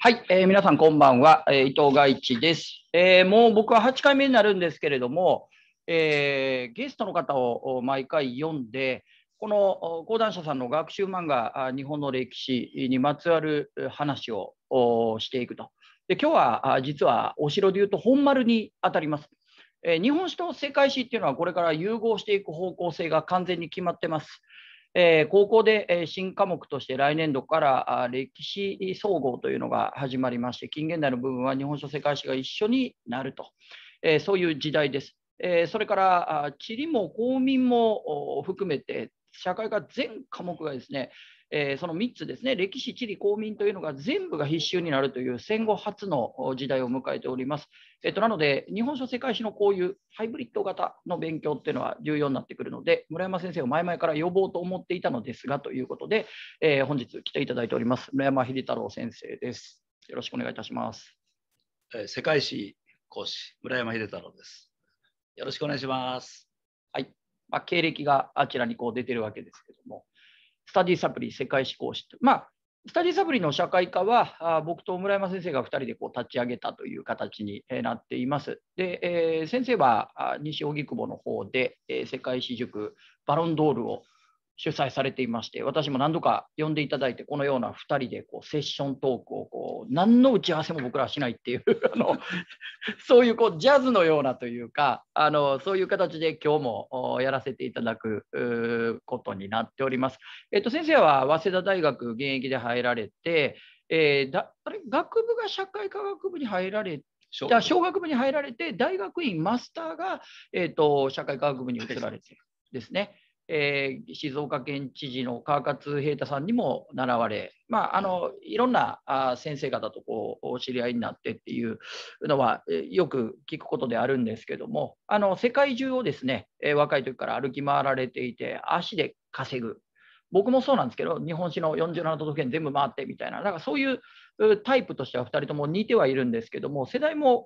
はい、皆さんこんばんは、伊藤賀一です。もう僕は8回目になるんですけれども、ゲストの方を毎回読んで、この講談社さんの学習漫画、日本の歴史にまつわる話をしていくと。で、今日は実はお城でいうと本丸に当たります。日本史と世界史っていうのはこれから融合していく方向性が完全に決まってます。高校で新科目として来年度から歴史総合というのが始まりまして、近現代の部分は日本書世界史が一緒になると、そういう時代です。それから地理も公民も含めて社会科全科目がですね、その3つですね、歴史、地理、公民というのが全部が必修になるという戦後初の時代を迎えております。なので、日本書世界史のこういうハイブリッド型の勉強っていうのは重要になってくるので、村山先生を前々から呼ぼうと思っていたのですがということで、本日来ていただいております、村山秀太郎先生です。よろしくお願いいたします。 世界史講師、村山秀太郎です。よろしくお願いします。 はい。経歴があちらにこう出てるわけですけども、スタディサプリ世界史講師と、スタディサプリの社会科は僕と村山先生が2人でこう立ち上げたという形になっています。で、先生は西荻窪の方で世界史塾バロンドールを主催されていまして、私も何度か呼んでいただいて、このような2人でこうセッショントークをこう何の打ち合わせも僕らはしないっていうそういうこうジャズのようなというか、そういう形で今日もやらせていただくことになっております。先生は早稲田大学現役で入られて、学部が社会科学部に入られて、小学部に入られて、大学院マスターが、社会科学部に移られてですね。静岡県知事の川勝平太さんにも習われ、いろんな先生方とこうお知り合いになってっていうのはよく聞くことであるんですけども、世界中をですね、若い時から歩き回られていて、足で稼ぐ。僕もそうなんですけど、日本史の47都道府県全部回ってみたいな、だからそういうタイプとしては2人とも似てはいるんですけども、世代も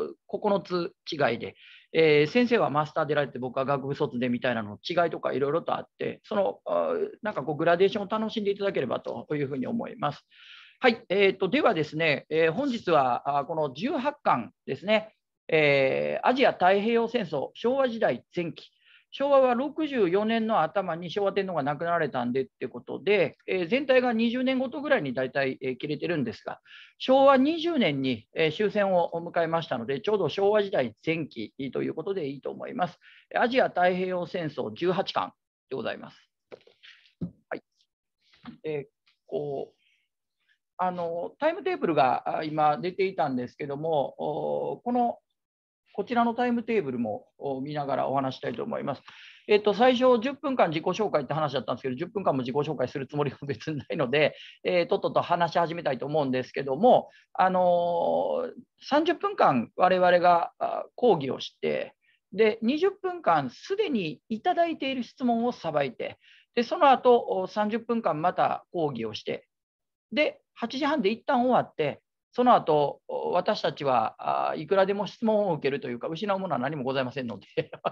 9つ違いで、先生はマスターでられて、僕は学部卒でみたいなの違いとかいろいろとあって、そのなんかこうグラデーションを楽しんでいただければというふうに思います。はい、ではですね、本日はこの18巻ですね、アジア太平洋戦争、昭和時代前期。昭和は64年の頭に昭和天皇が亡くなられたんでってことで、全体が20年ごとぐらいに大体、切れてるんですが、昭和20年に、終戦を迎えましたので、ちょうど昭和時代前期ということでいいと思います。アジア太平洋戦争18巻でございます。はい。タイムテーブルが今出ていたんですけども、こちらのタイムテーブルも見ながらお話したいと思います。最初10分間自己紹介って話だったんですけど、10分間も自己紹介するつもりは別にないので、とっとと話し始めたいと思うんですけども、30分間我々が講義をして、で、20分間すでにいただいている質問をさばいて、で、その後30分間また講義をして、で、8時半で一旦終わって、その後私たちはいくらでも質問を受けるというか、失うものは何もございませんので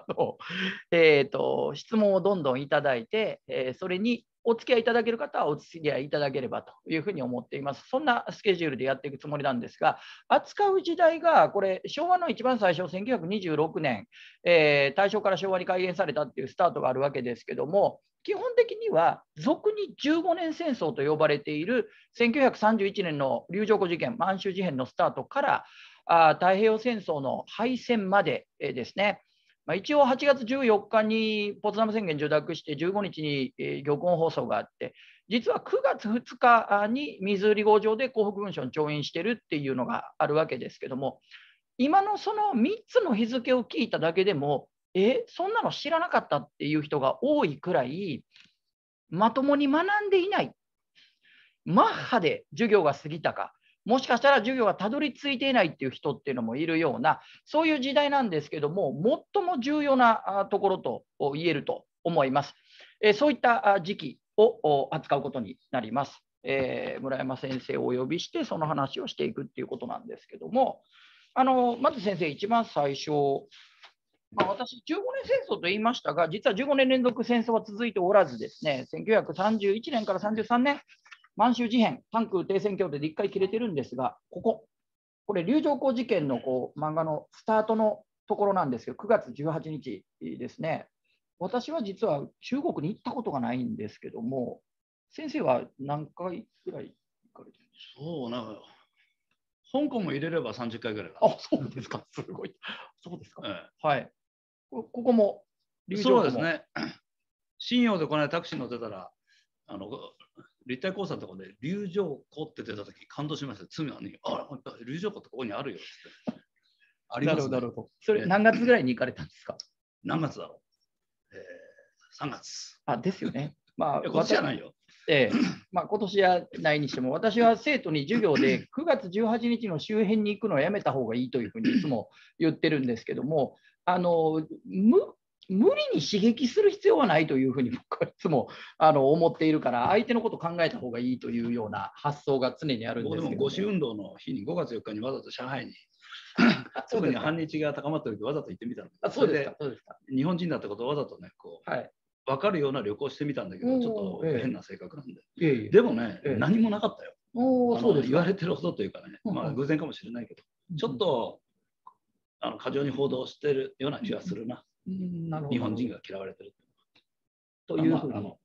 質問をどんどんいただいて、それにお付き合いいただける方はお付き合いいただければというふうに思っています。そんなスケジュールでやっていくつもりなんですが、扱う時代が、これ、昭和の一番最初、1926年、大正から昭和に改元されたっていうスタートがあるわけですけども、基本的には俗に15年戦争と呼ばれている1931年の柳条湖事件、満州事変のスタートから太平洋戦争の敗戦までですね。一応8月14日にポツダム宣言受諾して15日に玉音放送があって、実は9月2日にミズーリ号上で幸福文書に調印してるっていうのがあるわけですけども、今のその3つの日付を聞いただけでも、そんなの知らなかったっていう人が多いくらい、まともに学んでいない。マッハで授業が過ぎたか、もしかしたら授業がたどり着いていないっていう人っていうのもいるような、そういう時代なんですけども、最も重要なところと言えると思います。そういった時期を扱うことになります。村山先生をお呼びして、その話をしていくっていうことなんですけども、まず先生、一番最初、私、15年戦争と言いましたが、実は15年連続戦争は続いておらずですね、1931年から33年、 満州事変、関空停戦協定で1回切れてるんですが、これ、龍城湖事件の漫画のスタートのところなんですけど、9月18日ですね。私は実は中国に行ったことがないんですけども、先生は何回ぐらい行かれてるんですか？ そうな、香港も入れれば30回ぐらい。 あ、そうですか、すごい。そうですか。 ええ、 はい。ここも、龍城そう湖も。 ですね。信用でこの間タクシー乗ってたら、立体交差のところで龍城湖って出たとき感動しました。罪はね、龍城湖ってここにあるよって。ありますね。 なるほど。それ何月ぐらいに行かれたんですか？ 何月だろう、3月。 あ、ですよね。まあ、 今年じゃないよ。 まあ、今年はないにしても、私は生徒に授業で9月18日の周辺に行くのはやめた方がいいというふうにいつも言ってるんですけども、無理に刺激する必要はないというふうに僕はいつも思っているから、相手のことを考えた方がいいというような発想が常にあるんですけども。 僕でも五四運動の日に5月4日にわざと上海に特に反日が高まってる時わざと行ってみたんだけど、 そうですか。 日本人だってことをわざとね、 はい、 分かるような旅行してみたんだけど、ちょっと変な性格なんで。でもね、何もなかったよ。 そうですか。 言われてるほどというかね、まあ偶然かもしれないけど、ちょっと過剰に報道してるような気がするな。日本人が嫌われてるというふうに。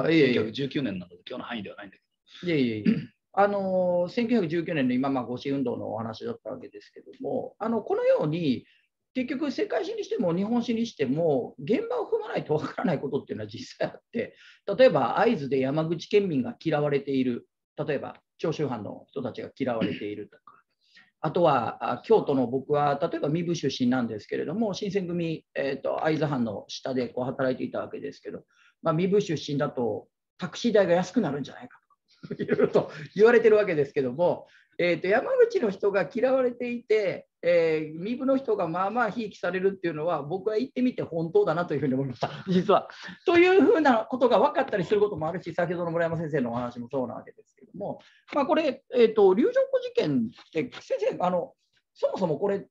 1919年なので今日の範囲ではないんだけど。1919年の今、五四運動のお話だったわけですけども、このように結局世界史にしても日本史にしても現場を踏まないとわからないことっていうのは実際あって、例えば会津で山口県民が嫌われている、例えば長州藩の人たちが嫌われているとか、あとは京都の僕は例えば壬生出身なんですけれども、新選組、会津藩の下で働いていたわけですけど、壬生出身だとタクシー代が安くなるんじゃないかといろいろと言われてるわけですけども、山口の人が嫌われていて、壬生の人がまあまあひいきされるっていうのは、僕は行ってみて本当だなというふうに思いました、実は。というふうなことが分かったりすることもあるし、先ほどの村山先生のお話もそうなわけですけども、まあ、これ、龍城湖事件って、先生、そもそもこれって、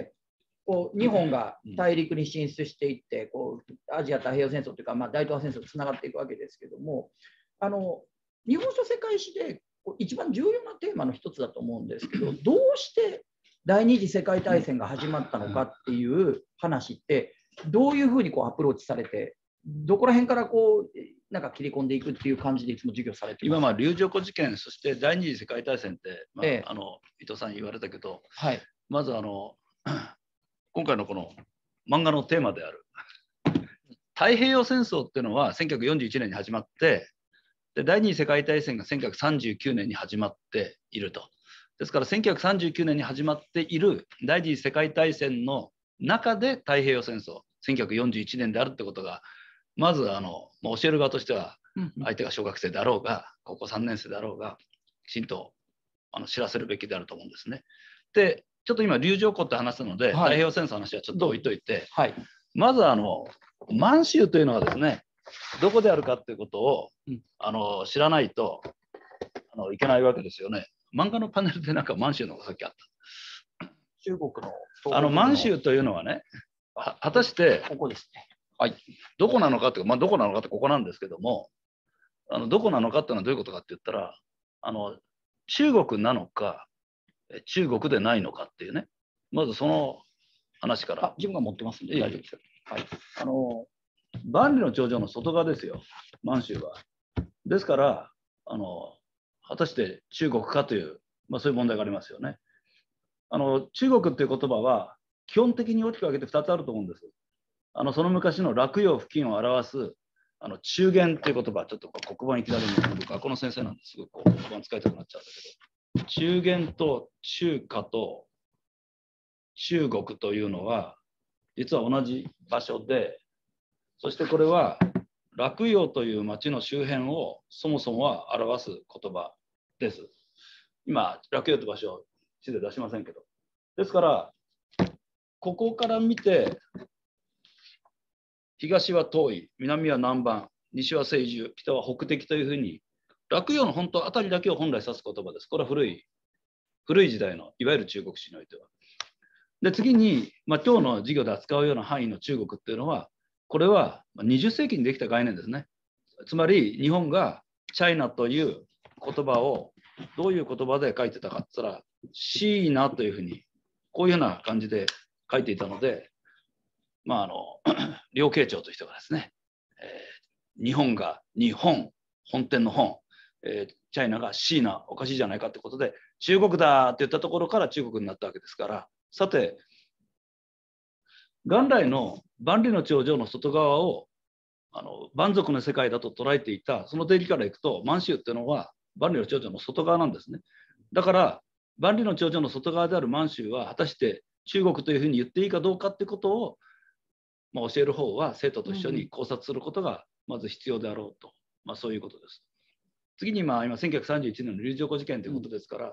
日本が大陸に進出していってアジア太平洋戦争というか、大東亜戦争とつながっていくわけですけども、日本書世界史で一番重要なテーマの一つだと思うんですけど、どうして第二次世界大戦が始まったのかっていう話って、どういうふうにアプローチされて、どこら辺からなんか切り込んでいくっていう感じでいつも授業されてます？ 今、龍城湖事件、そして第二次世界大戦って、伊藤さん言われたけど、まず今回のこの漫画のテーマである太平洋戦争っていうのは1941年に始まって、で第二次世界大戦が1939年に始まっていると。ですから1939年に始まっている第二次世界大戦の中で太平洋戦争1941年であるってことが、まず教える側としては、相手が小学生であろうが高校3年生であろうがきちんと知らせるべきであると思うんですね。でちょっと今龍城湖って話したので、太平洋戦争の話はちょっと置いといて、まず満州というのはですね、どこであるかということを、知らないといけないわけですよね。漫画のパネルでなんか満州のがさっきあった。 中国の満州というのはね、果たしてここですね。 どこなのかというか、どこなのかってここなんですけども、どこなのかっていうのはどういうことかって言ったら、中国なのか中国でないのかっていうね、まずその話から。 自分が持ってますんで大丈夫ですよ。 万里の長城の外側ですよ、満州は。ですから果たして中国かという、そういう問題がありますよね。中国っていう言葉は基本的に大きく分けて2つあると思うんです。その昔の洛陽付近を表す中原という言葉、ちょっと黒板いきなり僕学校の先生なんですごく黒板使いたくなっちゃうんだけど、中原と中華と中国というのは実は同じ場所で、そしてこれは洛陽という町の周辺をそもそもは表す言葉です。今洛陽という場所を地図で出しませんけど、ですからここから見て東は東夷、南は南蛮、西は西従、北は北敵というふうに洛陽の本当あたりだけを本来指す言葉です。これは古い時代のいわゆる中国史においては。で次に、今日の授業で扱うような範囲の中国っていうのは、これは20世紀にできた概念ですね。つまり日本がチャイナという言葉をどういう言葉で書いてたかって言ったら、椎名というふうに、こういうような感じで書いていたので、両慶長という人がですね、日本が日本、本店の本、チャイナが椎名、おかしいじゃないかということで、中国だって言ったところから中国になったわけですから、さて、元来の万里の長城の外側を蛮族の世界だと捉えていた、その定義からいくと、満州っていうのは万里の長城の外側なんですね。だから、万里の長城の外側である満州は、果たして中国というふうに言っていいかどうかってことを、教える方は生徒と一緒に考察することがまず必要であろうと、そういうことです。次に今1931年の龍城湖事件ということですから、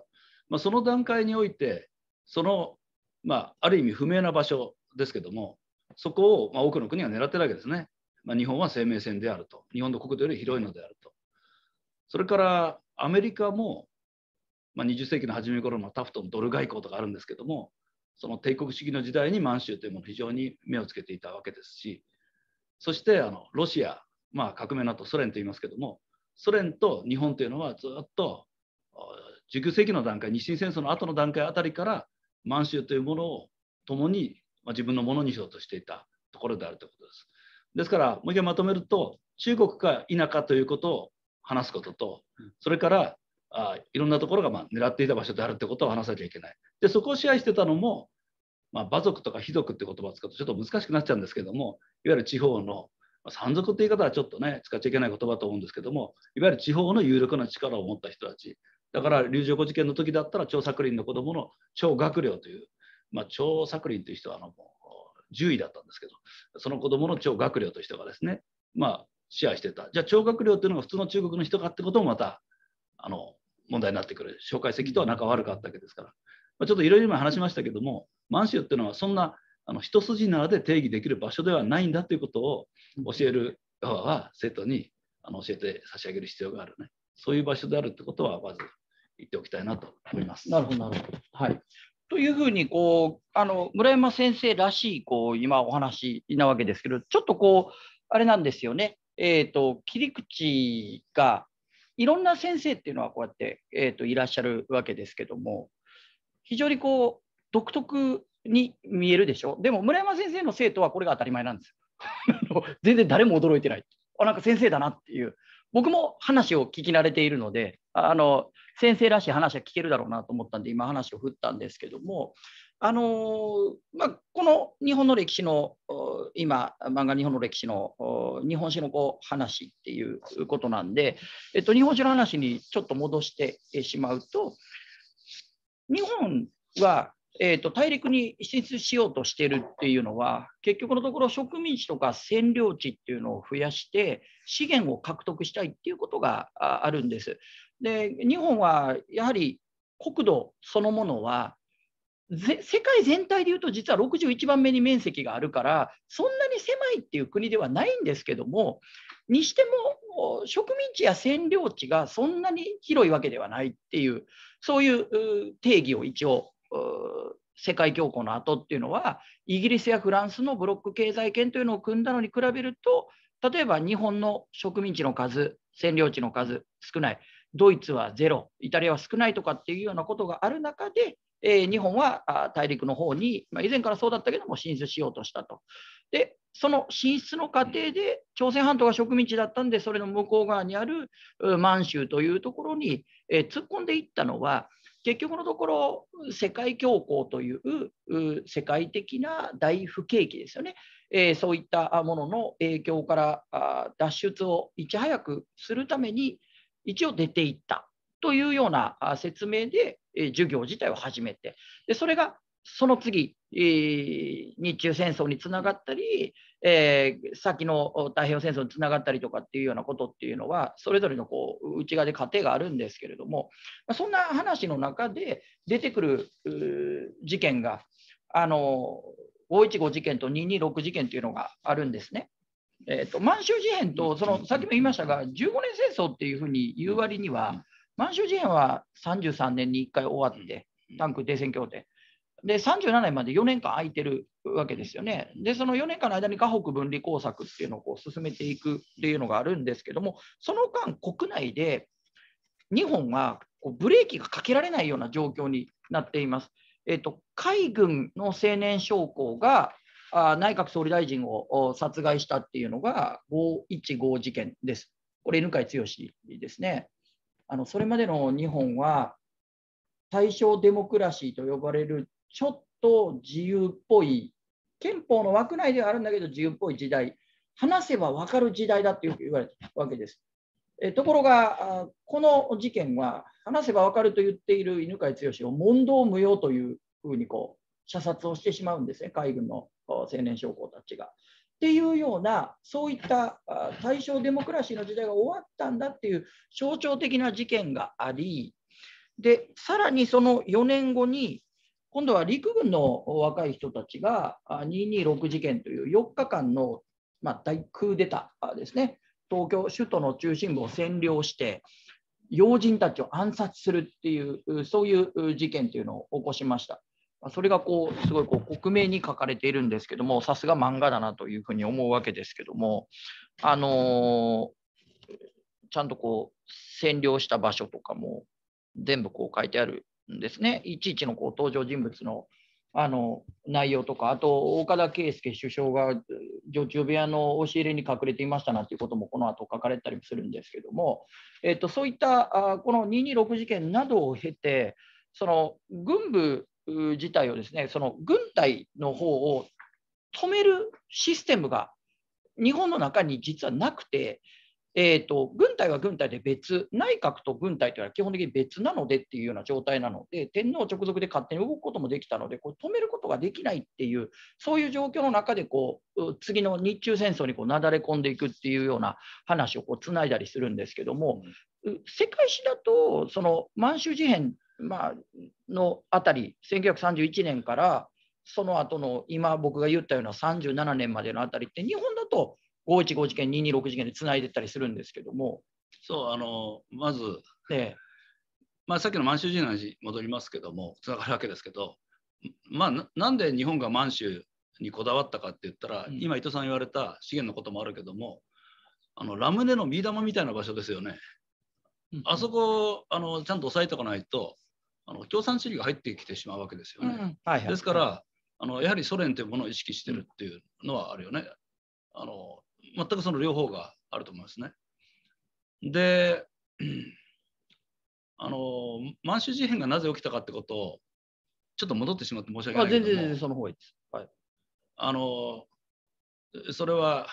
その段階において、その、ある意味不明な場所ですけども、そこを多くの国が狙ってるわけですね。日本は生命線であると。日本の国土より広いのであると。それからアメリカも、20世紀の初め頃のタフトンドル外交とかあるんですけども、その帝国主義の時代に満州というものを非常に目をつけていたわけですし、そしてロシア、革命の後ソ連と言いますけども、ソ連と日本というのはずっと19世紀の段階、日清戦争の後の段階あたりから満州というものを共に自分のものにしようとしていたところであるということです。ですからもう一回まとめると、中国か否かということを話すことと、それからいろんなところが狙っていた場所であるということを話さなきゃいけない。でそこを支配してたのも、馬族とか卑族って言葉を使うとちょっと難しくなっちゃうんですけども、いわゆる地方の山賊って言い方はちょっとね使っちゃいけない言葉と思うんですけども、いわゆる地方の有力な力を持った人たちだから、龍城湖事件の時だったら張作霖の子供の張学良という、張作霖という人は獣医だったんですけど、その子供の張学良という人がですね、支配してた。じゃあ張学良というのが普通の中国の人かってこともまた問題になってくる。蒋介石とは仲悪かったわけですから、ちょっといろいろ話しましたけども、満州っていうのはそんな一筋縄で定義できる場所ではないんだということを教える側は生徒に教えて差し上げる必要があるね。そういう場所であるってことはまず言っておきたいなと思います。 なるほど、なるほど。はい。というふうに村山先生らしい今お話なわけですけど、ちょっとあれなんですよね。切り口がいろんな先生っていうのはこうやって、いらっしゃるわけですけども、非常に独特に見えるでしょ。でも村山先生の生徒はこれが当たり前なんですよ。全然誰も驚いてない。なんか先生だなっていう。僕も話を聞き慣れているので、先生らしい話は聞けるだろうなと思ったんで、今話を振ったんですけども、この日本の歴史の、今、漫画日本の歴史の日本史の話っていうことなんで、日本史の話にちょっと戻してしまうと、日本は大陸に進出しようとしているっていうのは、結局のところ植民地とか占領地っていうのを増やして資源を獲得したいっていうことがあるんです。で、日本はやはり国土そのものは世界全体でいうと実は61番目に面積があるからそんなに狭いっていう国ではないんですけども、にしても植民地や占領地がそんなに広いわけではないっていう、そういう定義を一応世界恐慌の後っていうのはイギリスやフランスのブロック経済圏というのを組んだのに比べると、例えば日本の植民地の数、占領地の数少ない、ドイツはゼロ、イタリアは少ないとかっていうようなことがある中で、日本は大陸の方に、以前からそうだったけども進出しようとしたと。で、その進出の過程で朝鮮半島が植民地だったんで、それの向こう側にある満州というところに突っ込んでいったのは、結局のところ世界恐慌という世界的な大不景気ですよね。そういったものの影響から脱出をいち早くするために一応出ていったというような説明で授業自体を始めて、でそれがその次、日中戦争につながったり、先の太平洋戦争につながったりとかっていうようなことっていうのは、それぞれの内側で過程があるんですけれども、そんな話の中で出てくる事件が、515事件と226事件というのがあるんですね。満州事変と、さっきも言いましたが、15年戦争っていうふうに言う割には、満州事変は33年に1回終わって、タンク停戦協定。で、37年まで4年間空いてるわけですよね。で、その4年間の間に華北分離工作っていうのを進めていくっていうのがあるんですけども、その間、国内で日本はこうブレーキがかけられないような状況になっています。海軍の青年将校が内閣総理大臣を殺害したっていうのが515事件です。これ、犬養毅ですね。それまでの日本は、大正デモクラシーと呼ばれる、ちょっと自由っぽい、憲法の枠内ではあるんだけど、自由っぽい時代、話せば分かる時代だってよく言われているわけです。ところが、この事件は、話せば分かると言っている犬養毅を問答無用というふうに射殺をしてしまうんですね、海軍の青年将校たちが。っていうような、そういった大正デモクラシーの時代が終わったんだっていう象徴的な事件があり、でさらにその4年後に、今度は陸軍の若い人たちが226事件という4日間の大クーデターですね、東京、首都の中心部を占領して、要人たちを暗殺するっていう、そういう事件というのを起こしました。それがすごい克明に書かれているんですけども、さすが漫画だなというふうに思うわけですけども、ちゃんと占領した場所とかも全部書いてあるんですね。いちいちの登場人物の内容とか、あと岡田圭佑首相が女中部屋の押し入れに隠れていましたなということもこの後書かれたりするんですけども、そういったこの226事件などを経て、その軍部自体をですね、その軍隊の方を止めるシステムが日本の中に実はなくて、軍隊は軍隊で別、内閣と軍隊というのは基本的に別なのでっていうような状態なので、天皇直属で勝手に動くこともできたので、止めることができないっていう、そういう状況の中で次の日中戦争になだれ込んでいくっていうような話をつないだりするんですけども、世界史だと、その満州事変、のあたり、1931年からその後の今僕が言ったような37年までのあたりって、日本だと515事件、226事件でつないでったりするんですけども。 そう、まず、さっきの満州事変の話に戻りますけども、つながるわけですけど、なんで日本が満州にこだわったかって言ったら、今伊藤さん言われた資源のこともあるけども、ラムネのビー玉みたいな場所ですよね。あそこちゃんと押さえておかないと共産主義が入ってきてしまうわけですよね。ですから、やはりソ連というものを意識してるっていうのはあるよね。全くその両方があると思いますね。で、満州事変がなぜ起きたかってことをちょっと戻ってしまって申し訳ないけども、 全然その方がいいです。はい、 それは、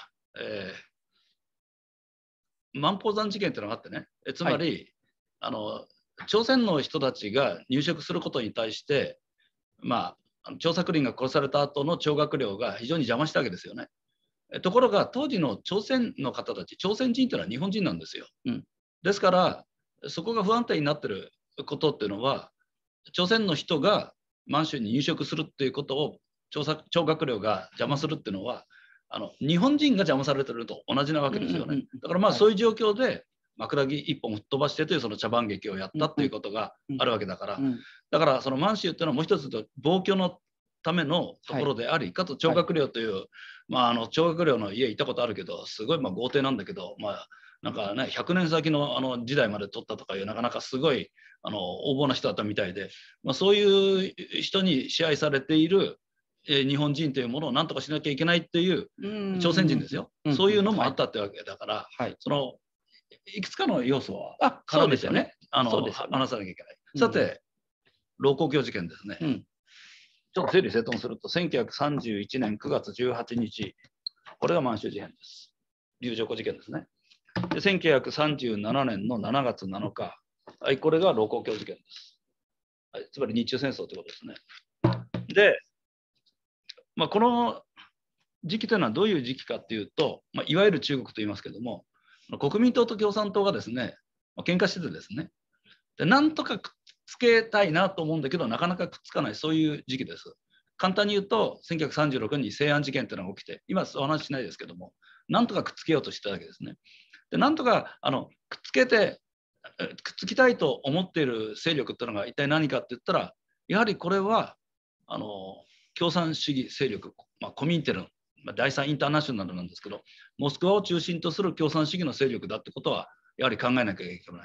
万宝山事件っていうのがあってね、つまり、朝鮮の人たちが入植することに対して、張作霖が殺された後の張学良が非常に邪魔したわけですよね。ところが当時の朝鮮の方たち、朝鮮人というのは日本人なんですよ。ですからそこが不安定になっていることっていうのは、朝鮮の人が満州に入植するっていうことを張学良が邪魔するっていうのは、日本人が邪魔されてると同じなわけですよね。だからそういう状況で枕木一本吹っ飛ばしてというその茶番劇をやったっていうことがあるわけだから、だからその満州っていうのはもう一つと防御のためのところであり、かつ張学良という、張学良の家行ったことあるけど、すごい豪邸なんだけど、なんかね、100年先の時代まで取ったとかいう、なかなかすごい横暴な人だったみたいで、そういう人に支配されている日本人というものを何とかしなきゃいけないっていう朝鮮人ですよ。そういうのもあったってわけだから、そのいくつかの要素は絡めてね、話さなきゃいけない。さて、盧溝橋事件ですね。ちょっと整理整頓すると、1931年9月18日、これが満州事変です。龍城湖事件ですね。で、1937年の7月7日、はい、これが盧溝橋事件です。はい、つまり日中戦争ということですね。で、この時期というのはどういう時期かっていうと、いわゆる中国と言いますけども、国民党と共産党がですね、喧嘩しててですね、でなんとかくっつけたいなと思うんだけど、なかなかくっつかない、そういう時期です。簡単に言うと、1936年に西安事件というのが起きて、今お話ししないですけども、なんとかくっつけようとしてたわけですね。でなんとかくっつきたいと思っている勢力っていうのが一体何かって言ったら、やはりこれは共産主義勢力、コミンテルン、第三インターナショナルなんですけど、モスクワを中心とする共産主義の勢力だってことはやはり考えなきゃいけない。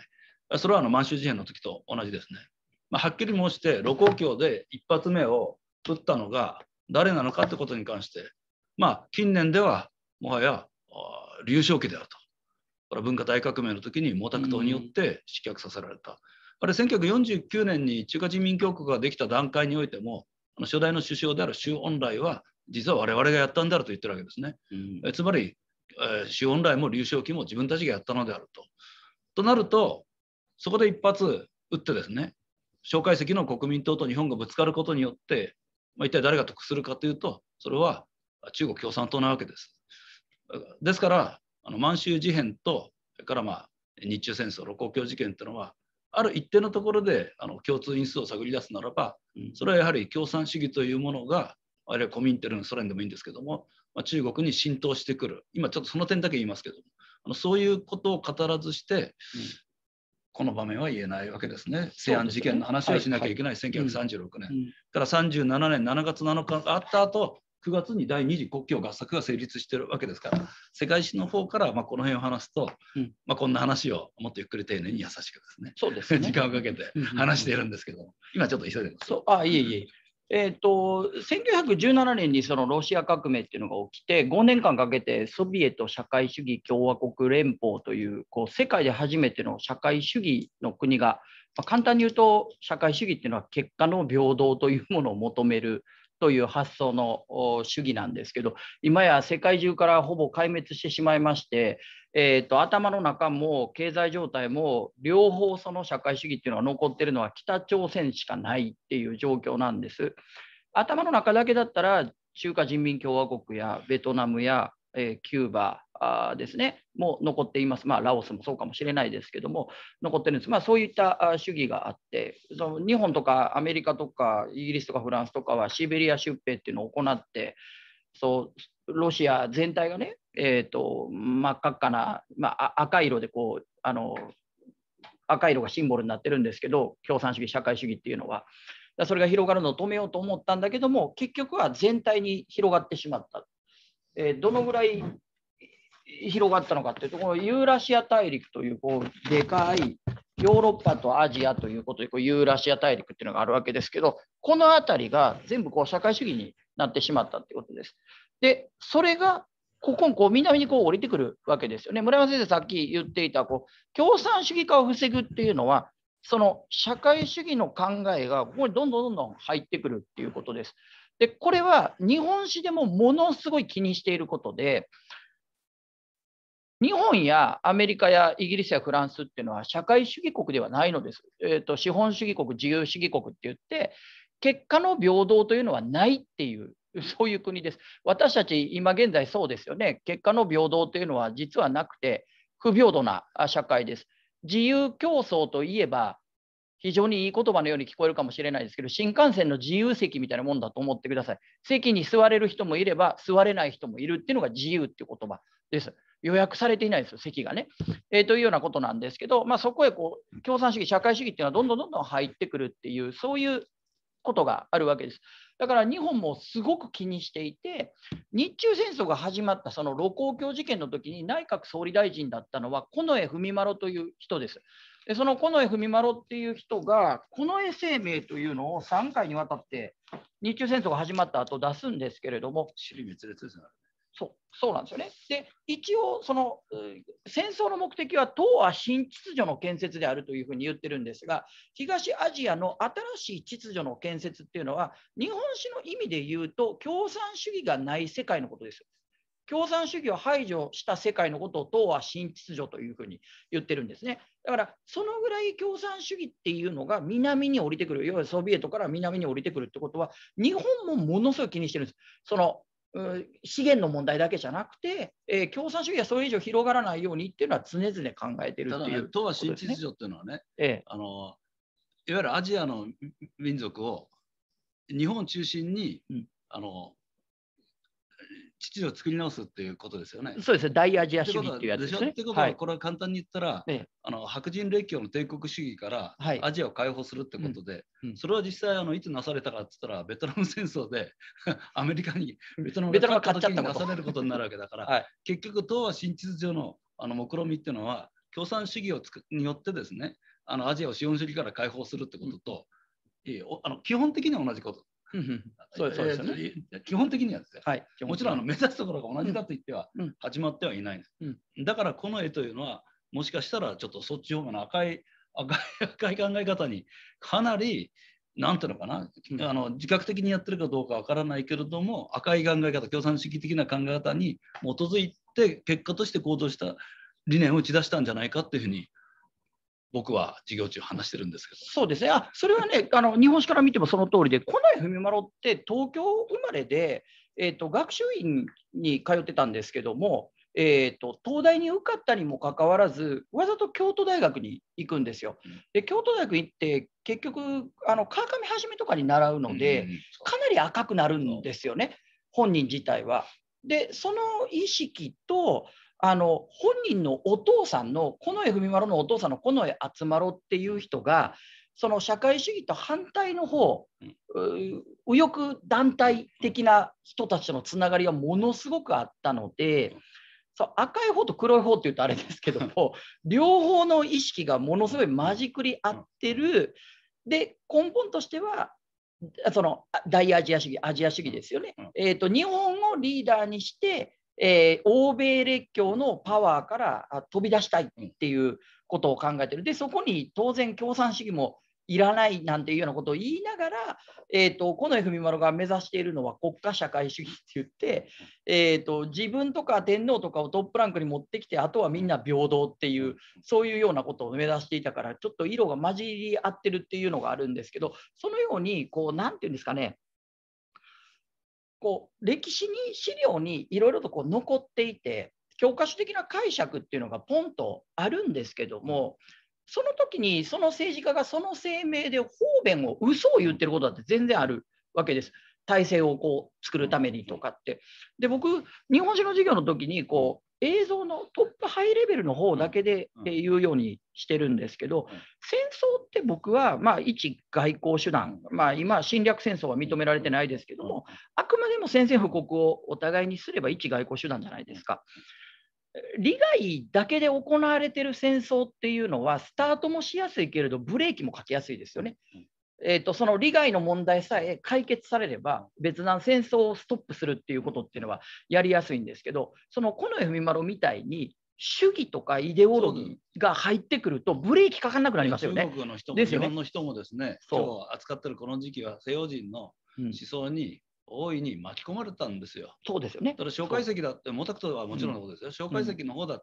それは満州事変の時と同じですね。はっきり申して、盧溝橋で一発目を撃ったのが誰なのかということに関して、近年ではもはや劉少奇であると。これは文化大革命の時に毛沢東によって失脚させられた。あれ1949年に中華人民共和国ができた段階においても、初代の首相である周恩来は実は我々がやったんであると言ってるわけですね。つまり、周恩来も劉少奇も自分たちがやったのであると。となると、そこで一発撃ってですね、蒋介石の国民党と日本がぶつかることによって、一体誰が得するかというと、それは中国共産党なわけです。ですから、満州事変と、それから日中戦争、盧溝橋事件というのは、ある一定のところで共通因数を探り出すならば、それはやはり共産主義というものが、あるいはコミンテルン、ソ連でもいいんですけども、中国に浸透してくる、今ちょっとその点だけ言いますけども、そういうことを語らずして、この場面は言えないわけですね。西安事件の話をしなきゃいけない、1936年。から37年7月7日があった後、9月に第二次国境合作が成立しているわけですから、世界史の方からこの辺を話すと、こんな話をもっとゆっくり丁寧に優しくですね、 そうですね時間をかけて話しているんですけども、今ちょっと急いでます。 いえいえ。1917年にそのロシア革命っていうのが起きて、5年間かけてソビエト社会主義共和国連邦という、世界で初めての社会主義の国が、簡単に言うと社会主義っていうのは結果の平等というものを求めるという発想の主義なんですけど、今や世界中からほぼ壊滅してしまいまして、頭の中も経済状態も両方その社会主義っていうのが残ってるのは北朝鮮しかないっていう状況なんです。頭の中だけだったら中華人民共和国やベトナムや、キューバですねも残っています。ラオスもそうかもしれないですけども残ってるんです。そういった主義があって、その日本とかアメリカとかイギリスとかフランスとかはシベリア出兵っていうのを行って、ロシア全体がね、真っ赤っかな、赤色で赤色がシンボルになってるんですけど、共産主義社会主義っていうのはそれが広がるのを止めようと思ったんだけども、結局は全体に広がってしまった。どのぐらい広がったのかっていうと、このユーラシア大陸というでかいヨーロッパとアジアということでユーラシア大陸っていうのがあるわけですけど、この辺りが全部社会主義になってしまったっていうことです。で、それがここ南に降りてくるわけですよね。村山先生さっき言っていた共産主義化を防ぐっていうのは、その社会主義の考えがここにどんどん入ってくるっていうことです。で、これは日本史でもものすごい気にしていることで、日本やアメリカやイギリスやフランスっていうのは社会主義国ではないのです。資本主義国、自由主義国って言って、結果の平等というのはないっていう、そういう国です。私たち今現在そうですよね。結果の平等というのは実はなくて、不平等な社会です。自由競争といえば、非常にいい言葉のように聞こえるかもしれないですけど、新幹線の自由席みたいなもんだと思ってください。席に座れる人もいれば、座れない人もいるっていうのが自由っていう言葉です。予約されていないですよ、席がね。というようなことなんですけど、そこへ共産主義、社会主義っていうのはどんどん入ってくるっていう、そういうことがあるわけです。だから日本もすごく気にしていて、日中戦争が始まったその盧溝橋事件の時に内閣総理大臣だったのは近衛文麿という人です。でその近衛文麿っていう人が近衛声明というのを3回にわたって日中戦争が始まった後出すんですけれども、 支離滅裂ですね。 そうなんですよね。で、一応、戦争の目的は東亜新秩序の建設であるというふうに言ってるんですが、東アジアの新しい秩序の建設っていうのは、日本史の意味で言うと、共産主義がない世界のことです。共産主義を排除した世界のことを東亜新秩序というふうに言ってるんですね。だから、そのぐらい共産主義っていうのが南に降りてくる、いわゆるソビエトから南に降りてくるってことは、日本もものすごい気にしてるんです。資源の問題だけじゃなくて、共産主義がそれ以上広がらないようにっていうのは常々考えているっていう、 東亜新秩序っていうのはね、いわゆるアジアの民族を日本を中心に、秩序を作り直すっていうことですよね。 そうですね、大アジア主義っていうやつですね。 ってことは、これは簡単に言ったら、白人列強の帝国主義からアジアを解放するってことで、それは実際いつなされたかって言ったら、ベトナム戦争でアメリカにベトナムが勝った時になされることになるわけだから、結局東亜新秩序の目論見みっていうのは共産主義によってですね、 アジアを資本主義から解放するってことと、基本的には同じこと。 そうですよね。 基本的にはですね、 はい、 もちろん目指すところが同じだと言っては始まってはいないんです。だからこの絵というのはもしかしたらちょっとそっち方面の赤い考え方にかなりなんていうのかな、自覚的にやってるかどうかわからないけれども、赤い考え方、共産主義的な考え方に基づいて結果として行動した理念を打ち出したんじゃないかっていうふうに僕は授業中話してるんですけど。 そうですね。それはね、日本史から見てもその通りで、近衛文麿って東京生まれで、学習院に通ってたんですけども、東大に受かったにもかかわらず、わざと京都大学に行くんですよ。で、京都大学行って、結局、川上始とかに習うので、かなり赤くなるんですよね、本人自体は。で、その意識と、本人のお父さんの近衛文麿のお父さんの近衛敦麿っていう人がその社会主義と反対の方、右翼団体的な人たちとのつながりがものすごくあったので、そう赤い方と黒い方っていうとあれですけども両方の意識がものすごい混じくり合ってる。で根本としてはその大アジア主義、アジア主義ですよね。日本をリーダーにして欧米列強のパワーから飛び出したいっていうことを考えてる。で、そこに当然共産主義もいらないなんていうようなことを言いながら、近衛文麿が目指しているのは国家社会主義って言って、自分とか天皇とかをトップランクに持ってきて、あとはみんな平等っていう、そういうようなことを目指していたから、ちょっと色が混じり合ってるっていうのがあるんですけど、そのように、こう、なんていうんですかね、こう歴史に資料にいろいろとこう残っていて教科書的な解釈っていうのがポンとあるんですけども、その時にその政治家がその声明で方便を嘘を言ってることだって全然あるわけです。体制をこう作るためにとかって。で僕日本史の授業の時にこう映像のトップハイレベルの方だけで言うようにしてるんですけど、戦争って僕はまあ一外交手段、まあ今侵略戦争は認められてないですけども、あくまでも宣戦布告をお互いにすれば一外交手段じゃないですか。利害だけで行われている戦争っていうのはスタートもしやすいけれどブレーキもかけやすいですよね。その利害の問題さえ解決されれば別な戦争をストップするっていうことっていうのはやりやすいんですけど、その近衛文麿みたいに主義とかイデオロギーが入ってくるとブレーキかかんなくなりますよね。 中国の人も日本の人もですね、今日扱ってるこの時期は西洋人の思想に大いに巻き込まれたんですよ。 そうですよね。 ただ蒋介石だって毛沢東はもちろんのことですよ。蒋介石の方だって、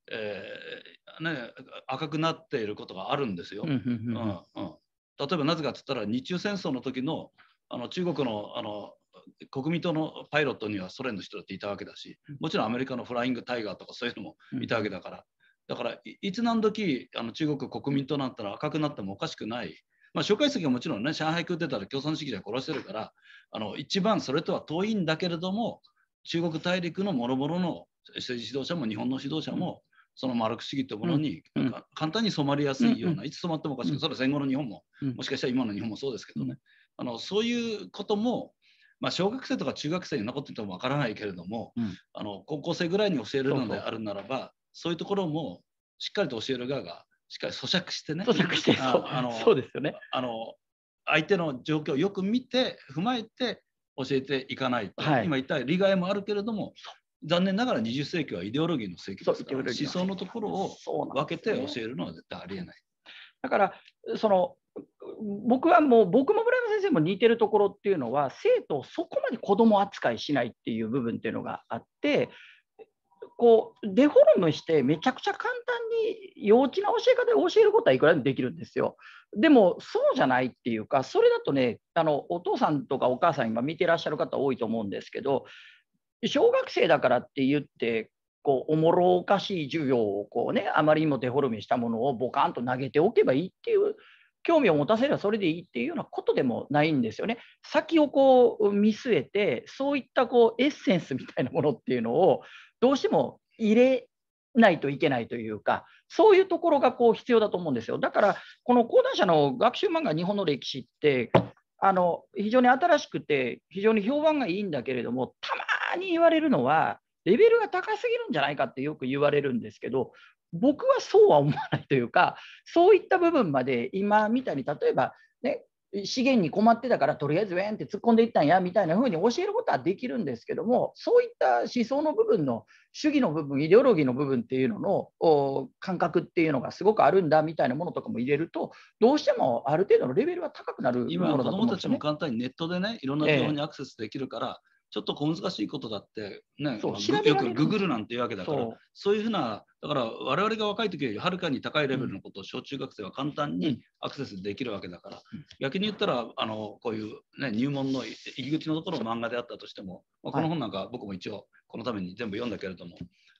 赤くなっていることがあるんですよ。例えばなぜかって言ったら日中戦争の時の中国の国民党のパイロットにはソ連の人だっていたわけだし、もちろんアメリカのフライングタイガーとかそういうのもいたわけだから、だからいつ何時中国国民党なんてのは赤くなってもおかしくない。まあ、蒋介石はもちろんね、上海クーデターで共産主義者殺してるから一番それとは遠いんだけれども、中国大陸のもろもろの政治指導者も日本の指導者も、そのマルクス主義というものに簡単に染まりやすいような、いつ染まってもおかしくない、それは戦後の日本も、もしかしたら今の日本もそうですけどね、そういうことも、まあ、小学生とか中学生に残っててもわからないけれども、高校生ぐらいに教えるのであるならば、そういうところもしっかりと教える側がしっかり咀嚼してね、 そうですよね。 相手の状況をよく見て踏まえて教えていかないと、今言った利害もあるけれども、残念ながら20世紀はイデオロギーの世紀ですから、思想のところを分けて教えるのは絶対ありえない。 だから僕はもう僕も村山先生も似てるところっていうのは、生徒をそこまで子供扱いしないっていう部分っていうのがあって、こうデフォルムしてめちゃくちゃ簡単に幼稚な教え方で教えることはいくらでもできるんですよ。でもそうじゃないっていうか、それだとね、お父さんとかお母さん今見てらっしゃる方多いと思うんですけど、小学生だからって言ってこうおもろおかしい授業をこう、ね、あまりにもデフォルメしたものをボカンと投げておけばいいっていう興味を持たせればそれでいいっていうようなことでもないんですよね。先をこう見据えて、そういったこうエッセンスみたいなものっていうのをどうしても入れないといけないというか、そういうところがこう必要だと思うんですよ。だからこの講談社の学習漫画日本の歴史って非常に新しくて非常に評判がいいんだけれども、たまに言われるのはレベルが高すぎるんじゃないかってよく言われるんですけど、僕はそうは思わないというか、そういった部分まで今みたいに、例えば、ね、資源に困ってたからとりあえずウェーンって突っ込んでいったんやみたいな風に教えることはできるんですけども、そういった思想の部分の主義の部分、イデオロギーの部分っていうのの感覚っていうのがすごくあるんだみたいなものとかも入れると、どうしてもある程度のレベルは高くなるものだと思うんですよね。 今、子どもたちも簡単にネットでね、いろんな情報にアクセスできるから、ちょっと小難しいことだってね、よくググるなんていうわけだから、そういうふうな、だから我々が若い時よりはるかに高いレベルのことを小中学生は簡単にアクセスできるわけだから、逆に言ったらこういう、ね、入門の入り口のところの漫画であったとしても、この本なんか僕も一応このために全部読んだけれども、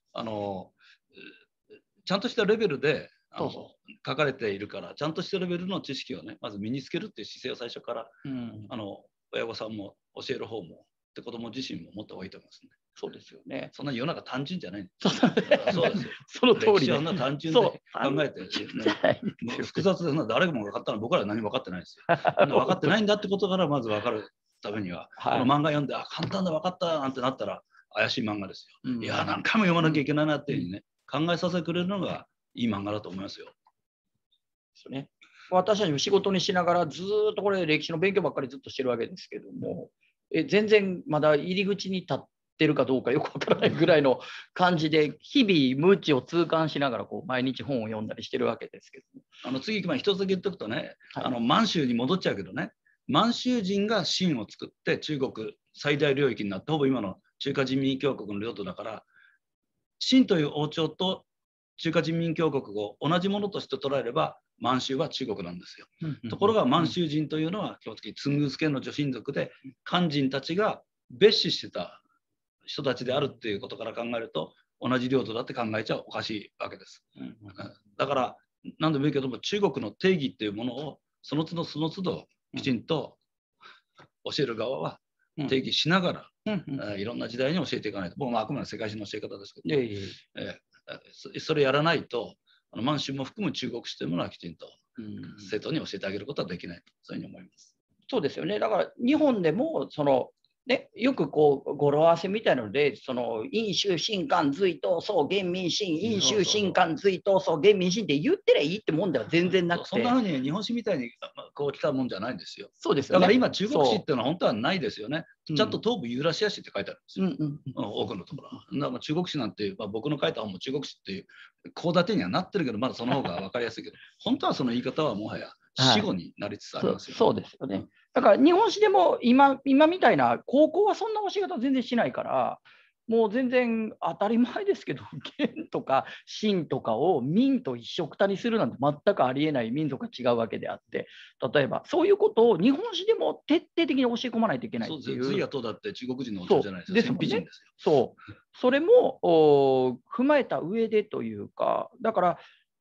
ちゃんとしたレベルで書かれているから、ちゃんとしたレベルの知識をね、まず身につけるっていう姿勢を最初から、親御さんも教える方もで子供自身も持った方がいいと思いますね。 そうですよね。 そんな世の中単純じゃない。 そうですよ。その通りで。 そんな単純で考えて、複雑で誰も分かったの僕らは何も分かってないですよ。分かってないんだってことからまず分かるためには、この漫画読んで、簡単で分かったなんてなったら怪しい漫画ですよ。いや、何回も読まなきゃいけないなっていうふうにね、考えさせてくれるのがいい漫画だと思いますよ。 ですね。私たちも仕事にしながらずっとこれ歴史の勉強ばっかりずっとしてるわけですけども、全然まだ入り口に立ってるかどうかよくわからないぐらいの感じで、日々無知を痛感しながら毎日本を読んだりしてるわけですけど、 次行きま一つだけ言っておくとね、満州に戻っちゃうけどね、満州人が清を作って中国最大領域になってほぼ今の中華人民共和国の領土だから、清という王朝と中華人民共和国を同じものとして捉えれば満州は中国なんですよ。ところが満州人というのは基本的にツングース系の女真族で、漢人たちが蔑視してた人たちであるっていうことから考えると、同じ領土だって考えちゃおかしいわけです。だから何度も言うけども、中国の定義っていうものをその都度その都度きちんと教える側は定義しながら、いろんな時代に教えていかないと。僕もあくまで世界史の教え方ですけど、それやらないと満州も含む中国史というものはきちんと生徒に教えてあげることはできないと、そういうふうに思います。 そうですよね。だから日本でもよく語呂合わせみたいなので、飲州新官隋唐宋元民清、飲州新官隋唐宋元民清って言ってりゃいいってもんでは全然なくて、 そんなふうに日本史みたいに来たもんじゃないんですよ。 そうですよね。 だから今中国史っていうのは本当はないですよね。ちゃんと東部ユーラシア史って書いてあるんですよ。多くのところは。だから中国史なんて、僕の書いた本も中国史っていう項立てにはなってるけど、まだその方が分かりやすいけど、本当はその言い方はもはや死語になりつつありますよね。 そうですよね。だから日本史でも今みたいな高校はそんな教え方全然しないから、もう全然当たり前ですけど、元とか清とかを民と一緒くたにするなんて全くありえない民族が違うわけであって、例えばそういうことを日本史でも徹底的に教え込まないといけないっていう。 隋や唐だって中国人のお茶じゃないですよ。先秘人ですよ。 そう。それも踏まえた上でというか、だから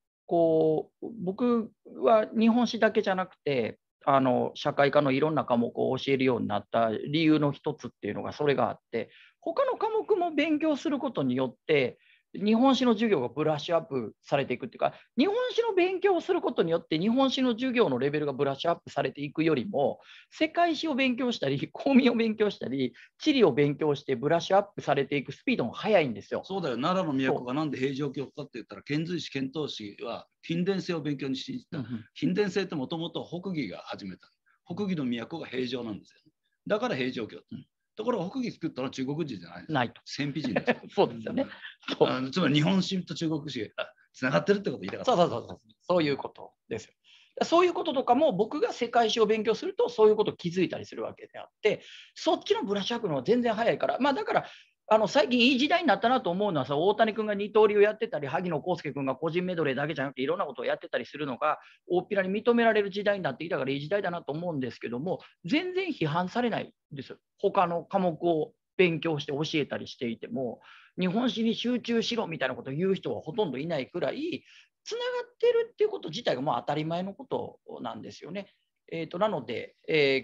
僕は日本史だけじゃなくて、社会科のいろんな科目を教えるようになった理由の一つっていうのがそれがあって、他の科目も勉強することによって日本史の授業がブラッシュアップされていくっていうか、日本史の勉強をすることによって日本史の授業のレベルがブラッシュアップされていくよりも、世界史を勉強したり公民を勉強したり地理を勉強してブラッシュアップされていくスピードも速いんですよ。 そうだよ。奈良の都がなんで平城京かって言ったら、遣隋使遣唐使は近伝性を勉強にしていた。近伝性ってもともと北魏が始めた。北魏の都が平城なんですよ。だから平城京。ところが北魏作ったのは中国人じゃない。 ないと。 先秘人です。 そうですよね。 つまり日本史と中国史がつながってるってことを言いたかった。 そういうことですよ。そういうこととかも僕が世界史を勉強するとそういうことを気づいたりするわけであって、そっちのブラッシュアップの方が全然早いから、だから最近いい時代になったなと思うのはさ、大谷君が二刀流やってたり、萩野公介君が個人メドレーだけじゃなくていろんなことをやってたりするのが大っぴらに認められる時代になってきたからいい時代だなと思うんですけども、全然批判されないんですよ。他の科目を勉強して教えたりしていても、日本史に集中しろみたいなことを言う人はほとんどいないくらいつながってるっていうこと自体がもう当たり前のことなんですよね。なので、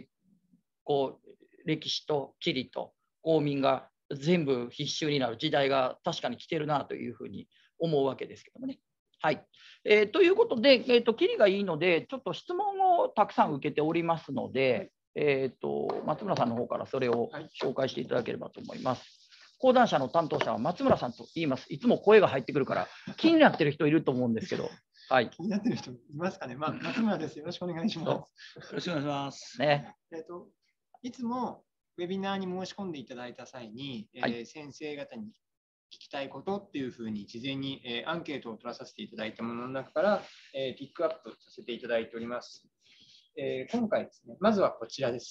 歴史と地理と公民が全部必修になる時代が確かに来てるなというふうに思うわけですけどもね。はい。ということで、キリがいいので、ちょっと質問をたくさん受けておりますので、松村さんの方からそれを紹介していただければと思います。 講談社の担当者は松村さんと言います。いつも声が入ってくるから、気になってる人いると思うんですけど。はい。 気になってる人いますかね。松村です。よろしくお願いします。よろしくお願いします。 ね。 いつもウェビナーに申し込んでいただいた際に、先生方に聞きたいことっていうふうに事前に、アンケートを取らさせていただいたものの中から、ピックアップさせていただいております。今回ですね、まずはこちらです。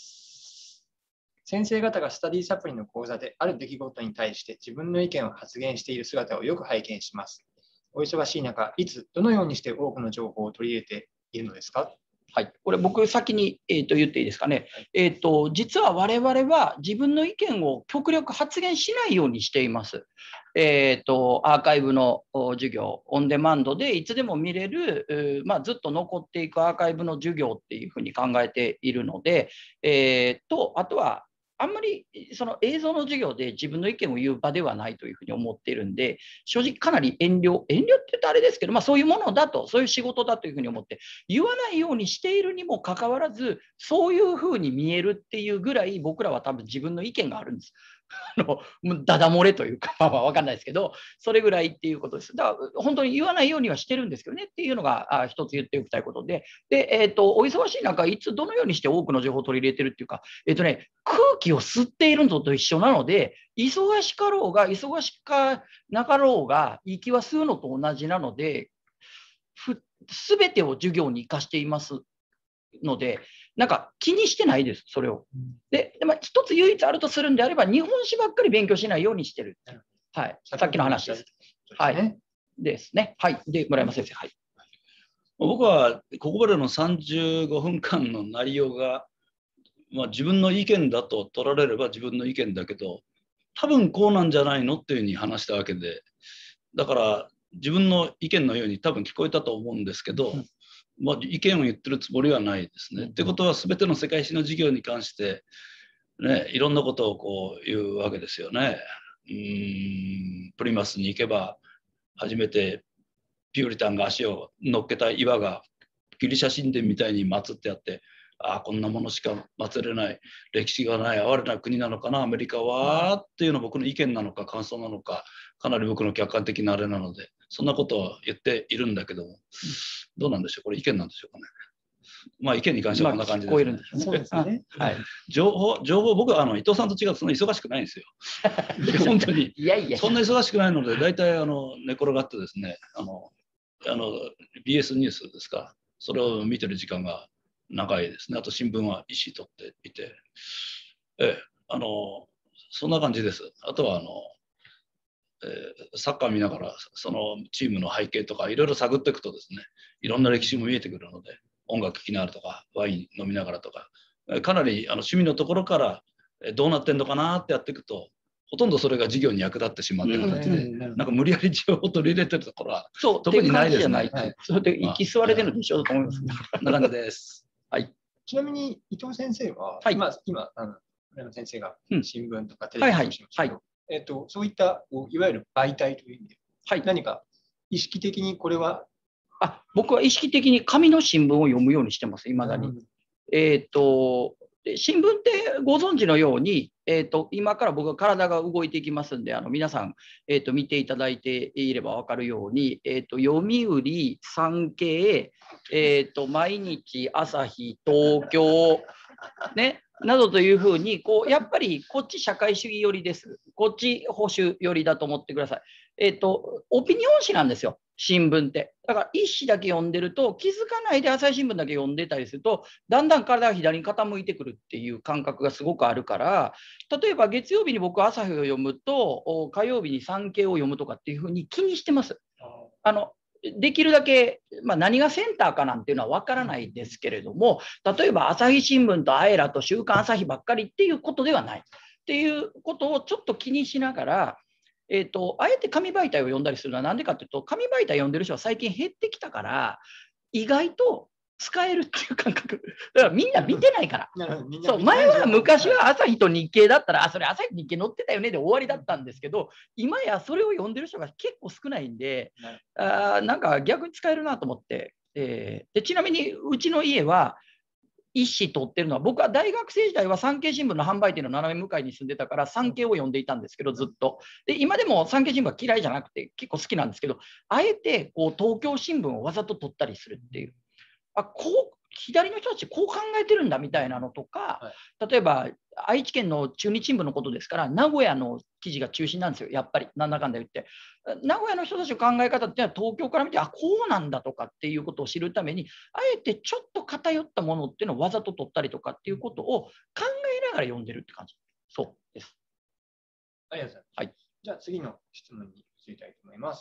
先生方がスタディサプリの講座である出来事に対して自分の意見を発言している姿をよく拝見します。お忙しい中、いつ、どのようにして多くの情報を取り入れているのですか？ はい、これ僕先に、言っていいですかね。実は我々は自分の意見を極力発言しないようにしています。アーカイブの授業、オンデマンドでいつでも見れる、ずっと残っていくアーカイブの授業っていうふうに考えているので、あとはあんまりその映像の授業で自分の意見を言う場ではないというふうに思っているんで、正直かなり遠慮って言うとあれですけど、そういうものだと、そういう仕事だというふうに思って、言わないようにしているにもかかわらず、そういうふうに見えるっていうぐらい、僕らは多分自分の意見があるんです。ダダ漏れというか、分かんないですけど、それぐらいっていうことです。だから本当に言わないようにはしてるんですけどねっていうのが一つ言っておきたいことで、お忙しい中、いつどのようにして多くの情報を取り入れてるっていうか、空気を吸っているのと一緒なので、忙しかろうが、忙しかなかろうが、息は吸うのと同じなので、すべてを授業に生かしていますので、なんか気にしてないです、それを。で、一つ唯一あるとするんであれば、日本史ばっかり勉強しないようにしてる。はい。さっきの話です。はい。ですね。はい。で、村山先生。はい。 僕はここまでの35分間の内容が、自分の意見だと取られれば自分の意見だけど、多分こうなんじゃないのっていうふうに話したわけで、だから自分の意見のように多分聞こえたと思うんですけど、意見を言ってるつもりはないですね。ってことは全ての世界史の授業に関して、ね、いろんなことをこう言うわけですよね。プリマスに行けば初めてピューリタンが足を乗っけた岩がギリシャ神殿みたいに祀ってあって、こんなものしか祀れない、歴史がない哀れな国なのかなアメリカはっていうのは僕の意見なのか感想なのか、かなり僕の客観的なあれなのでそんなことを言っているんだけども、どうなんでしょう、これ意見なんでしょうかね。意見に関してはこんな感じですね。 そうですね。 はい。情報僕は伊藤さんと違うそんな忙しくないんですよ。本当にそんな忙しくないので、大体寝転がってですね、BS ニュースですか、それを見てる時間が長いですね。あと新聞は石取っていて、そんな感じです。あとはサッカー見ながらそのチームの背景とかいろいろ探っていくとですね、いろんな歴史も見えてくるので、音楽聴きながらとかワイン飲みながらとか、かなり趣味のところからどうなってんのかなってやっていくと、ほとんどそれが授業に役立ってしまっている形で、なんか無理やり情報を取り入れてるところは特にないですね。 それで息吸われてるのと一緒だと思います。 こんな感じです。 はい。 ちなみに伊藤先生は、今村山先生が新聞とかテレビをしましたけど、そういったいわゆる媒体という意味で、何か意識的にこれは僕は意識的に紙の新聞を読むようにしてます、いまだに。新聞ってご存知のように、今から僕は体が動いていきますんで、皆さん、見ていただいていれば分かるように、読売、産経、毎日、朝日、東京、ね、などというふうにやっぱりこっち社会主義寄りです。こっち保守寄りだと思ってください。オピニオン紙なんですよ、新聞って。だから一紙だけ読んでると、気づかないで朝日新聞だけ読んでたりすると、だんだん体が左に傾いてくるっていう感覚がすごくあるから、例えば月曜日に僕は朝日を読むと、火曜日に産経を読むとかっていうふうに気にしてます。できるだけ、何がセンターかなんていうのは分からないですけれども、例えば朝日新聞とアエラと週刊朝日ばっかりっていうことではないっていうことをちょっと気にしながら、あえて紙媒体を読んだりするのは何でかというと、紙媒体読んでる人は最近減ってきたから、意外と使えるっていう感覚。だからみんな見てないから。そう前は昔は朝日と日経だったら、それ朝日日経載ってたよねで終わりだったんですけど、今やそれを読んでる人が結構少ないんで、なんか逆に使えるなと思って。でちなみにうちの家は一紙取ってるのは、僕は大学生時代は産経新聞の販売店の斜め向かいに住んでたから、産経を読んでいたんですけど、ずっと。で、今でも産経新聞は嫌いじゃなくて、結構好きなんですけど、あえてこう東京新聞をわざと取ったりするっていう。左の人たちこう考えてるんだみたいなのとか、例えば愛知県の中日新聞のことですから、名古屋の記事が中心なんですよ、やっぱり、なんだかんだ言って。名古屋の人たちの考え方っていうのは、東京から見て、こうなんだとかっていうことを知るために、あえてちょっと偏ったものっていうのをわざと取ったりとかっていうことを考えながら読んでるって感じ。そうです。 ありがとうございます。はい、じゃあ次の質問に移りたいと思います。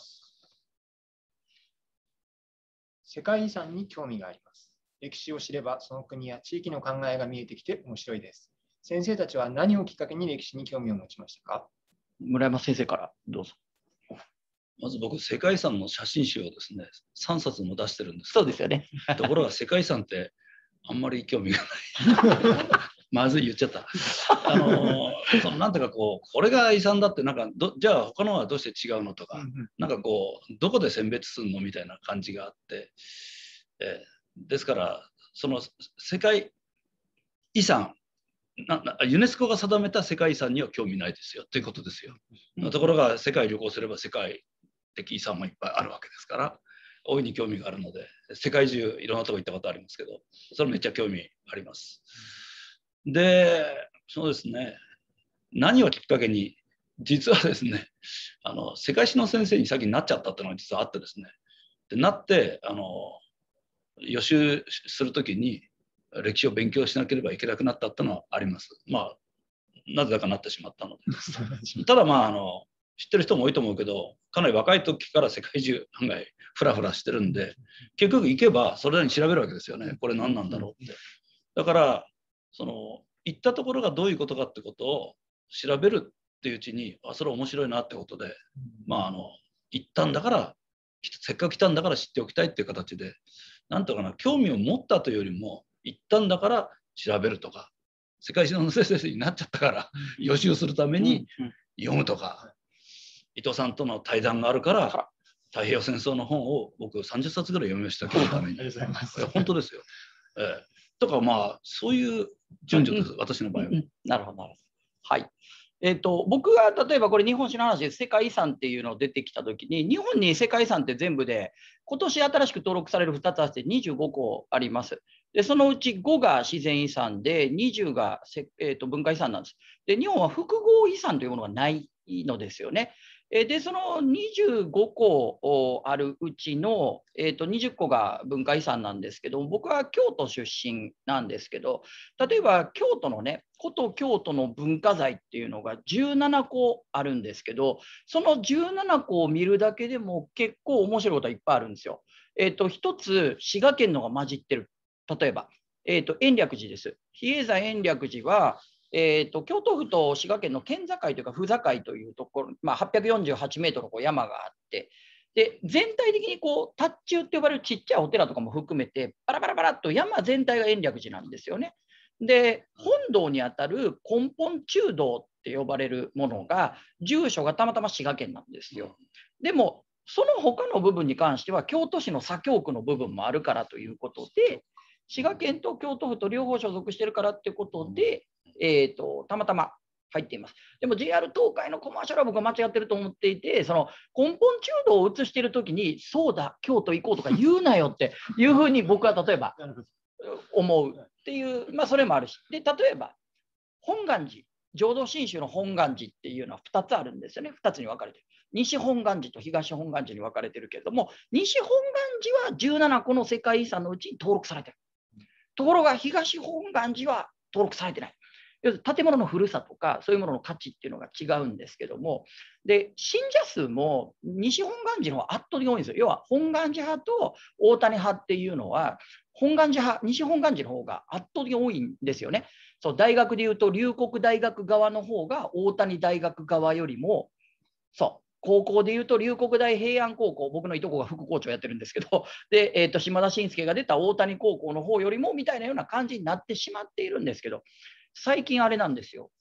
世界遺産に興味があります。歴史を知ればその国や地域の考えが見えてきて面白いです。先生たちは何をきっかけに歴史に興味を持ちましたか？ 村山先生からどうぞ。 まず僕、世界遺産の写真集をですね、3冊も出してるんですけど。そうですよね。 ところが世界遺産ってあんまり興味がない。まずい言っちゃった。なんていうかこれが遺産だってじゃあ他のはどうして違うのとか、どこで選別するのみたいな感じがあって、ですからその世界遺産ユネスコが定めた世界遺産には興味ないですよということですよ。ところが世界旅行すれば世界的遺産もいっぱいあるわけですから、大いに興味があるので、世界中いろんなとこ行ったことありますけど、それめっちゃ興味あります。で、そうですね、何をきっかけに、実はですね、世界史の先生に先になっちゃったっていうのが実はあってですね、でなって予習するときに歴史を勉強しなければいけなくなったっていうのはあります。まあなぜだかなってしまったので。ただ知ってる人も多いと思うけど、かなり若い時から世界中案外フラフラしてるんで、結局行けばそれなりに調べるわけですよね。これ何なんだろうって。だから行ったところがどういうことかってことを調べるっていううちに、それ面白いなってことで、行ったんだからせっかく来たんだから知っておきたいっていう形で、なんとかな、興味を持ったというよりも、行ったんだから調べるとか、世界史の先生になっちゃったから予習するために読むとか、伊藤さんとの対談があるから太平洋戦争の本を僕30冊ぐらい読みました、今日のために。本当ですよ。とかそういう順序です、私の場合は。 なるほど、なるほど。はい。僕が例えばこれ日本史の話で世界遺産っていうのを出てきたときに、日本に世界遺産って全部で今年新しく登録される2つあって25個あります。でそのうち5が自然遺産で20が文化遺産なんです。で日本は複合遺産というものがないのですよね。でその25個あるうちの、20個が文化遺産なんですけど、僕は京都出身なんですけど、例えば京都のね、古都京都の文化財っていうのが17個あるんですけど、その17個を見るだけでも結構面白いことがいっぱいあるんですよ。一つ、滋賀県のが混じってる。例えば、延暦寺です。比叡山延暦寺は、京都府と滋賀県の県境というか府境というところ、848メートルの山があって、で全体的に塔頭って呼ばれるちっちゃいお寺とかも含めて、バラバラバラっと山全体が延暦寺なんですよね。で、本堂にあたる根本中堂って呼ばれるものが、住所がたまたま滋賀県なんですよ。でも、その他の部分に関しては、京都市の左京区の部分もあるからということで、滋賀県と京都府と両方所属してるからってことで、たまたま入っています。でも JR 東海のコマーシャルは僕は間違ってると思っていて、その根本中堂を映しているときに、そうだ、京都行こうとか言うなよっていうふうに僕は例えば思うっていう、それもあるし、で例えば本願寺、浄土真宗の本願寺っていうのは2つあるんですよね。2つに分かれてる。西本願寺と東本願寺に分かれてるけれども、西本願寺は17個の世界遺産のうちに登録されてる。ところが東本願寺は登録されてない。建物の古さとかそういうものの価値っていうのが違うんですけども、で信者数も西本願寺の方が圧倒的に多いんですよ。要は本願寺派と大谷派っていうのは、本願寺派、西本願寺の方が圧倒的に多いんですよね。そう、大学でいうと龍谷大学側の方が大谷大学側よりも、そう、高校でいうと龍谷大平安高校、僕のいとこが副校長やってるんですけど、で、島田紳介が出た大谷高校の方よりもみたいなような感じになってしまっているんですけど、最近あれなんですよ。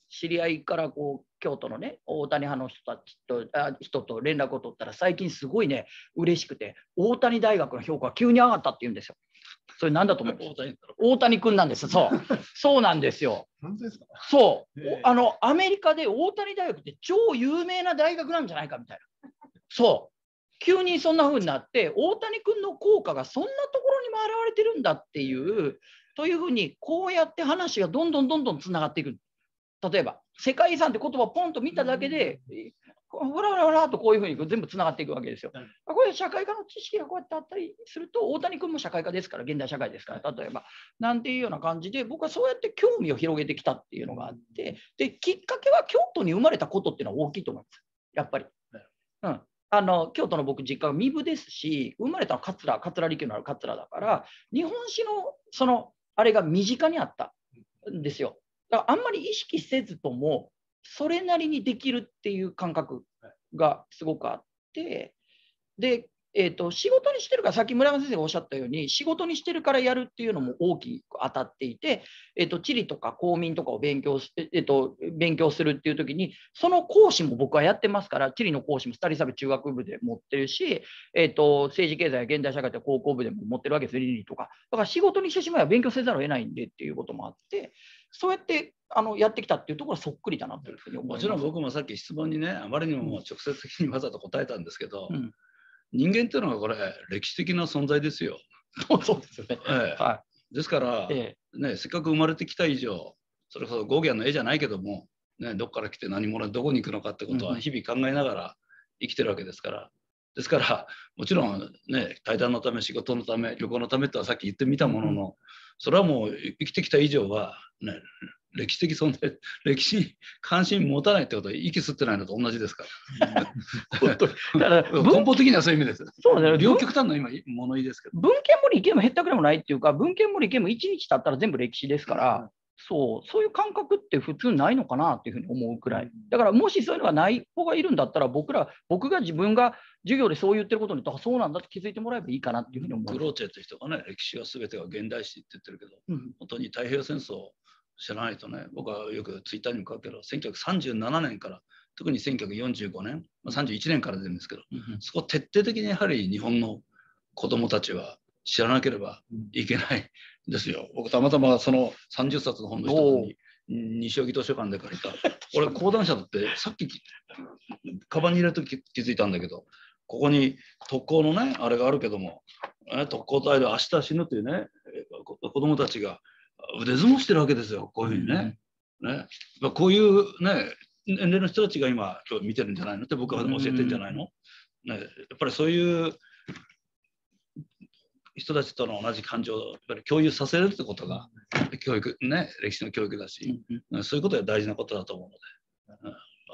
知り合いからこう京都のね、大谷派の人と連絡を取ったら、最近すごいね、嬉しくて、大谷大学の評価が急に上がったって言うんですよ。それなんだと思う？大谷君なんです。そうなんですよ。 本当ですか？ そう。アメリカで大谷大学って超有名な大学なんじゃないかみたいな。そう。急にそんな風になって、大谷君の効果がそんなところにも現れてるんだっていう、というふうに、こうやって話がどんどんつながっていく。例えば、世界遺産って言葉をポンと見ただけで、ほらほらほらとこういうふうに全部つながっていくわけですよ。これ社会科の知識がこうやってあったりすると、大谷君も社会科ですから、現代社会ですから、例えば、なんていうような感じで、僕はそうやって興味を広げてきたっていうのがあって、で、きっかけは京都に生まれたことっていうのは大きいと思います。やっぱり。京都の僕、実家が壬生ですし、生まれたのは桂離宮のある桂だから、日本史のあれが身近にあったんですよ。だからあんまり意識せずとも、それなりにできるっていう感覚がすごくあって、で、仕事にしてるから、さっき村山先生がおっしゃったように、仕事にしてるからやるっていうのも大きく当たっていて、地理とか公民とかを勉強するっていう時に、その講師も僕はやってますから、地理の講師もスタディサブ中学部で持ってるし、政治経済や現代社会って高校部でも持ってるわけです、倫理とか。だから仕事にしてしまえば勉強せざるを得ないんでっていうこともあって、そうやってやってきたっていうところはそっくりだなというふうに思います。 もちろん僕もさっき質問にね、あまりにも直接的にわざと答えたんですけど、人間っていうのはこれ歴史的な存在ですよ。 そうですよね。 ですから、せっかく生まれてきた以上、それこそゴーギャンの絵じゃないけども、どこから来て何者でどこに行くのかってことは日々考えながら生きてるわけですから。ですからもちろん対談のため、仕事のため、旅行のためとはさっき言ってみたものの、それはもう生きてきた以上は歴史的存在、歴史に関心持たないってことは息吸ってないのと同じですから。本当にだから根本的にはそういう意味です。そうだね。両極端な今物言いですけど。 文献も理系もへったくれもないっていうか、文献も理系も1日経ったら全部歴史ですから、そういう感覚って普通ないのかなっていうふうに思うくらい。だからもしそういうのがない子がいるんだったら、僕が自分が授業でそう言ってることに、そうなんだって気づいてもらえばいいかなっていうふうに思う。 グローチェって人がね、歴史は全てが現代史って言ってるけど、本当に太平洋戦争を知らないとね、僕はよくツイッターにも書くけど、1937年から、特に1945年、31年から出るんですけど、そこ徹底的にやはり日本の子どもたちは知らなければいけないんですよ。僕たまたまその30冊の本の一つに西荻図書館で借りた、俺講談社だってさっきカバンに入れると気づいたんだけど、ここに特攻のねあれがあるけども、特攻隊で明日死ぬっていうね、子どもたちが腕相撲してるわけですよ、こういうふうにね。こういうね年齢の人たちが今見てるんじゃないのって僕は教えてるんじゃないの、やっぱりそういう人たちとの同じ感情をやっぱり共有させるってことが教育ね、歴史の教育だし、そういうことが大事なことだと思うので。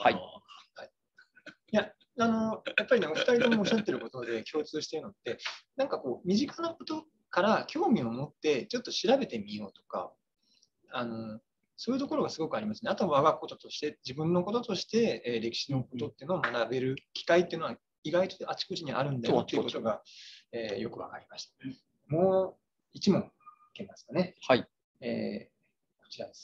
いややっぱりね、お二人ともおっしゃってることで共通しているのって、なんかこう身近なことから興味を持ってちょっと調べてみようとか、そういうところがすごくありますね。あとは我がこととして、自分のこととして、歴史のことっていうのを学べる機会っていうのは意外とあちこちにあるんだよっていうことが、よく分かりました。もう一問いけますかね。 はい。 こちらです。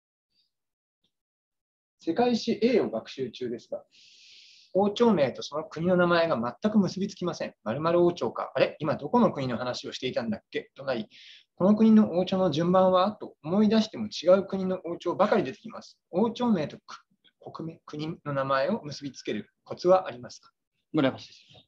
世界史 A を学習中ですが、王朝名とその国の名前が全く結びつきません。〇〇王朝か。あれ今どこの国の話をしていたんだっけとなり、この国の王朝の順番はと思い出しても違う国の王朝ばかり出てきます。王朝名と国の名前を結びつけるコツはありますか？ 村山先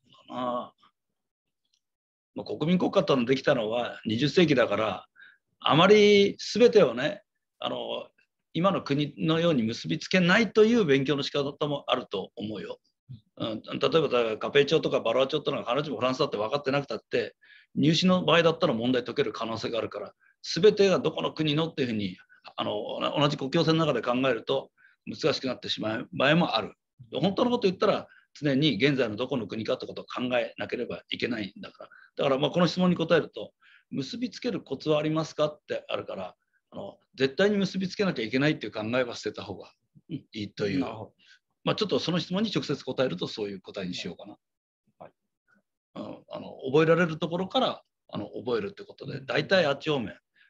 生。国民国家とのできたのは20世紀だから、あまり全てをね、今の国のように結びつけないという勉強の仕方もあると思うよ。例えばカペイ朝とかバロア朝というのが必ずしもフランスだって分かってなくたって入試の場合だったら問題解ける可能性があるから、全てがどこの国のっていうふうに同じ国境線の中で考えると難しくなってしまう場合もある。本当のこと言ったら常に現在のどこの国かってことを考えなければいけないんだから。だからこの質問に答えると、結びつけるコツはありますかってあるから、絶対に結びつけなきゃいけないっていう考えは捨てた方がいいという。ちょっとその質問に直接答えるとそういう答えにしようかな。覚えられるところから覚えるってことで、大体あっち方面、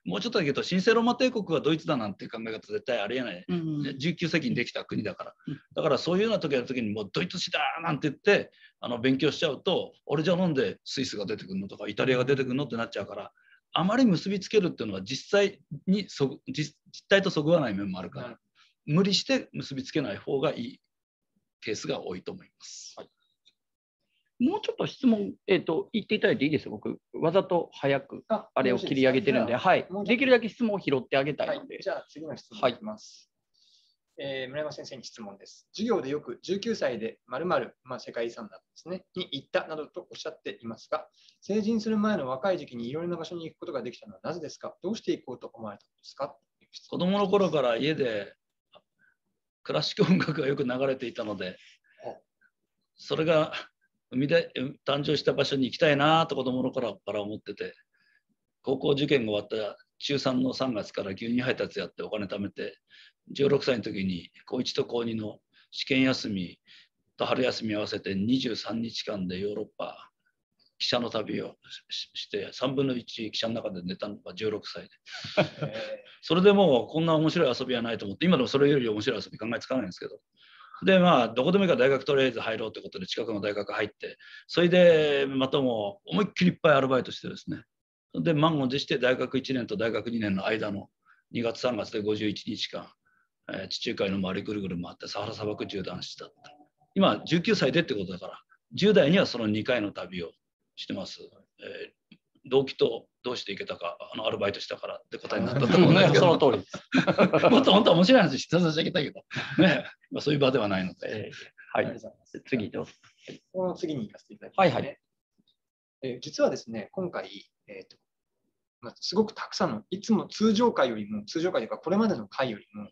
もうちょっとだけど神聖ローマ帝国はドイツだなんていう考え方絶対ありえない、19世紀にできた国だから、だからそういうような時やる時にもうドイツ史だなんて言って勉強しちゃうと、俺じゃなんでスイスが出てくるのとかイタリアが出てくるのってなっちゃうから、あまり結びつけるっていうのは実態とそぐわない面もあるから、無理して結びつけない方がいいケースが多いと思います。はい、 もうちょっと質問、言っていただいていいですか。僕、わざと早くあれを切り上げてるんで、はい、できるだけ質問を拾ってあげたいので。 はい、じゃあ、次の質問いきます。村山先生に質問です。授業でよく19歳で〇〇、世界遺産なんですね、に行ったなどとおっしゃっていますが、成人する前の若い時期にいろいろな場所に行くことができたのはなぜですか。どうして行こうと思われたんですか。 子供の頃から家でクラシック音楽がよく流れていたので、それが生で誕生した場所に行きたいなと子供の頃から思ってて、高校受験が終わった中3の3月から牛乳配達やってお金貯めて、16歳の時に高1と高2の試験休みと春休み合わせて23日間でヨーロッパ汽車の旅をして3分の1汽車の中で寝たのが16歳でそれでもうこんな面白い遊びはないと思って、今でもそれより面白い遊び考えつかないんですけど、でどこでもいいから大学とりあえず入ろうということで近くの大学入って、それでまたもう思いっきりいっぱいアルバイトしてですね、で満を持して大学1年と大学2年の間の2月3月で51日間、地中海の周りぐるぐる回ってサハラ砂漠縦断した。今19歳でってことだから、10代にはその2回の旅をしてます。動機とどうしていけたか、アルバイトしたからって答えになったと思うんですけど、 その通りです。 もっと本当は面白い話して差し上げたいけど、ね、そういう場ではないので。 はい、次どうぞ。 この次に行かせていただきます、ね。 はいはい。実はですね、今回、すごくたくさんの、いつも通常回というか、これまでの回よりも、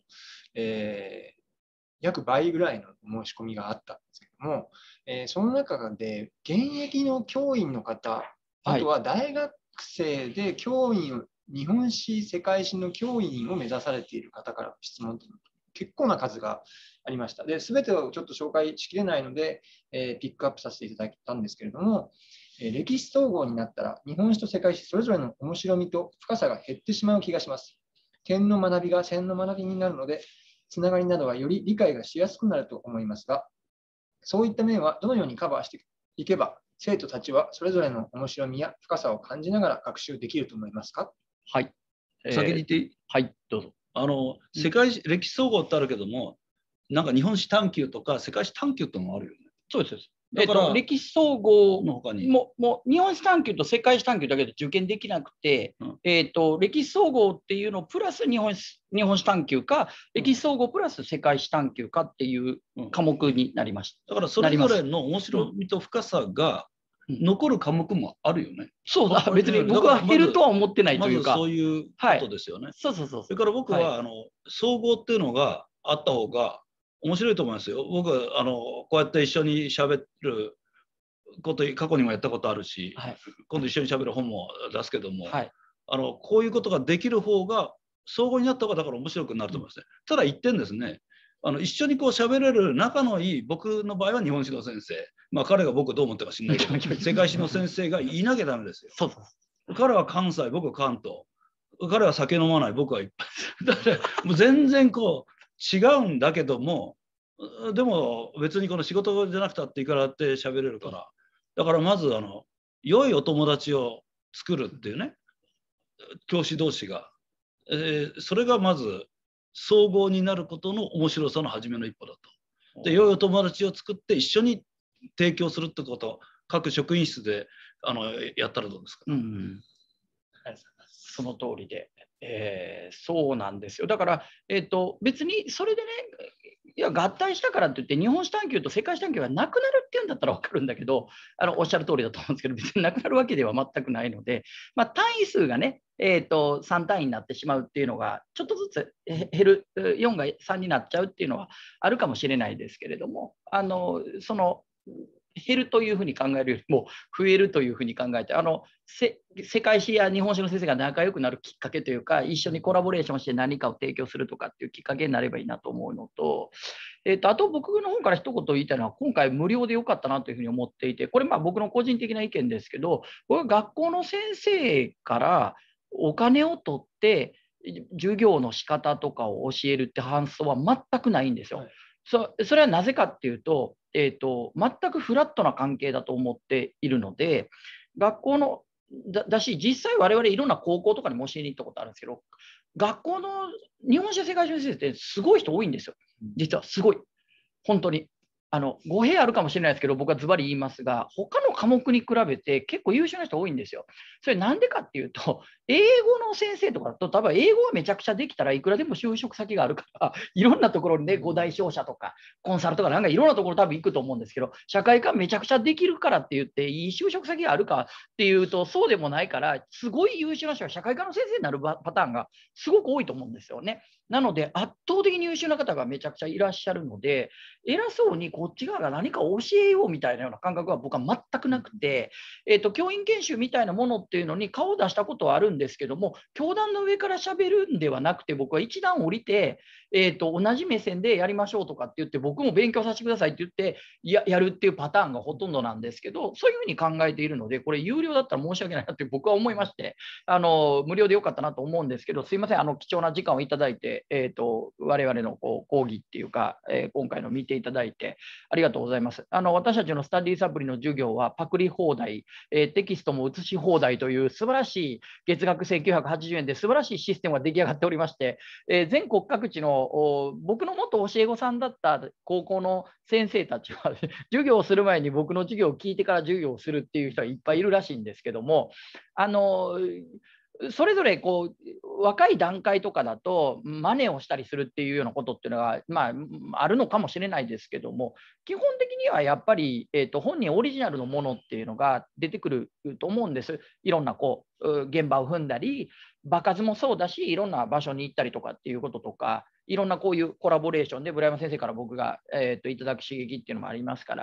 約倍ぐらいの申し込みがあったんですけども、その中で現役の教員の方、あとは大学生で教員を、日本史、世界史の教員を目指されている方からの質問というのが結構な数がありました。で、全てをちょっと紹介しきれないので、ピックアップさせていただいたんですけれども、歴史総合になったら日本史と世界史それぞれの面白みと深さが減ってしまう気がします。点の学びが線の学びになるので、つながりなどはより理解がしやすくなると思いますが、そういった面はどのようにカバーしていけば、生徒たちはそれぞれの面白みや深さを感じながら学習できると思いますか。 はい。 先に言っていい？ はい、どうぞ。 世界史、歴史総合ってあるけども、なんか日本史探究とか世界史探究ってのもあるよね。 そうです。だから歴史総合の他にもう日本史探究と世界史探究だけで受験できなくて、歴史総合っていうのプラス日本史探究か、歴史総合プラス世界史探究かっていう科目になりました。 だからそれぞれの面白みと深さが残る科目もあるよね。 そうだ、別に僕は減るとは思ってないというか、 まずそういうことですよね。 そう。 それから僕は、総合っていうのがあった方が面白いと思いますよ。僕はこうやって一緒に喋ること過去にもやったことあるし、今度一緒に喋る本も出すけども、こういうことができる方が総合になった方がだから面白くなると思いますね。ただ一点ですね、一緒にこう喋れる仲のいい、僕の場合は日本史の先生、彼が僕どう思ってるか知らないけど世界史の先生がいなきゃダメですよ。彼は関西、僕は関東、彼は酒飲まない、僕はいっぱいだからもう全然こう違うんだけども、でも別にこの仕事じゃなくたっていいからって喋れるから、だからまず良いお友達を作るっていうね、教師同士が、それがまず総合になることの面白さの初めの一歩だと。で、良いお友達を作って一緒に提供するってことを各職員室でやったらどうですか。 その通りで、そうなんですよ。だから、別にそれでね、いや合体したからって言って日本史探究と世界史探究がなくなるっていうんだったら分かるんだけど、おっしゃる通りだと思うんですけど、別になくなるわけでは全くないので、単位数がね、3単位になってしまうっていうのがちょっとずつ減る、4が3になっちゃうっていうのはあるかもしれないですけれども、その減るというふうに考えるよりも増えるというふうに考えて、世界史や日本史の先生が仲良くなるきっかけというか、一緒にコラボレーションして何かを提供するとかっていうきっかけになればいいなと思うのと、あと僕の方から一言言いたいのは、今回無料でよかったなというふうに思っていて、これ僕の個人的な意見ですけど、僕は学校の先生からお金を取って授業の仕方とかを教えるって発想は全くないんですよ。はい、それはなぜかっていうと、全くフラットな関係だと思っているので、学校のだし、実際我々いろんな高校とかにも教えに行ったことあるんですけど、学校の日本史世界史の先生ってすごい人多いんですよ。実はすごい。本当に。語弊あるかもしれないですけど、僕はズバリ言いますが、他の科目に比べて結構優秀な人多いんですよ。それなんでかっていうと、英語の先生とかだと、多分英語がめちゃくちゃできたらいくらでも就職先があるから、いろんなところにね、5大商社とか、コンサルとかなんかいろんなところ多分行くと思うんですけど、社会科めちゃくちゃできるからって言って、いい就職先があるかっていうと、そうでもないから、すごい優秀な人が社会科の先生になるパターンがすごく多いと思うんですよね。なので、圧倒的に優秀な方がめちゃくちゃいらっしゃるので、偉そうにこっち側が何か教えようみたいなような感覚は僕は全くなくて、教員研修みたいなものっていうのに顔を出したことはあるんですけども、教壇の上から喋るんではなくて、僕は一段降りて、同じ目線でやりましょうとかって言って、僕も勉強させてくださいって言ってやるっていうパターンがほとんどなんですけど、そういうふうに考えているので、これ有料だったら申し訳ないなって僕は思いまして、無料でよかったなと思うんですけど、すいません、貴重な時間をいただいて、我々の講義っていうか、今回の見ていただいてありがとうございます。私たちのスタディサプリの授業はパクリ放題、テキストも写し放題という素晴らしい月額1980円で素晴らしいシステムが出来上がっておりまして、全国各地の僕の元教え子さんだった高校の先生たちは授業をする前に僕の授業を聞いてから授業をするっていう人がいっぱいいるらしいんですけども、それぞれこう若い段階とかだと真似をしたりするっていうようなことっていうのが、あるのかもしれないですけども、基本的にはやっぱり、本人オリジナルのものっていうのが出てくると思うんです。いろんな現場を踏んだり、場数もそうだし、いろんな場所に行ったりとかっていうこととか、いろんなこういうコラボレーションで村山先生から僕が、いただく刺激っていうのもありますから、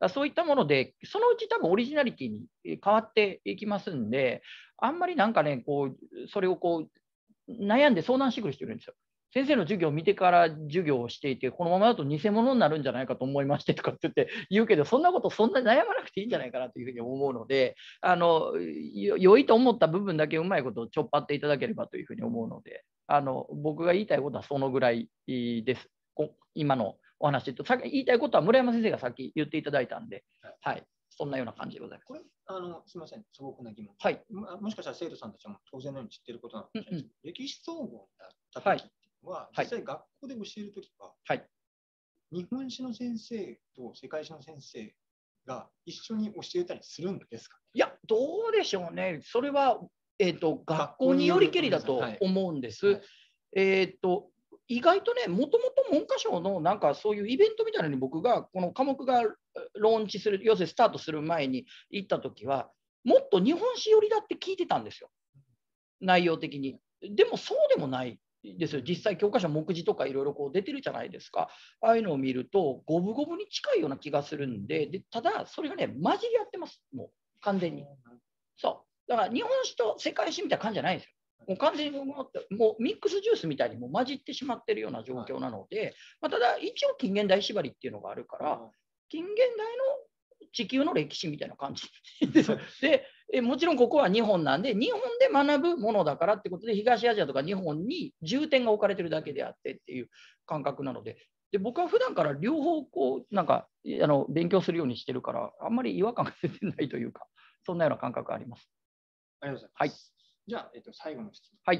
そういったものでそのうち多分オリジナリティに変わっていきますんで、あんまりなんかね、それを悩んで相談してくる人いるんですよ。先生の授業を見てから授業をしていて、このままだと偽物になるんじゃないかと思いましてとかって言うけど、そんなことそんなに悩まなくていいんじゃないかなというふうに思うので、良いと思った部分だけうまいことをちょっぱっていただければというふうに思うので、僕が言いたいことはそのぐらいです。今のお話と、言いたいことは村山先生がさっき言っていただいたんで、はい、そんなような感じでございます。 これすみません、素朴な疑問。 はい、 もしかしたら生徒さんたちも当然のように知っていることなのかもしれないですけど、歴史総合だった時っていうのは、実際学校で教えるときは、日本史の先生と世界史の先生が一緒に教えたりするんですか？ いや、どうでしょうね。それは、学校によりけりだと思うんです。意外とね、もともと文科省のなんかそういうイベントみたいなのに僕がこの科目がローンチする、要するにスタートする前に行ったときは、もっと日本史寄りだって聞いてたんですよ、内容的に。でもそうでもないですよ。実際教科書目次とかいろいろ出てるじゃないですか。ああいうのを見ると五分五分に近いような気がするんで、ただそれがね、混じり合ってます、もう完全に。そう。だから日本史と世界史みたいな感じじゃないんですよ。もう完全にもうミックスジュースみたいにもう混じってしまってるような状況なので、ただ一応近現代縛りっていうのがあるから、近現代の地球の歴史みたいな感じで、もちろんここは日本なんで、日本で学ぶものだからってことで、東アジアとか日本に重点が置かれてるだけであってっていう感覚なので、僕は普段から両方なんか勉強するようにしてるから、あんまり違和感が出てないというか、そんなような感覚があります。 ありがとうございます。じゃあ、最後の質問。 はい。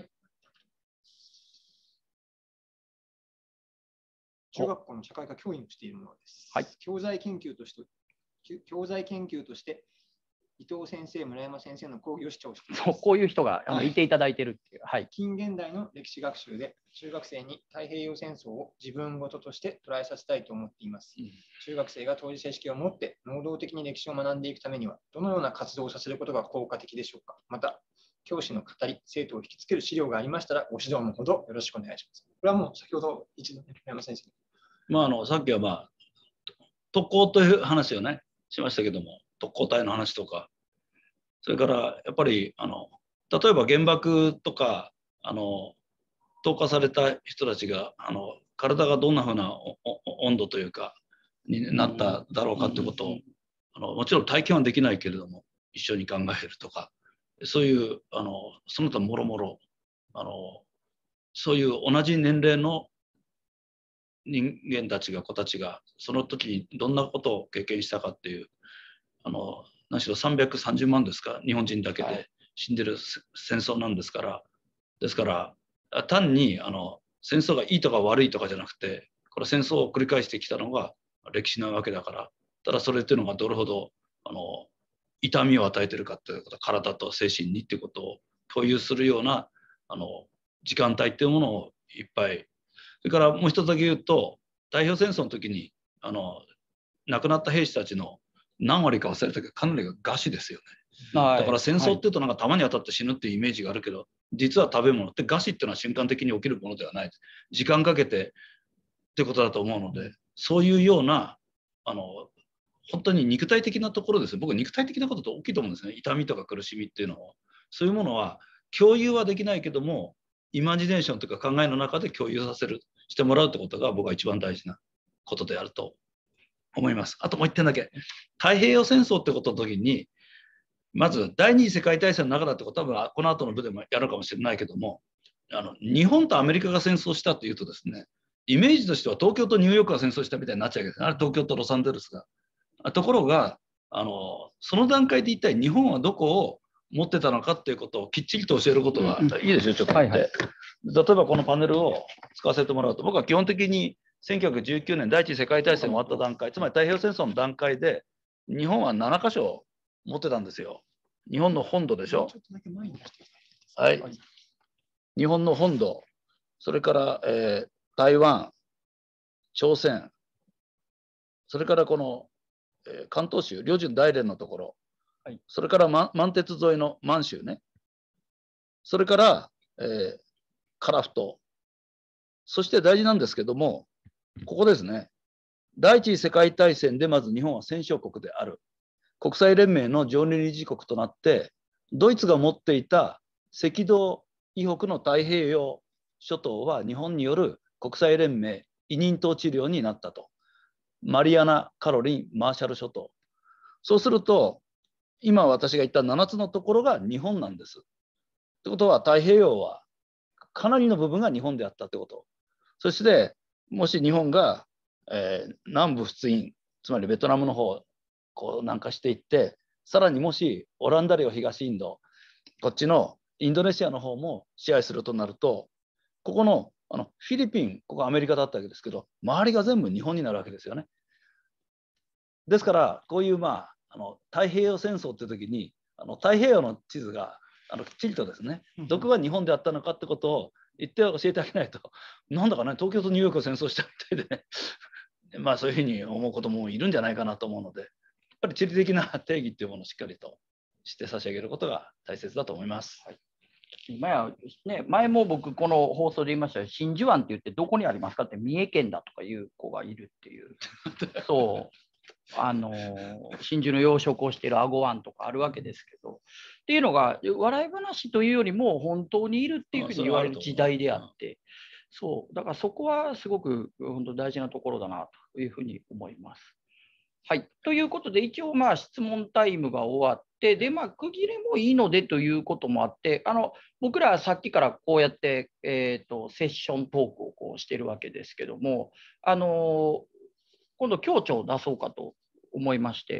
中学校の社会科教員をしているものです。 はい。 教材研究として伊藤先生、村山先生の講義を視聴しています。 そう、こういう人がいていただいてるっていう。はい。 近現代の歴史学習で中学生に太平洋戦争を自分事として捉えさせたいと思っています。中学生が当事者意識を持って能動的に歴史を学んでいくためには、どのような活動をさせることが効果的でしょうか。また、教師の語り、生徒を引きつける資料がありましたら、ご指導のほどよろしくお願いします。これはもう先ほど一度、村山先生に。 さっきは特攻という話をね、しましたけども、特攻隊の話とか、それからやっぱり例えば原爆とか投下された人たちが体がどんなふうな温度というかになっただろうかということをもちろん体験はできないけれども一緒に考えるとか、 そういうその他もろもろそういう同じ年齢の人間たちが子たちがその時にどんなことを経験したかっていう何しろ330万ですか、日本人だけで死んでる戦争なんですから、ですから単に戦争がいいとか悪いとかじゃなくて、これ戦争を繰り返してきたのが歴史なわけだから、ただそれっていうのがどれほど痛みを与えてるかっていうこと、体と精神にっていうことを共有するような時間帯っていうものをいっぱい。それからもう一つだけ言うと、太平洋戦争の時に亡くなった兵士たちの何割か忘れたけど、かなりが餓死ですよね。だから戦争っていうとなんか弾に当たって死ぬっていうイメージがあるけど、実は食べ物って餓死っていうのは瞬間的に起きるものではないです。時間かけてってことだと思うので、そういうような本当に肉体的なところです。僕肉体的なことって大きいと思うんですね。痛みとか苦しみっていうのを、そういうものは共有はできないけども、イマジネーションというか考えの中で共有してもらうってことが僕は一番大事なことであると思います。あともう一点だけ、太平洋戦争ってことの時に、まず第二次世界大戦の中だってことは多分この後の部でもやるかもしれないけども、日本とアメリカが戦争したというとですね、イメージとしては東京とニューヨークが戦争したみたいになっちゃうわけですね。あれ東京とロサンゼルスが。ところがその段階で一体日本はどこを持ってたのかっていうことをきっちりと教えることが、いいですよ、ちょっと待って。例えばこのパネルを使わせてもらうと、僕は基本的に1919年第一次世界大戦終わった段階、つまり太平洋戦争の段階で日本は7カ所持ってたんですよ。日本の本土でしょ。はい。日本の本土、それから、台湾、朝鮮、それからこの、関東州、遼順大連のところ、はい、それから満鉄沿いの満州ね、それから、樺太、そして大事なんですけども、ここですね、第一次世界大戦でまず日本は戦勝国である。国際連盟の常任理事国となって、ドイツが持っていた赤道以北の太平洋諸島は日本による国際連盟委任統治領になったと。マリアナ、カロリン、マーシャル諸島。そうすると、今私が言った7つのところが日本なんです。ということは、太平洋はかなりの部分が日本であったということ。そして、もし日本が、南部仏印、つまりベトナムの方、こう南下していって、さらにもしオランダ領東インド、こっちのインドネシアの方も支配するとなると、ここのフィリピン、ここアメリカだったわけですけど、周りが全部日本になるわけですよね。ですから、こういう太平洋戦争という時に、太平洋の地図がきっちりとですね、どこが日本であったのかってことを言って教えてあげないと、なんだかね、東京とニューヨークが戦争したみたいでね、まあそういうふうに思うこともいるんじゃないかなと思うので、やっぱり地理的な定義っていうものをしっかりとして差し上げることが大切だと思います。はい、 今やね、前も僕、この放送で言いましたよ、真珠湾って言って、どこにありますかって、三重県だとかいう子がいるっていう、そう、真珠の養殖をしている阿護湾とかあるわけですけど、っていうのが、笑い話というよりも、本当にいるっていうふうに言われる時代であって、そうだからそこはすごく本当大事なところだなというふうに思います。はい、ということで、一応、質問タイムが終わって、で、区切れもいいのでということもあって、僕らはさっきからこうやって、セッショントークをこうしてるわけですけども、今度、共著を出そうかと思いまして、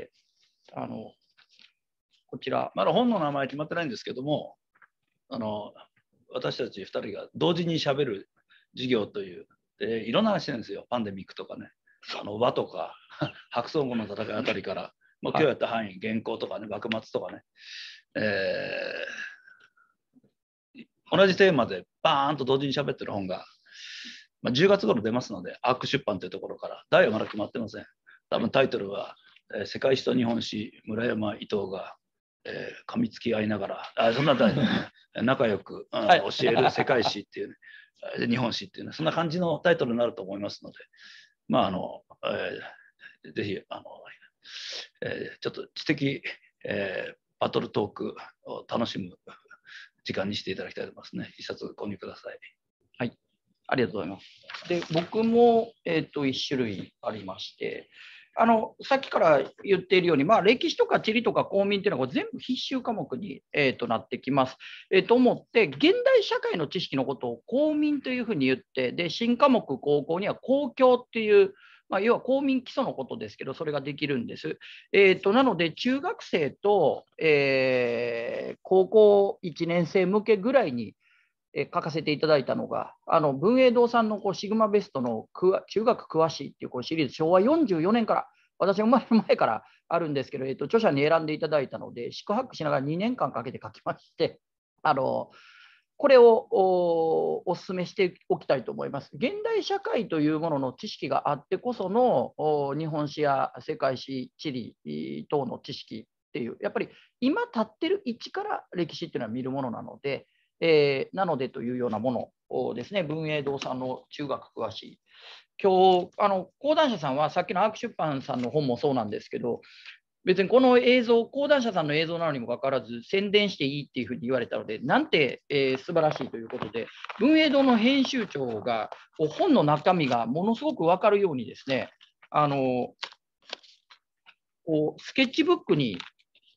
こちら。 まだ本の名前決まってないんですけども、私たち2人が同時にしゃべる授業という、いろんな話なんですよ、パンデミックとかね、和とか、白装軍の戦いあたりから、今日やった範囲、元寇とかね、幕末とかね、同じテーマでバーンと同時に喋ってる本が、10月頃出ますので、アーク出版というところから、題はまだ決まってません。多分タイトルは、世界史と日本史、村山伊藤が、噛みつき合いながら、そんな仲良く、教える世界史っていう、ね、日本史っていうね、そんな感じのタイトルになると思いますので、ぜひちょっと知的、バトルトークを楽しむ時間にしていただきたいと思いますね。一冊購入ください。 はい、ありがとうございます。で、僕も、1種類ありまして、 さっきから言っているように、歴史とか地理とか公民というのは全部必修科目に、なってきます。と思って、現代社会の知識のことを公民というふうに言って、で新科目高校には公共っていう、要は公民基礎のことですけど、それができるんです。なので、中学生と、高校1年生向けぐらいに書かせていただいたのが、文英堂さんのシグマベストの中学詳しいっていうシリーズ、昭和44年から、私が生まれる前からあるんですけど、著者に選んでいただいたので、宿泊しながら2年間かけて書きまして、これをお勧めしておきたいと思います。現代社会というものの知識があってこその日本史や世界史、地理等の知識っていう、やっぱり今立ってる位置から歴史っていうのは見るものなので、なのでというようなものをですね、文英堂さんの中学詳しい。今日、講談社さんはさっきのアーク出版さんの本もそうなんですけど、別にこの映像、講談社さんの映像なのにもかかわらず、宣伝していいっていうふうに言われたので、なんて、素晴らしいということで、文英堂の編集長が本の中身がものすごく分かるようにですね、スケッチブックに、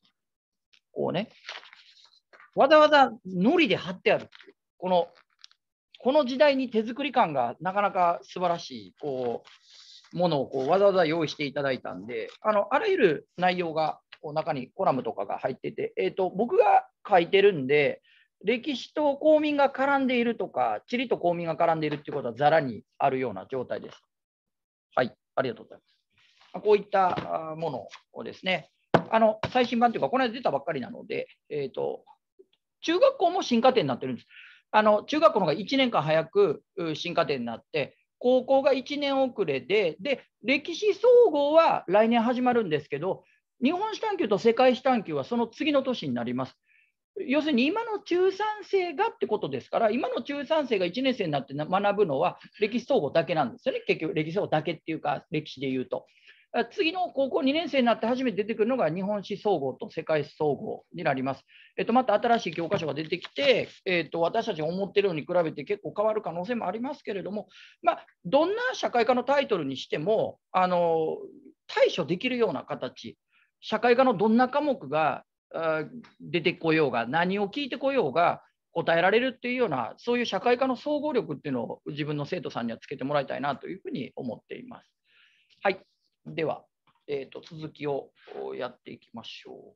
わざわざ糊で貼ってある。この時代に手作り感がなかなか素晴らしいものをわざわざ用意していただいたんで、あらゆる内容が中にコラムとかが入ってて、僕が書いてるんで、歴史と公民が絡んでいるとか、地理と公民が絡んでいるっていうことはざらにあるような状態です。はい、ありがとうございます。こういったものをですね、最新版というか、この間出たばっかりなので、中学校も進化点になってるんです。中学校の方が1年間早く進化点になって、高校が1年遅れで、歴史総合は来年始まるんですけど、日本史探究と世界史探究はその次の年になります。要するに今の中3生がってことですから、今の中3生が1年生になって学ぶのは歴史総合だけなんですよね。結局、歴史総合だけっていうか、歴史で言うと。次の高校2年生になって初めて出てくるのが日本史総合と世界史総合になります。また新しい教科書が出てきて、私たちが思っているのに比べて結構変わる可能性もありますけれども、どんな社会科のタイトルにしても対処できるような形、社会科のどんな科目が出てこようが、何を聞いてこようが答えられるっていうような、そういう社会科の総合力っていうのを自分の生徒さんにはつけてもらいたいなというふうに思っています。はい。では、続きをやっていきましょ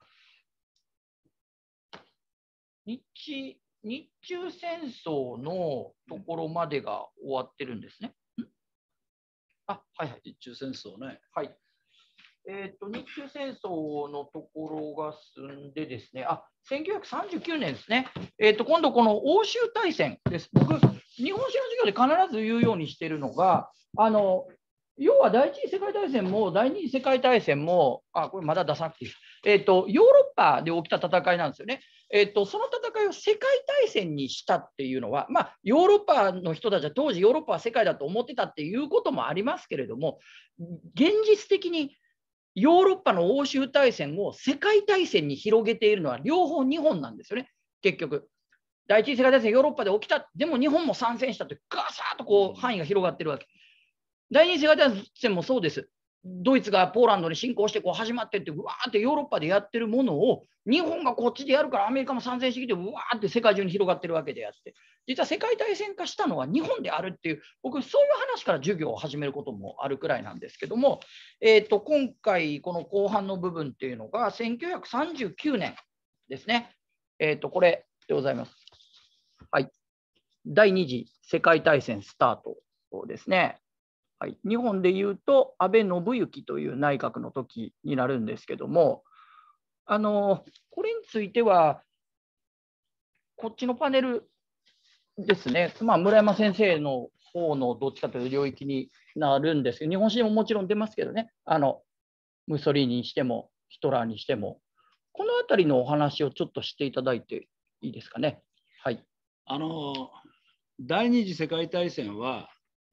う。日中戦争のところまでが終わってるんですね。はいはい。 日中戦争ね。 はい。日中戦争のところが進んでですね、1939年ですね。今度この欧州大戦です。僕、日本史の授業で必ず言うようにしているのが、要は第一次世界大戦も第二次世界大戦も、これまだ出さなくていい。ヨーロッパで起きた戦いなんですよね。その戦いを世界大戦にしたっていうのは、ヨーロッパの人たちは当時ヨーロッパは世界だと思ってたっていうこともありますけれども、現実的にヨーロッパの欧州大戦を世界大戦に広げているのは両方日本なんですよね、結局。第一次世界大戦ヨーロッパで起きた、でも日本も参戦したと、ガサッと範囲が広がってるわけ。第二次世界大戦もそうです。ドイツがポーランドに侵攻して始まってって、うわーってヨーロッパでやってるものを、日本がこっちでやるからアメリカも参戦してきて、うわーって世界中に広がってるわけであって、実は世界大戦化したのは日本であるっていう、僕、そういう話から授業を始めることもあるくらいなんですけども、今回、この後半の部分っていうのが、1939年ですね。これでございます。はい。第二次世界大戦スタートですね。はい、日本でいうと安倍信行という内閣の時になるんですけども、これについてはこっちのパネルですね、村山先生の方のどっちかという領域になるんですけど、日本史でももちろん出ますけどね、ムッソリーニにしてもヒトラーにしても、このあたりのお話をちょっとしていただいていいですかね。はい、 第二次世界大戦は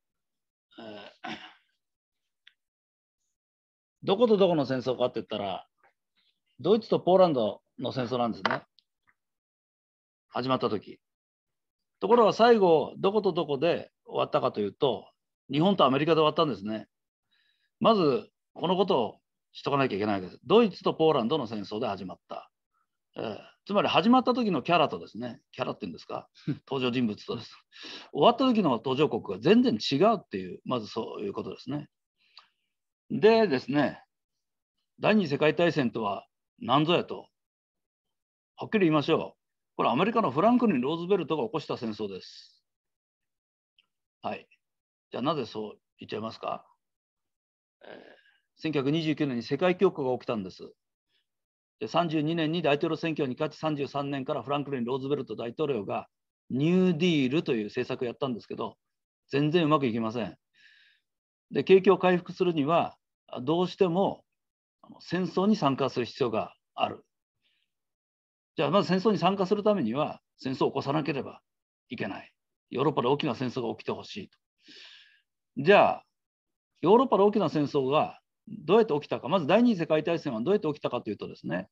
どことどこの戦争かって言ったら、ドイツとポーランドの戦争なんですね、始まった時。ところが最後、どことどこで終わったかというと、日本とアメリカで終わったんですね。まず、 このことをしとかなきゃいけないわけです。ドイツとポーランドの戦争で始まった。つまり始まった時のキャラとですね、キャラっていうんですか、登場人物とです。終わった時の登場国が全然違うっていう、まずそういうことですね。でですね、第二次世界大戦とは何ぞやと、はっきり言いましょう。これアメリカのフランクリン・ローズベルトが起こした戦争です。はい。じゃあなぜそう言っちゃいますか。1929年に世界恐慌が起きたんです。で32年に大統領選挙に勝ち、33年からフランクリン・ローズベルト大統領がニューディールという政策をやったんですけど、全然うまくいきません。で、景気を回復するには、どうしても戦争に参加する必要がある。じゃあまず戦争に参加するためには戦争を起こさなければいけない。ヨーロッパで大きな戦争が起きてほしいと。じゃあヨーロッパで大きな戦争がどうやって起きたか。まず第二次世界大戦はどうやって起きたかというとですね、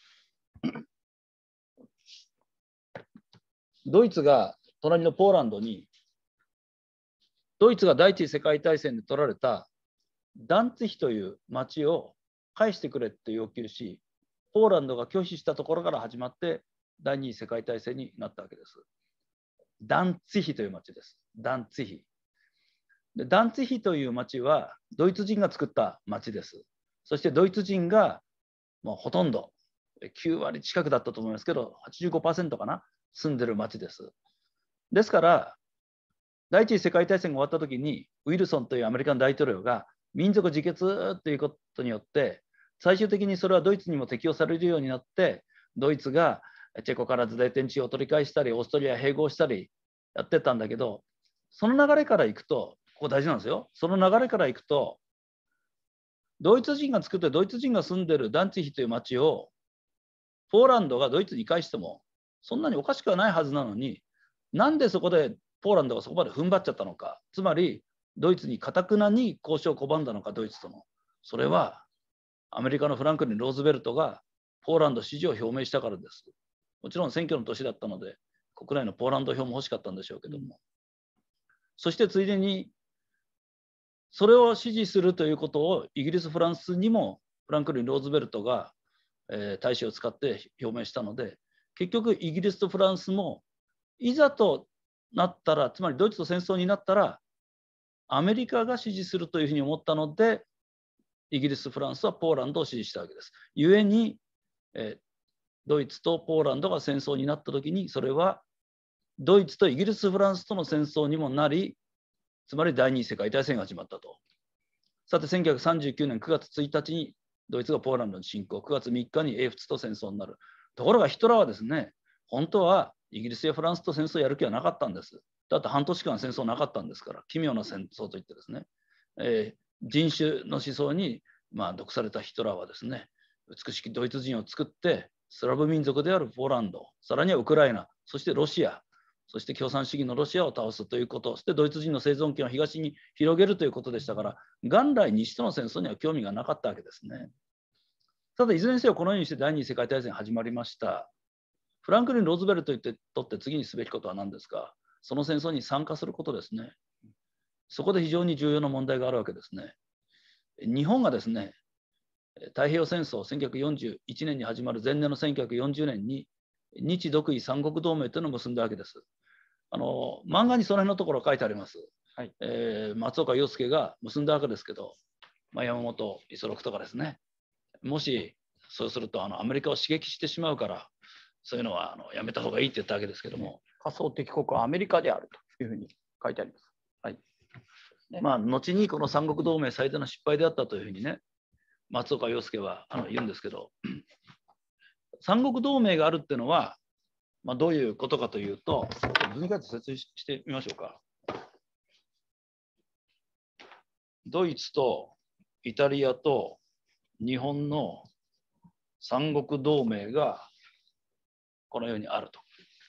ドイツが隣のポーランドに、ドイツが第一次世界大戦で取られたダンツィヒという町を返してくれって要求し、ポーランドが拒否したところから始まって第二次世界大戦になったわけです。ダンツィヒという町です。ダンツィヒ。でダンツィヒという町はドイツ人が作った町です。そしてドイツ人がもうほとんど9割近くだったと思いますけど 85% かな住んでる町です。ですから第一次世界大戦が終わった時にウィルソンというアメリカの大統領が民族自決ということによって最終的にそれはドイツにも適用されるようになってドイツがチェコからズデーテン地を取り返したりオーストリア併合したりやってたんだけど、その流れからいくとここ大事なんですよ。その流れからいくとドイツ人が作ってドイツ人が住んでるダンツィヒという町をポーランドがドイツに返してもそんなにおかしくはないはずなのに、なんでそこでポーランドがそこまで踏ん張っちゃったのか。つまりドイツに堅くなに交渉を拒んだのか、ドイツとの。それはアメリカのフランクリン・ローズベルトがポーランド支持を表明したからです。もちろん選挙の年だったので国内のポーランド票も欲しかったんでしょうけども、そしてついでにそれを支持するということをイギリス、フランスにもフランクリン・ローズベルトが、大使を使って表明したので、結局イギリスとフランスもいざとなったら、つまりドイツと戦争になったらアメリカが支持するというふうに思ったので、イギリス、フランスはポーランドを支持したわけです。故に、ドイツとポーランドが戦争になったときに、それはドイツとイギリス、フランスとの戦争にもなり、つまり第二次世界大戦が始まったと。さて、1939年9月1日にドイツがポーランドに侵攻、9月3日に英仏と戦争になる。ところがヒトラーはですね、本当はイギリスやフランスと戦争をやる気はなかったんです。だって半年間戦争なかったんですから、奇妙な戦争といってですね、人種の思想に毒されたヒトラーはですね、美しきドイツ人を作って、スラブ民族であるポーランド、さらにはウクライナ、そしてロシア、そして共産主義のロシアを倒すということ、そしてドイツ人の生存権を東に広げるということでしたから、元来西との戦争には興味がなかったわけですね。ただいずれにせよこのようにして第二次世界大戦始まりました。フランクリン・ローズベルトにとって次にすべきことは何ですか。その戦争に参加することですね。そこで非常に重要な問題があるわけですね。日本がですね、太平洋戦争1941年に始まる前年の1940年に日独伊三国同盟というのを結んだわけです。漫画にその辺のところ書いてあります。はい、松岡洋介が結んだわけですけど、山本五十六とかですね、もしそうするとアメリカを刺激してしまうから、そういうのはやめた方がいいって言ったわけですけども、 仮想敵国はアメリカであるというふうに書いてあります。はいね、後にこの三国同盟最大の失敗であったというふうにね、松岡洋介は言うんですけど、三国同盟があるっていうのは、どういうことかというと、図に書いて説明してみましょうか。ドイツとイタリアと日本の三国同盟がこのようにあると。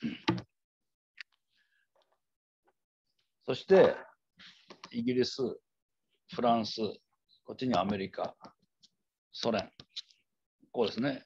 そしてイギリス、フランス、こっちにアメリカ、ソ連、こうですね。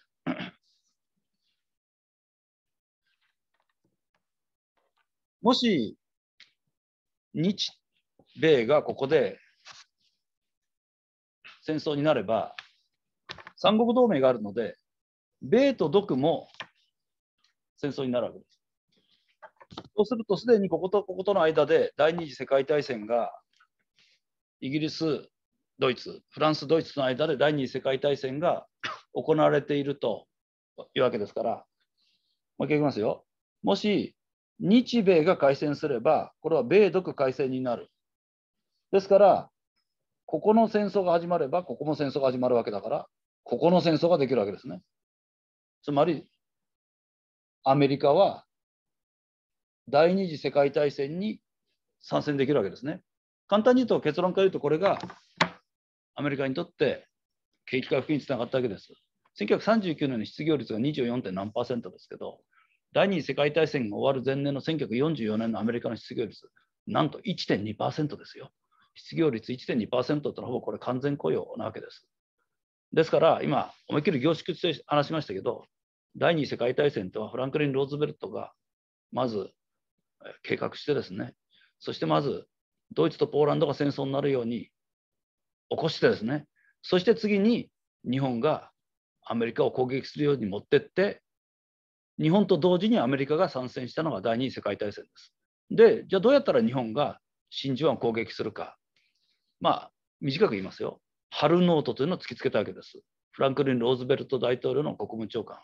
もし日米がここで戦争になれば、三国同盟があるので、米と独も戦争になるわけです。そうすると、すでにこことこことの間で第二次世界大戦がイギリス、ドイツ、フランス、ドイツの間で第二次世界大戦が行われているというわけですから、もう一回いきますよ。もし日米が開戦すれば、これは米独開戦になる。ですから、ここの戦争が始まれば、ここも戦争が始まるわけだから、ここの戦争ができるわけですね。つまり、アメリカは第二次世界大戦に参戦できるわけですね。簡単に言うと、結論から言うと、これがアメリカにとって景気回復につながったわけです。1939年の失業率が 24. 何%ですけど、第二次世界大戦が終わる前年の1944年のアメリカの失業率、なんと 1.2% ですよ。失業率 1.2% というのはほぼこれ完全雇用なわけです。ですから、今、思いっきり凝縮して話しましたけど、第二次世界大戦とはフランクリン・ローズベルトがまず計画してですね、そしてまずドイツとポーランドが戦争になるように起こしてですね、そして次に日本がアメリカを攻撃するように持ってって、日本と同時にアメリカが参戦したのが第二次世界大戦です。で、じゃあどうやったら日本が真珠湾を攻撃するか。まあ、短く言いますよ。ハルノートというのを突きつけたわけです。フランクリン・ローズベルト大統領の国務長官。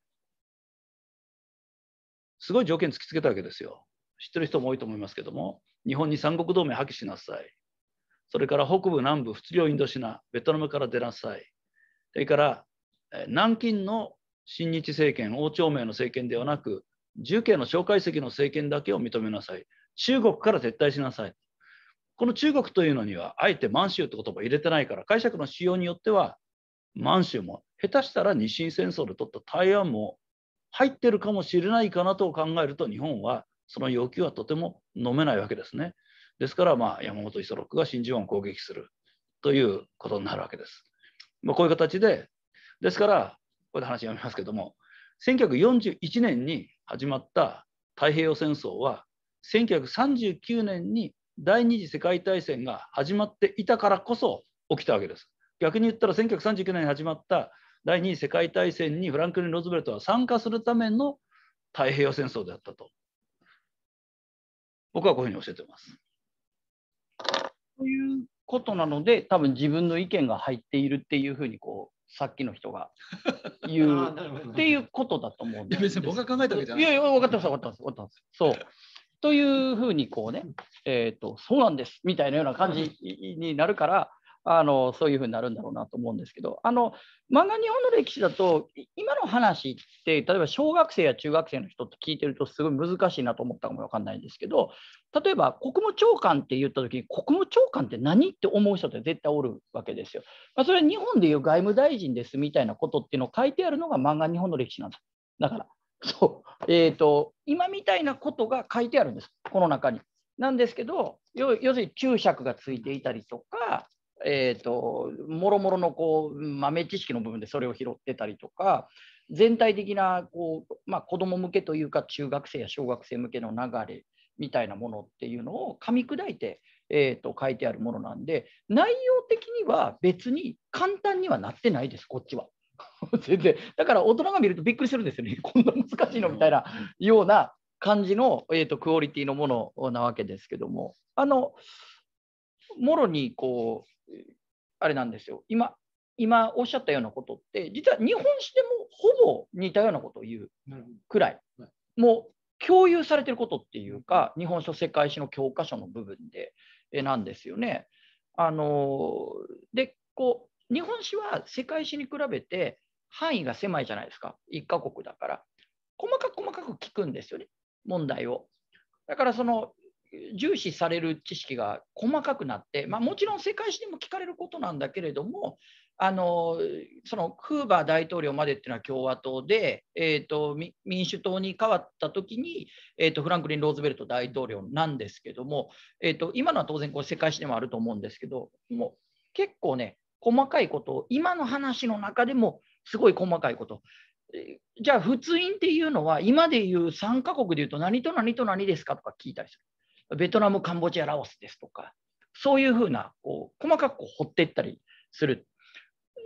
すごい条件突きつけたわけですよ。知ってる人も多いと思いますけども、日本に三国同盟破棄しなさい。それから北部、南部、仏領インドシナ、ベトナムから出なさい。それから南京の親日政権、王朝命の政権ではなく、重慶の蒋介石の政権だけを認めなさい。中国から撤退しなさい。この中国というのには、あえて満州って言葉を入れてないから、解釈の仕様によっては、満州も、下手したら日清戦争で取った台湾も入ってるかもしれないかなと考えると、日本はその要求はとても飲めないわけですね。ですから、山本五十六が真珠湾を攻撃するということになるわけです。こういう形で、ですから、これで話やめますけども、1941年に始まった太平洋戦争は、1939年に第二次世界大戦が始まっていたからこそ起きたわけです。逆に言ったら、1939年に始まった第二次世界大戦にフランクリン・ローズベルトは参加するための太平洋戦争であったと。僕はこういうふうに教えています。 ということなので、多分自分の意見が入っているっていうふうにさっきの人が言うっていうことだと思うんです。 別に僕が考えたわけじゃない。 いやいや、分かってます、分かってます。そう。というふうにそうなんですみたいなような感じになるから、そういうふうになるんだろうなと思うんですけど、漫画日本の歴史だと、今の話って、例えば小学生や中学生の人って聞いてると、すごい難しいなと思ったかも分かんないんですけど、例えば国務長官って言ったときに、国務長官って何って思う人って絶対おるわけですよ。それは日本でいう外務大臣ですみたいなことっていうのを書いてあるのが漫画日本の歴史なんです。だから、今みたいなことが書いてあるんです、この中に。なんですけど、要するに注釈がついていたりとか、もろもろの豆知識の部分でそれを拾ってたりとか、全体的な子ども向けというか、中学生や小学生向けの流れみたいなものっていうのを噛み砕いて、書いてあるものなんで、内容的には別に簡単にはなってないです、こっちは。全然。だから大人が見るとびっくりするんですよね。こんな難しいのみたいなような感じの、クオリティのものなわけですけども、もろにあれなんですよ。今おっしゃったようなことって、実は日本史でもほぼ似たようなことを言うくらい、もう共有されてることっていうか、日本書世界史の教科書の部分でなんですよね。で、日本史は世界史に比べて範囲が狭いじゃないですか。1カ国だから。細かく聞くんですよね、問題を。だから重視される知識が細かくなって、もちろん世界史でも聞かれることなんだけれども、フーバー大統領までっていうのは共和党で、民主党に変わったときに、フランクリン・ローズベルト大統領なんですけども、今のは当然世界史でもあると思うんですけど、もう結構ね、細かいことを、今の話の中でもすごい細かいこと。じゃあ、仏印っていうのは、今でいう3カ国でいうと何と何と何ですかとか聞いたりする。ベトナム、カンボジア、ラオスですとか、そういうふうな細かく掘っていったりする。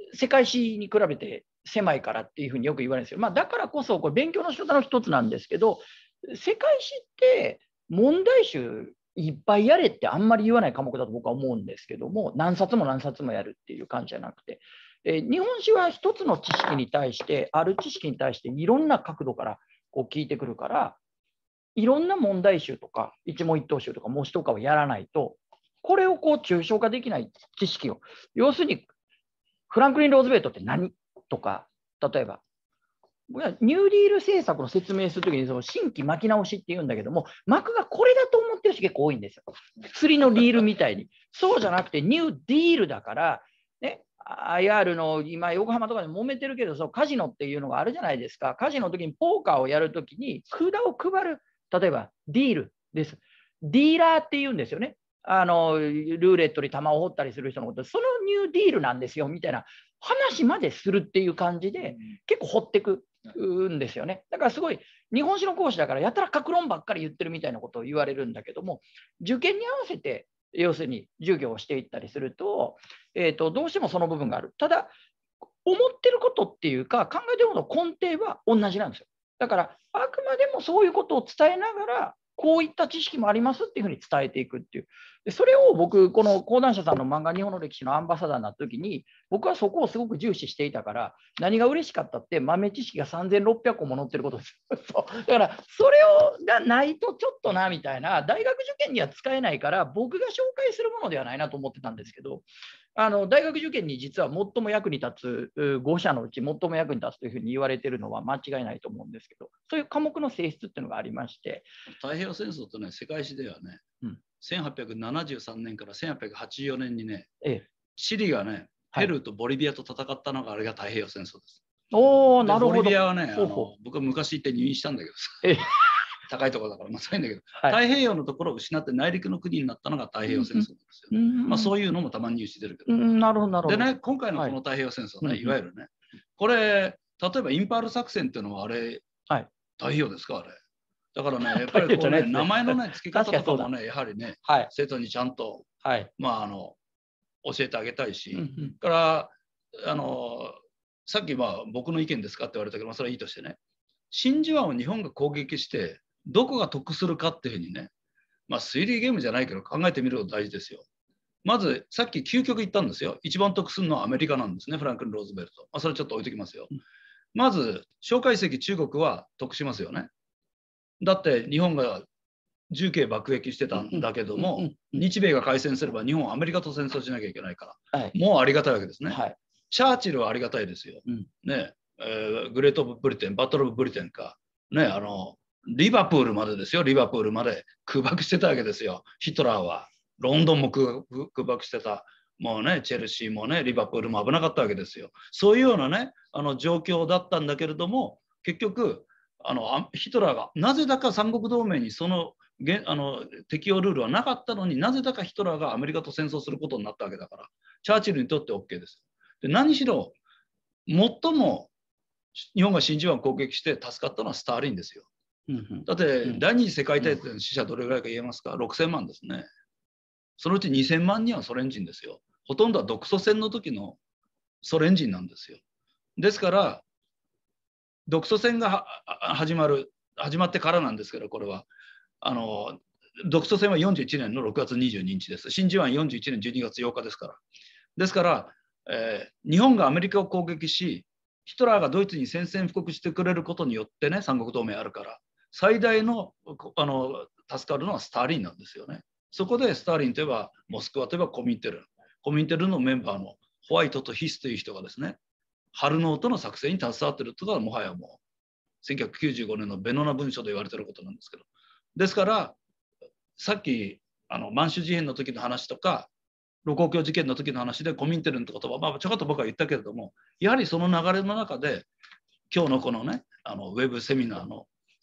世界史に比べて狭いからっていうふうによく言われるんですよ。だからこそ、これ勉強の仕方の一つなんですけど、世界史って問題集いっぱいやれってあんまり言わない科目だと僕は思うんですけども、何冊も何冊もやるっていう感じじゃなくて、日本史は一つの知識に対して、ある知識に対していろんな角度からこう聞いてくるから、いろんな問題集とか一問一答集とか模試とかをやらないと、これをこう抽象化できない知識を、要するにフランクリン・ローズベルトって何とか、例えばニューディール政策の説明するときにその新規巻き直しって言うんだけども、幕がこれだと思ってる人結構多いんですよ。釣りのリールみたいに。そうじゃなくてニューディールだから、ね、IR の今、横浜とかで揉めてるけど、そうカジノっていうのがあるじゃないですか。カジノの時にポーカーをやるときに札を配る、例えばディールです。ディーラーって言うんですよね。ルーレットに玉を掘ったりする人のこと、そのニューディールなんですよみたいな話までするっていう感じで、結構掘ってくんですよね。だからすごい、日本史の講師だから、やたら各論ばっかり言ってるみたいなことを言われるんだけども、受験に合わせて、要するに授業をしていったりすると、どうしてもその部分がある。ただ、思ってることっていうか、考えてることの根底は同じなんですよ。だから、あくまでもそういうことを伝えながら、こういった知識もありますっていうふうに伝えていくっていう。でそれを僕、この講談社さんの漫画日本の歴史のアンバサダーになった時に、僕はそこをすごく重視していたから、何が嬉しかったって豆知識が3600個も載ってることです。そうだから、それがないとちょっとなみたいな、大学受験には使えないから、僕が紹介するものではないなと思ってたんですけど、大学受験に実は最も役に立つ5社のうち最も役に立つというふうに言われているのは間違いないと思うんですけど、そういう科目の性質っていうのがありまして。 太平洋戦争とね、世界史ではね、1873年から1884年にね、チリがね、ペルーとボリビアと戦ったのがあれが太平洋戦争です。 おー、なるほど。 ボリビアはね、僕は昔行って入院したんだけどさ。高いところだからそういんだけど、太平洋のところを失って内陸の国になったのが太平洋戦争なんですよ。そういうのもたまにニュース出るけど。 なるほど、なるほど。 でね、今回のこの太平洋戦争ね、いわゆるね、これ、例えばインパール作戦っていうのはあれ、太平洋ですか、あれ。だからね、やっぱりこうね、名前のね、付け方とかもね、やはりね、生徒にちゃんと、教えてあげたいし、からさっき僕の意見ですかって言われたけど、それはいいとしてね、真珠湾を日本が攻撃して、どこが得するかっていうふうにね、推理ゲームじゃないけど考えてみること大事ですよ。まず、さっき究極言ったんですよ。一番得するのはアメリカなんですね、フランクリン・ローズベルト。それちょっと置いてきますよ。まず、蒋介石、中国は得しますよね。だって日本が重慶爆撃してたんだけども、日米が開戦すれば日本はアメリカと戦争しなきゃいけないから、もうありがたいわけですね。チャーチルはありがたいですよ。ねグレート・オブ・ブリテン、バトル・オブ・ブリテンか、ね、リバプールまでですよ、リバプールまで空爆してたわけですよ、ヒトラーは。ロンドンも空爆してた。もうね、チェルシーもね、リバプールも危なかったわけですよ。そういうようなね、状況だったんだけれども、結局、ヒトラーがなぜだか三国同盟にその適用ルールはなかったのになぜだかヒトラーがアメリカと戦争することになったわけだから、チャーチルにとって OK です。で何しろ、最も日本が真珠湾を攻撃して助かったのはスターリンですよ。だって第二次世界大戦の死者どれぐらいか言えますか？ 6000 万ですね。そのうち2000万人はソ連人ですよ。ほとんどは独ソ戦の時のソ連人なんですよ。ですから独ソ戦が始まってからなんですけど、これは独ソ戦は41年の6月22日です。真珠湾41年12月8日ですから。ですから、日本がアメリカを攻撃し、ヒトラーがドイツに宣戦布告してくれることによってね、三国同盟あるから、最大の助かるのはスターリンなんですよね。そこでスターリンといえば、モスクワといえばコミンテルのメンバーのホワイトとヒスという人がですね、ハルノートの作戦に携わっているというのはもはやもう1995年のベノナ文書で言われていることなんですけど、ですからさっき満州事変の時の話とか盧溝橋事件の時の話でコミンテルンって言葉、ちょこっと僕は言ったけれども、やはりその流れの中で今日のこのねウェブセミナーの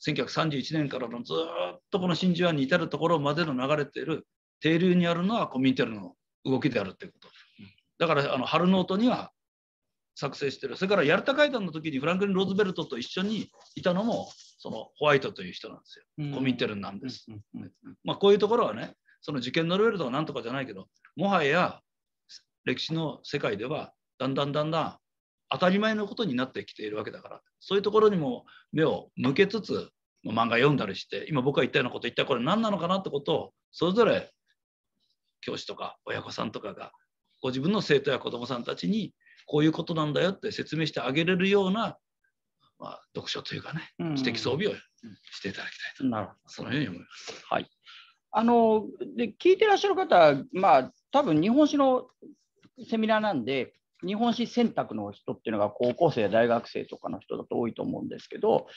1931年からのずっとこの真珠湾に至るところまでの流れている底流にあるのはコミンテルンの動きであるということ。だからハルノートには作成している。それからヤルタ会談の時にフランクリン・ローズベルトと一緒にいたのもそのホワイトという人なんですよ。コミンテルンなんです。こういうところはね、その事件のレベルとかなんとかじゃないけど、もはや歴史の世界ではだんだん当たり前のことになってきているわけだから、そういうところにも目を向けつつ漫画読んだりして、今僕が言ったようなこと、一体これ何なのかなってことをそれぞれ教師とか親御さんとかがご自分の生徒や子どもさんたちにこういうことなんだよって説明してあげれるような、読書というかね、知的装備をしていただきたいと、 なるほど、 そのように思います。 はい。で聞いてらっしゃる方は、多分日本史のセミナーなんで、日本史選択の人っていうのが高校生や大学生とかの人だと多いと思うんですけど、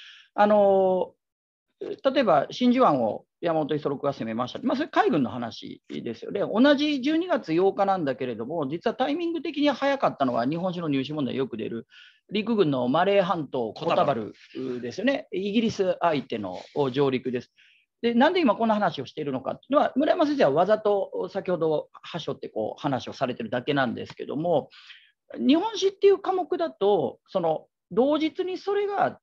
例えば真珠湾を山本五十六が攻めました、それ海軍の話ですよね。同じ12月8日なんだけれども、実はタイミング的に早かったのは、日本史の入試問題よく出る陸軍のマレー半島コタバルですよね。イギリス相手の上陸です。で、なんで今こんな話をしているのかっていうのは、村山先生はわざと先ほど端折って話をされてるだけなんですけども、日本史っていう科目だと、同日にそれがあって、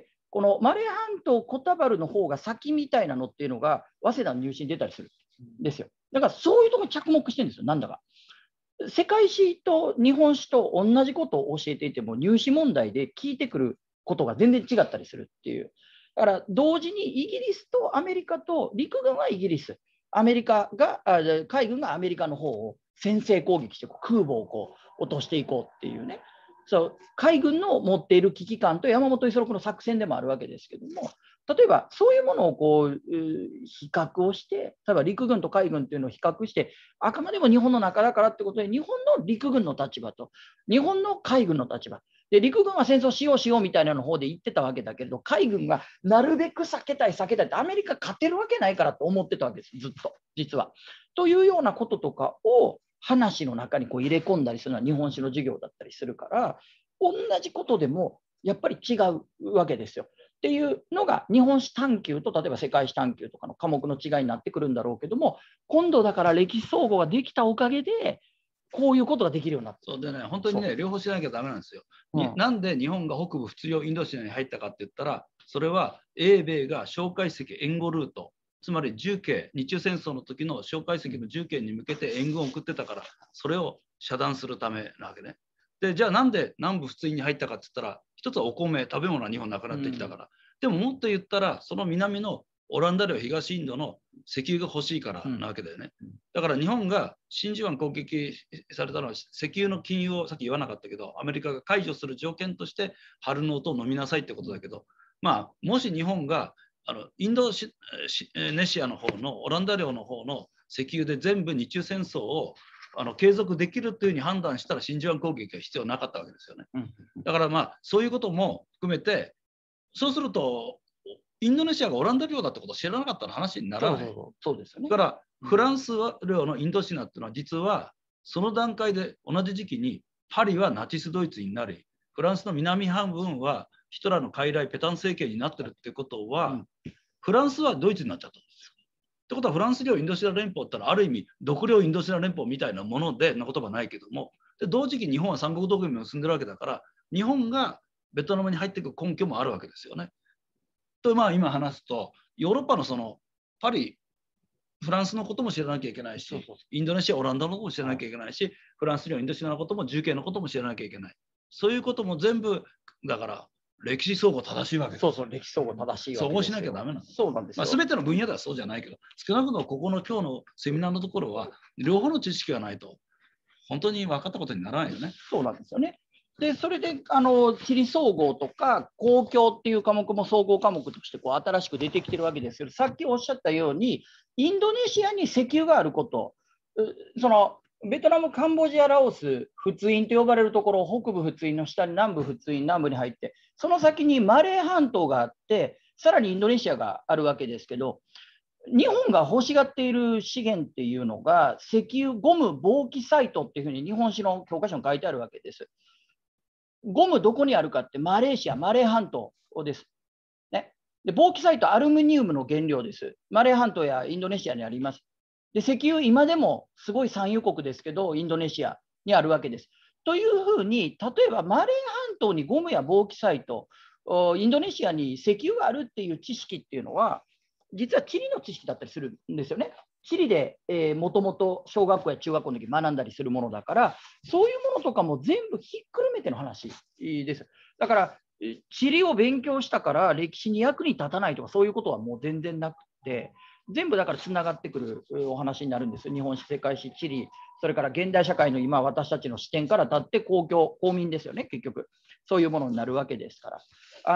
このマレー半島コタバルの方が先みたいなのっていうのが、早稲田の入試に出たりするんですよ。だからそういうところに着目してるんですよ、なんだか。世界史と日本史と同じことを教えていても、入試問題で聞いてくることが全然違ったりするっていう。だから同時にイギリスとアメリカと、陸軍はイギリス、アメリカが海軍がアメリカの方を先制攻撃して空母を落としていこうっていうね、そう海軍の持っている危機感と山本五十六の作戦でもあるわけですけども、例えばそういうものを比較をして、例えば陸軍と海軍っていうのを比較して、あくまでも日本の中だからってことで、日本の陸軍の立場と日本の海軍の立場で、陸軍は戦争しようみたいなの方で言ってたわけだけれど、海軍がなるべく避けたいって、アメリカ勝てるわけないからと思ってたわけです、ずっと、実は。というようなこととかを話の中に入れ込んだりするのは日本史の授業だったりするから、同じことでもやっぱり違うわけですよ。っていうのが日本史探究と例えば世界史探究とかの科目の違いになってくるんだろうけども、今度だから歴史総合ができたおかげで、こういうことができるようになって。 そうでね、本当にね、両方しなきゃダメなんですよ。なんで日本が北部仏領インドシナに入ったかって言ったら、それは英米が蒋介石援護ルート、つまり重慶、日中戦争の時の蒋介石の重慶に向けて援軍を送ってたから、それを遮断するためなわけね。で、じゃあなんで南部仏印に入ったかって言ったら、一つはお米、食べ物は日本なくなってきたから。でももっと言ったら、その南のオランダ領東インドの石油が欲しいからなわけだよね。だから日本が真珠湾攻撃されたのは石油の禁輸をさっき言わなかったけど、アメリカが解除する条件として春の音を飲みなさいってことだけど、もし日本がインドネシアの方のオランダ領の方の石油で全部日中戦争を継続できるというふうに判断したら真珠湾攻撃が必要なかったわけですよね。だからそういうことも含めて、そうするとインドネシアがオランダ領だってことを知らなかったら話にならない。 そうですよね。 だからフランス領のインドシナっていうのは実はその段階で同じ時期にパリはナチスドイツになり、フランスの南半分はヒトラーの傀儡ペタン政権になってるってことは、フランスはドイツになっちゃったんですよ。ってことはフランス領インドシナ連邦ってのはある意味独領インドシナ連邦みたいなものでな言葉ないけども、で同時期日本は三国同盟を結んでるわけだから、日本がベトナムに入っていく根拠もあるわけですよね。と今話すと、ヨーロッパのそのパリ、フランスのことも知らなきゃいけないし、インドネシア、オランダのことも知らなきゃいけないし、フランス領インドシナのことも重慶のことも知らなきゃいけない。そういうことも全部だから歴史総合正しいわけです。 そう歴史総合正しいわけです。 総合しなきゃダメなんです。 そうなんですよ。 全ての分野ではそうじゃないけど、少なくともここの今日のセミナーのところは両方の知識がないと本当に分かったことにならないよね。 そうなんですよね。でそれで地理総合とか公共っていう科目も総合科目として新しく出てきてるわけですけど、さっきおっしゃったようにインドネシアに石油があること、そのベトナム、カンボジア、ラオス、仏印と呼ばれるところ、北部仏印の下に南部仏印、南部に入って、その先にマレー半島があって、さらにインドネシアがあるわけですけど、日本が欲しがっている資源っていうのが、石油、ゴム、ボーキサイトっていうふうに日本史の教科書に書いてあるわけです。ゴムどこにあるかってマレーシア、マレー半島です。ね、でボーキサイト、アルミニウムの原料です。マレー半島やインドネシアにあります。で石油、今でもすごい産油国ですけど、インドネシアにあるわけです。というふうに、例えばマレー半島にゴムやボーキサイト、インドネシアに石油があるっていう知識っていうのは、 実は地理の知識だったりするんですよね。地理でもともと小学校や中学校の時学んだりするものだから、そういうものとかも全部ひっくるめての話です。だから地理を勉強したから歴史に役に立たないとかそういうことはもう全然なくて、全部だからつながってくるお話になるんです。日本史、世界史、地理、それから現代社会の今私たちの視点から立って公民ですよね、結局そういうものになるわけですから、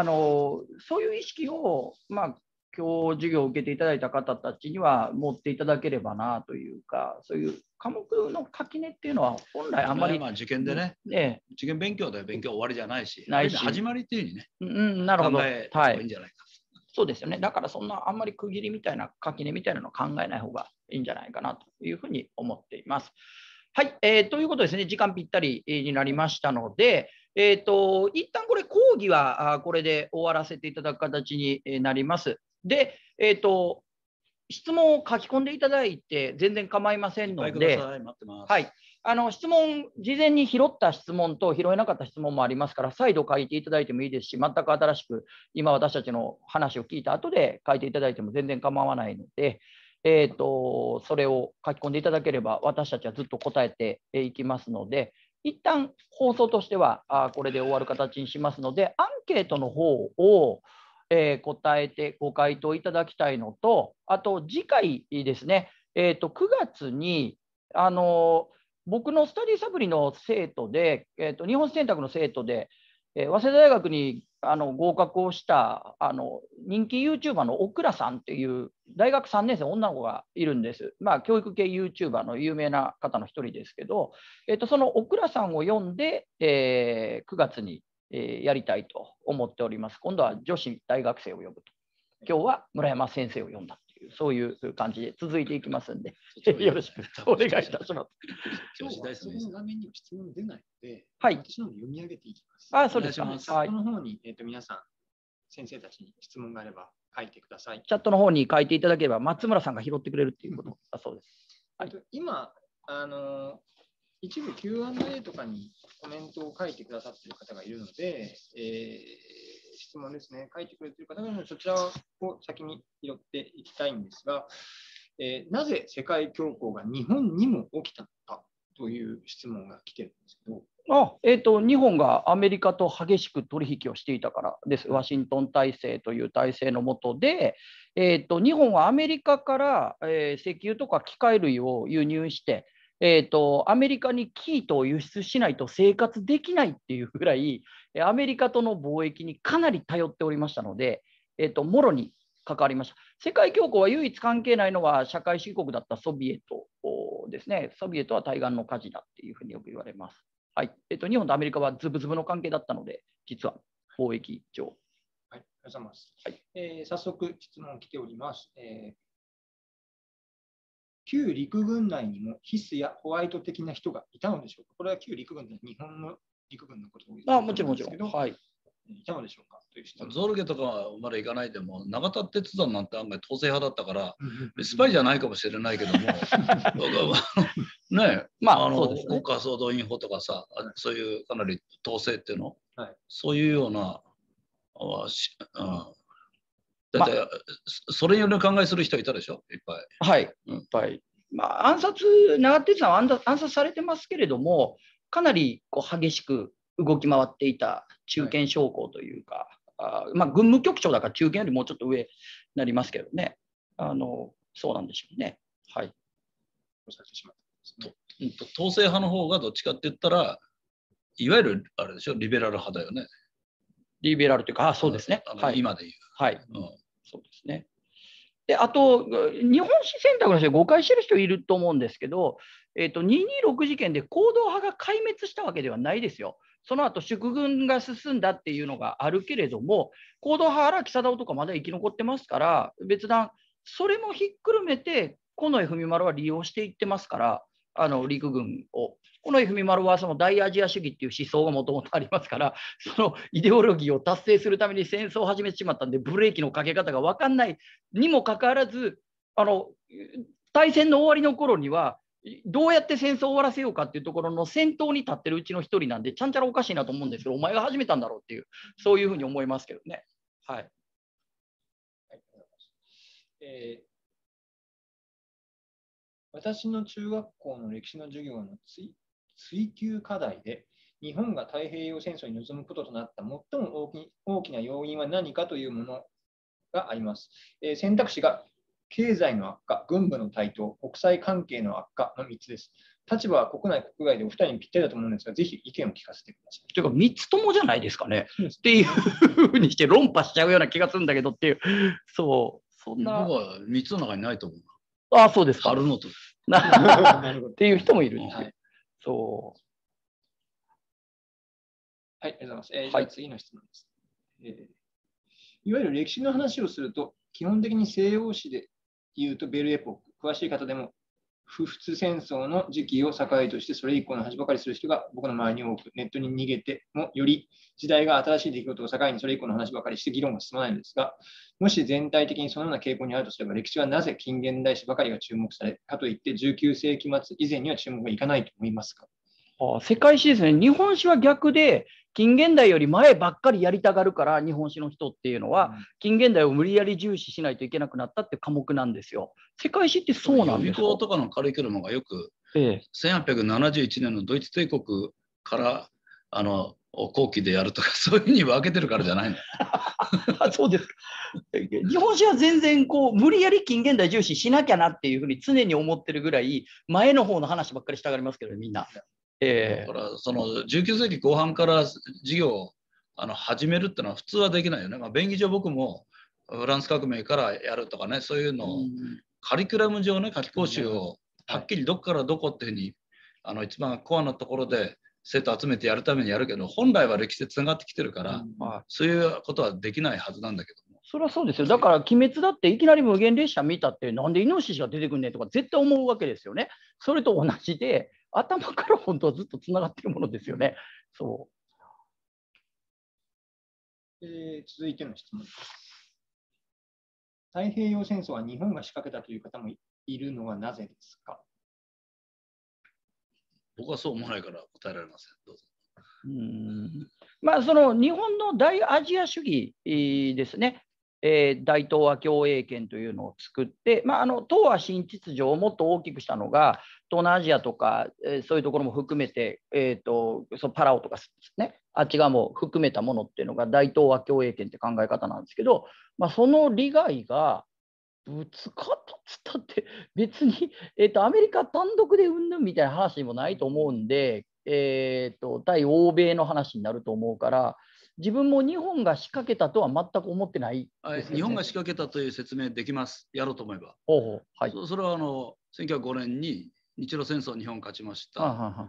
そういう意識を、今日授業を受けていただいた方たちには持っていただければなというか、そういう科目の垣根っていうのは本来あんまり、 受験でね、受験勉強で勉強終わりじゃないし、始まりっていうふうにね、 なるほど、 考えた方がいいんじゃないか。 そうですよね。だからそんなあんまり区切りみたいな垣根みたいなのを考えない方がいいんじゃないかなというふうに思っています。はい、ということですね、時間ぴったりになりましたので、一旦これ講義はこれで終わらせていただく形になります。で、質問を書き込んでいただいて全然構いませんので、はい、質問、事前に拾った質問と拾えなかった質問もありますから、再度書いていただいてもいいですし、全く新しく今私たちの話を聞いた後で書いていただいても全然構わないので、それを書き込んでいただければ私たちはずっと答えていきますので、一旦放送としてはこれで終わる形にしますので、アンケートの方を答えてご回答いただきたいのと、あと次回ですね、9月に僕のスタディサプリの生徒で、日本史選択の生徒で、早稲田大学に合格をした人気 YouTuber のオクラさんっていう大学3年生の女の子がいるんです。教育系 YouTuber の有名な方の一人ですけど、そのオクラさんを読んで、9月にやりたいと思っております。今度は女子大学生を呼ぶと。今日は村山先生を呼んだという、そういう感じで続いていきますんで、よろしくお願いいたします。 今日はその画面には質問出ないので、 はい、 私の方に読み上げていきます。 そうですか。 チャットの方に、皆さん、先生たちに質問があれば書いてください。 チャットの方に書いていただければ、松村さんが拾ってくれるっていうことだそうです。 今、一部 Q&A とかにコメントを書いてくださっている方がいるので、質問ですね、書いてくれている方がいるので、そちらを先に拾っていきたいんですが、なぜ世界恐慌が日本にも起きたのかという質問が来てるんですけど。 日本がアメリカと激しく取引をしていたからです。ワシントン体制という体制の下で、日本はアメリカから、石油とか機械類を輸入して、アメリカに生糸を輸出しないと生活できないっていうぐらい、アメリカとの貿易にかなり頼っておりましたので、もろに関わりました。世界恐慌は唯一関係ないのは社会主義国だったソビエトですね。ソビエトは対岸の火事だっていうふうによく言われます。はい。日本とアメリカはズブズブの関係だったので、実は貿易上。 はい、ありがとうございます。はい、早速質問来ております。旧陸軍内にもヒスやホワイト的な人がいたのでしょうか。これは旧陸軍で日本の陸軍のことを言ってもちろん、もちろん。はい。 いたのでしょうかという質問。 ゾルゲとかまで行かないでも、永田鉄山なんて案外統制派だったから、スパイじゃないかもしれないけども、ね、 そうですね。 国家総動員法とかさ、そういうかなり統制っていうの、 はい、 そういうような、だってそれより考えする人いたでしょ、いっぱい。 はい、いっぱい。永田鉄山は暗殺されてますけれども、かなり激しく動き回っていた中堅将校というか、軍務局長だから中堅よりもうちょっと上になりますけどね。そうなんでしょうね。はい。 統制派の方がどっちかって言ったら、いわゆるあれでしょ、リベラル派だよね。 リベラルというか、そうですね。 今で言う。 はい。そうですね。で、あと、日本史選択の人で誤解してる人いると思うんですけど、226事件で行動派が壊滅したわけではないですよ。その後祝軍が進んだっていうのがあるけれども、行動派、荒木貞夫とかまだ生き残ってますから、別段、それもひっくるめて、近衛文麿は利用していってますから、陸軍を。近衛文麿はその大アジア主義っていう思想がもともとありますから、そのイデオロギーを達成するために戦争を始めてしまったんで、ブレーキのかけ方が分かんないにもかかわらず、大戦の終わりの頃には、どうやって戦争を終わらせようかっていうところの先頭に立ってるうちの一人なんで、ちゃんちゃらおかしいなと思うんですけど、お前が始めたんだろうっていう、そういうふうに思いますけどね。はい。 私の中学校の歴史の授業の追究課題で、日本が太平洋戦争に臨むこととなった最も大きな要因は何かというものがあります。選択肢が経済の悪化、軍部の台頭、国際関係の悪化の3つです。立場は国内、国外でお二人にぴったりだと思うんですが、ぜひ意見を聞かせてください。 というか、3つともじゃないですかね。っていうふうにして論破しちゃうような気がするんだけどっていう、そんな。 僕は3つの中にないと思う。 ああ、そうですか。 春のと。 っていう人もいるんですよ。はい、そう。 はい、ありがとうございます。じゃあ次の質問です。いわゆる歴史の話をすると、基本的に西洋史で言うとベルエポック、詳しい方でも不仏戦争の時期を境としてそれ以降の話ばかりする人が僕の周りに多く、ネットに逃げてもより時代が新しい出来事を境にそれ以降の話ばかりして議論が進まないのですが、もし全体的にそのような傾向にあるとすれば、歴史はなぜ近現代史ばかりが注目され、かといって19世紀末以前には注目がいかないと思いますか？ 世界史ですね。日本史は逆で、近現代より前ばっかりやりたがるから、日本史の人っていうのは、近現代を無理やり重視しないといけなくなったって科目なんですよ。世界史ってそうなんですか？ 予備校とかのカリキュラムがよく、1871年のドイツ帝国から後期でやるとか、そういうふうに分けてるからじゃないの？ そうですか。日本史は全然無理やり近現代重視しなきゃなっていうふうに常に思ってるぐらい、前の方の話ばっかりしたがりますけど、みんな。 だからその19世紀後半から授業を始めるっていうのは普通はできないよね。便宜上僕もフランス革命からやるとかね、そういうのをカリキュラム上ね、夏期講習をはっきりどこからどこっていうふうに一番コアなところで生徒集めてやるためにやるけど、本来は歴史でつながってきてるから、そういうことはできないはずなんだけども。 それはそうですよ。だから鬼滅だっていきなり無限列車見たってなんでイノシシが出てくんねんとか絶対思うわけですよね。それと同じで頭から本当はずっとつながっているものですよね。そう。 続いての質問です。太平洋戦争は日本が仕掛けたという方もいるのはなぜですか？ 僕はそう思わないから答えられません。どうぞ。 その日本の大アジア主義ですね。大東亜共栄圏というのを作って、東亜新秩序をもっと大きくしたのが東南アジアとか、そういうところも含めて、パラオとか、ね、あっち側も含めたものっていうのが大東亜共栄圏って考え方なんですけど、その利害がぶつかったっつったって別に、アメリカ単独でうんぬんみたいな話にもないと思うんで、対欧米の話になると思うから。自分も日本が仕掛けたとは全く思ってないです、ね。 日本が仕掛けたという説明できます。やろうと思えば。 はい、 それは1905年に日露戦争日本勝ちました。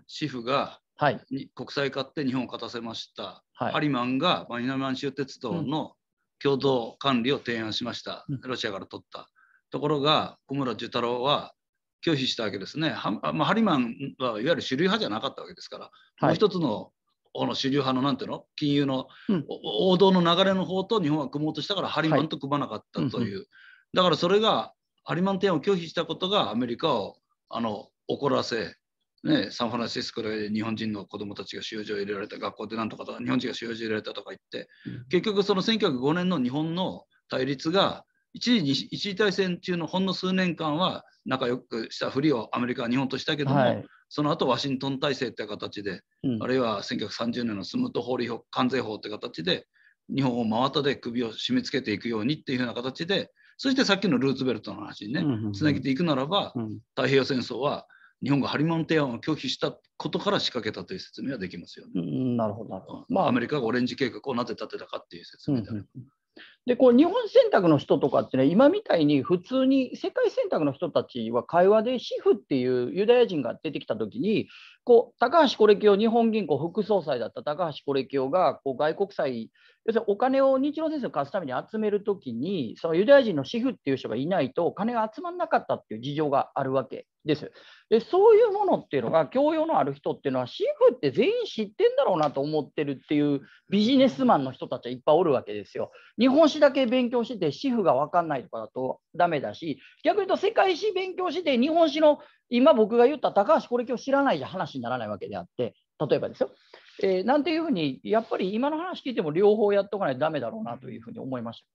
シフが国際勝って日本を勝たせました。ハリマンが南満州鉄道の共同管理を提案しました。ロシアから取った。ところが小村寿太郎は拒否したわけですね。ハリマンはいわゆる主流派じゃなかったわけですから、もう一つの主流派のなんていうの金融の王道の流れの方と日本は組もうとしたからハリマンと組まなかったという、だからそれがハリマン提案を拒否したことがアメリカを怒らせ、ね、サンフランシスコで日本人の子どもたちが収容所を入れられた、学校でなんとか日本人が収容所を入れられたとか言って、結局その1905年の日本の対立が一次大戦中のほんの数年間は仲良くしたふりをアメリカは日本としたけども、その後ワシントン体制という形で、あるいは1930年のスムート法理法関税法という形で日本を真綿で首を締め付けていくようにっていうふうな形で、そしてさっきのルーズベルトの話にねつなげていくならば、太平洋戦争は日本がハリマン提案を拒否したことから仕掛けたという説明はできますよね。 なるほど。 アメリカがオレンジ計画をなぜ立てたかっていう説明である。 で日本選択の人とかってね、今みたいに普通に世界選択の人たちは会話でシフっていうユダヤ人が出てきたときに、高橋是清、日本銀行副総裁だった高橋是清が外国債、要するにお金を日露戦争に勝つために集めるときに、そのユダヤ人のシフっていう人がいないと金が集まらなかったっていう事情があるわけです。でそういうものっていうのが、教養のある人っていうのは、シフって全員知ってんだろうなと思ってるっていうビジネスマンの人たちはいっぱいおるわけですよ。日本史だけ勉強して、シフが分かんないとかだとダメだし、逆に言うと世界史勉強して、日本史の今僕が言った高橋是清を知らないじゃ話にならないわけであって、例えばですよ。なんていうふうに、やっぱり今の話聞いても両方やっとかないとダメだろうなというふうに思いました。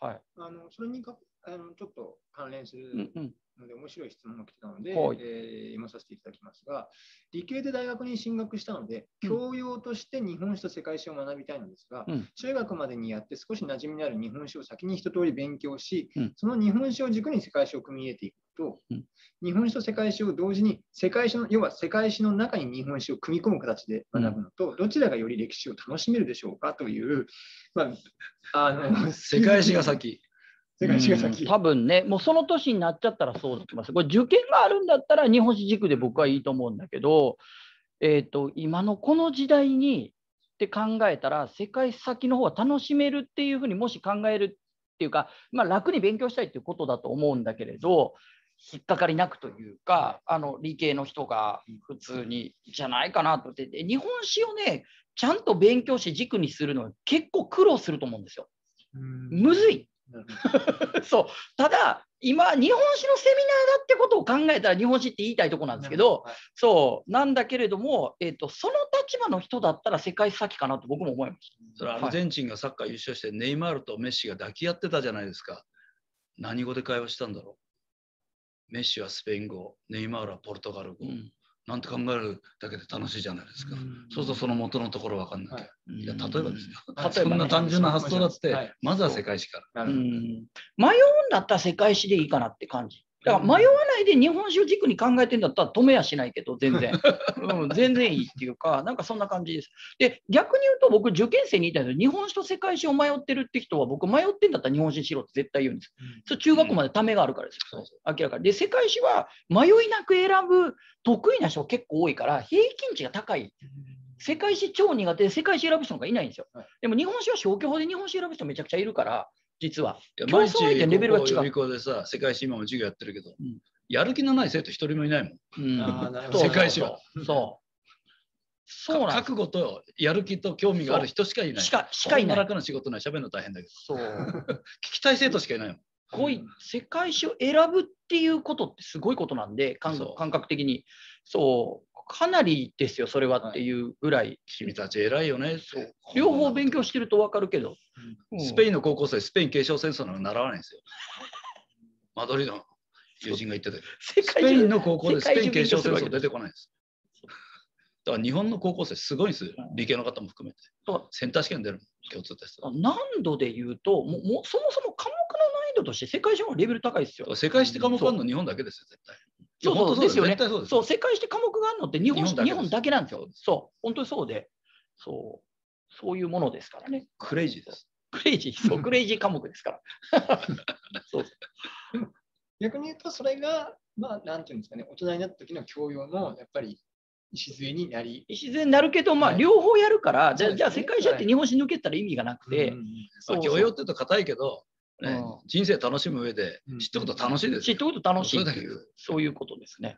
はい、 それにちょっと関連するので、面白い質問が来てたので、読まさせていただきますが、理系で大学に進学したので、教養として日本史と世界史を学びたいのですが、中学までにやって少し馴染みのある日本史を先に一通り勉強し、その日本史を軸に世界史を組み入れていくと、日本史と世界史を同時に要は世界史の中に日本史を組み込む形で学ぶのと、どちらがより歴史を楽しめるでしょうかという、 世界史が先。 世界史が先。 多分ね、もうその年になっちゃったらそうだと思います。これ受験があるんだったら日本史軸で僕はいいと思うんだけど、今のこの時代にって考えたら、世界史先の方が楽しめるっていうふうにもし考えるっていうか、楽に勉強したいっていうことだと思うんだけれど、引っかかりなくというか、理系の人が普通にじゃないかなと思って、日本史をね、ちゃんと勉強して軸にするのは結構苦労すると思うんですよ。むずい。そう。ただ、今、日本史のセミナーだってことを考えたら日本史って言いたいところなんですけど、そうなんだけれども、その立場の人だったら世界史先かなと僕も思います。 それアルゼンチンがサッカー優勝して、ネイマールとメッシが抱き合ってたじゃないですか。何語で会話したんだろう。メッシはスペイン語、ネイマールはポルトガル語。なんて考えるだけで楽しいじゃないですか。そうするとその元のところ分かんなきゃ。いや例えばですよ。そんな単純な発想だって、まずは世界史から。 迷うんだったら世界史でいいかなって感じ。だから迷わないで日本史を軸に考えてんだったら止めやしないけど、全然。全然いいっていうか、なんかそんな感じです。で、逆に言うと僕、受験生に言いたいんですけど、日本史と世界史を迷ってるって人は、僕、迷ってんだったら日本史にしろって絶対言うんです。それ中学までためがあるからですよ。明らかに。で、世界史は迷いなく選ぶ得意な人結構多いから、平均値が高い。世界史超苦手で世界史選ぶ人がいないんですよ。でも日本史は消去法で日本史選ぶ人めちゃくちゃいるから、実は。 毎日レベルが違う。予備校でさ、世界史今も授業やってるけど、やる気のない生徒一人もいないもん。世界史は。 そうなん覚悟とやる気と興味がある人しかいない。 しかいない。 楽な仕事ない、喋るの大変だけど。そう。聞きたい生徒しかいないもん。 世界史を選ぶっていうことってすごいことなんで、感覚的に。そう。かなりですよ、それはっていうぐらい。 君たち偉いよね。 両方勉強してると分かるけど。 スペインの高校生、スペイン継承戦争なんか習わないんですよ。マドリーの友人が言ってたけど、スペインの高校でスペイン継承戦争出てこないんです。だから日本の高校生すごいんですよ。理系の方も含めて。センター試験出る共通テスト。 難度で言うと、そもそも科目の難易度として世界史のレベル高いですよ。 世界史って科目あるの日本だけですよ、絶対。 そうですよね。そう、世界史って科目があるのって日本だけなんですよ。そう、本当にそうで、そういうものですからね。 クレイジーです。 クレイジー科目ですから。 逆に言うと、それが、なんていうんですかね、大人になった時の教養のやっぱり礎になり。 礎になるけど、両方やるから、じゃあ世界史って日本史抜けたら意味がなくて。 教養って言うと硬いけど、人生楽しむ上で知ってこと楽しいです。 知ってこと楽しいっていう、そういうことですね。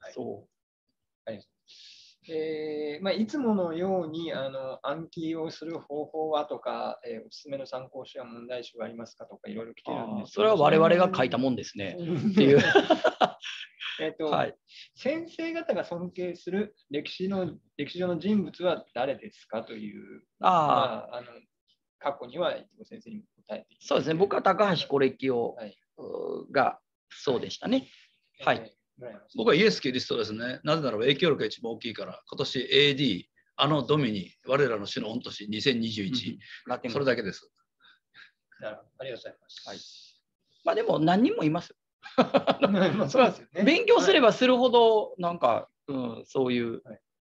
いつものように暗記をする方法はとか、おすすめの参考書や問題集がありますかとかいろいろ来てるんですけど、それは我々が書いたもんですね。っていう。 先生方が尊敬する歴史上の人物は誰ですかという、過去には先生に答えていた。 そうですね、僕は高橋是清がそうでしたね。はい。 僕はイエス・キリストですね。なぜならば影響力が一番大きいから、今年 AD、ドミニ、我らの主の御年2021、それだけです。 なるほど、ありがとうございます。 はい、でも何人もいます。そうですよね。勉強すればするほど、なんか、そういう。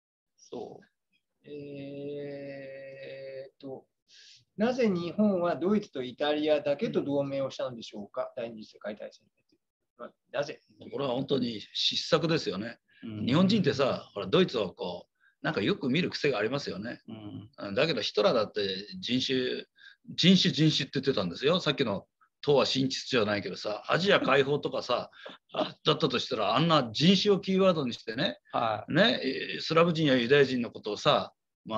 なぜ日本はドイツとイタリアだけと同盟をしたのでしょうか、第二次世界大戦。なぜ？ これは本当に失策ですよね。日本人ってさ、ほらドイツをなんかよく見る癖がありますよね。だけどヒトラーだって人種って言ってたんですよ。さっきの東亜新秩序じゃないけどさ、アジア解放とかさ、だったとしたらあんな人種をキーワードにしてね、スラブ人やユダヤ人のことをさ、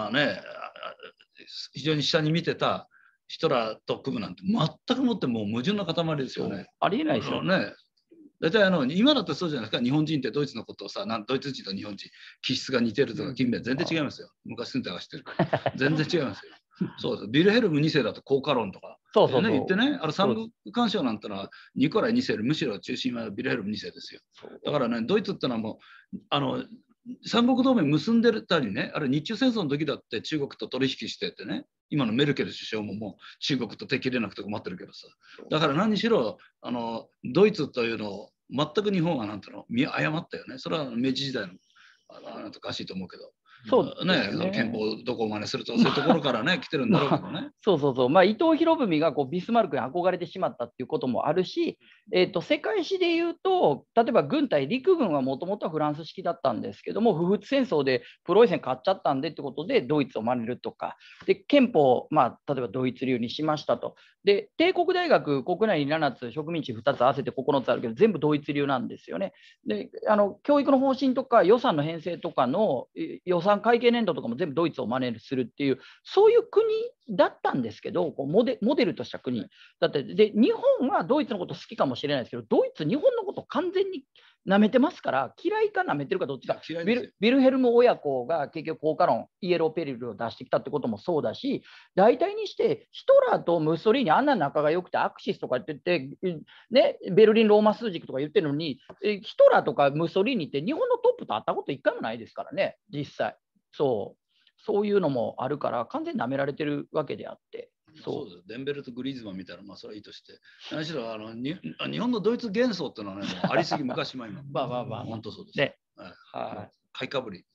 非常に下に見てたヒトラーと組むなんて全くもってもう矛盾の塊ですよね。 ありえないですよね。大体今だってそうじゃないですか。日本人ってドイツのことをさ、ドイツ人と日本人気質が似てるとか全然違いますよ。昔住んではしてるから全然違いますよ。そうです。ビルヘルム2世だと効果論とかそうそうそう。 言ってね、三国干渉なんてのはニコライ2世よりむしろ中心はビルヘルム2世ですよ。だからね、ドイツってのはもう、三国同盟結んでたりね、あれ日中戦争の時だって中国と取引しててね、今のメルケル首相ももう中国と手切れなくて困ってるけどさ。だから何しろ、ドイツというのを全く日本はなんていうの見誤ったよね。それは明治時代のなんとかしいと思うけど。 そうね、憲法をどこを真似するとかそういうところからね来てるんだろうけどね。 そうそうそう、伊藤博文がビスマルクに憧れてしまったっていうこともあるし、世界史でいうと、例えば軍隊、陸軍はもともとはフランス式だったんですけども、不仏戦争でプロイセン買っちゃったんでってことで、ドイツを真似るとか、で憲法、例えばドイツ流にしましたと。で、帝国大学、国内に7つ、植民地2つ合わせて9つあるけど、全部ドイツ流なんですよね。で、教育の方針とか予算の編成とかの予算会計年度とかも全部ドイツを真似するっていう、そういう国だったんですけど、モデルとした国だって、で日本はドイツのこと好きかもしれないですけど、ドイツ、日本のこと完全に舐めてますから、嫌いか舐めてるかどっちか、ビルヘルム親子が結局効果論、イエローペリルを出してきたってこともそうだし、大体にしてヒトラーとムッソリーニ、あんな仲が良くてアクシスとか言ってて、ね、ベルリン・ローマ数軸とか言ってるのに、ヒトラーとかムッソリーニって日本のトップと会ったこと一回もないですからね、実際。そういうのもあるから、完全に舐められてるわけであって。 そうです。デンベルとグリーズマンみたいな、それはいいとして。何しろ日本のドイツ幻想っていうのはね、もうありすぎ、昔も今。本当そうです。 ね、 買いかぶり。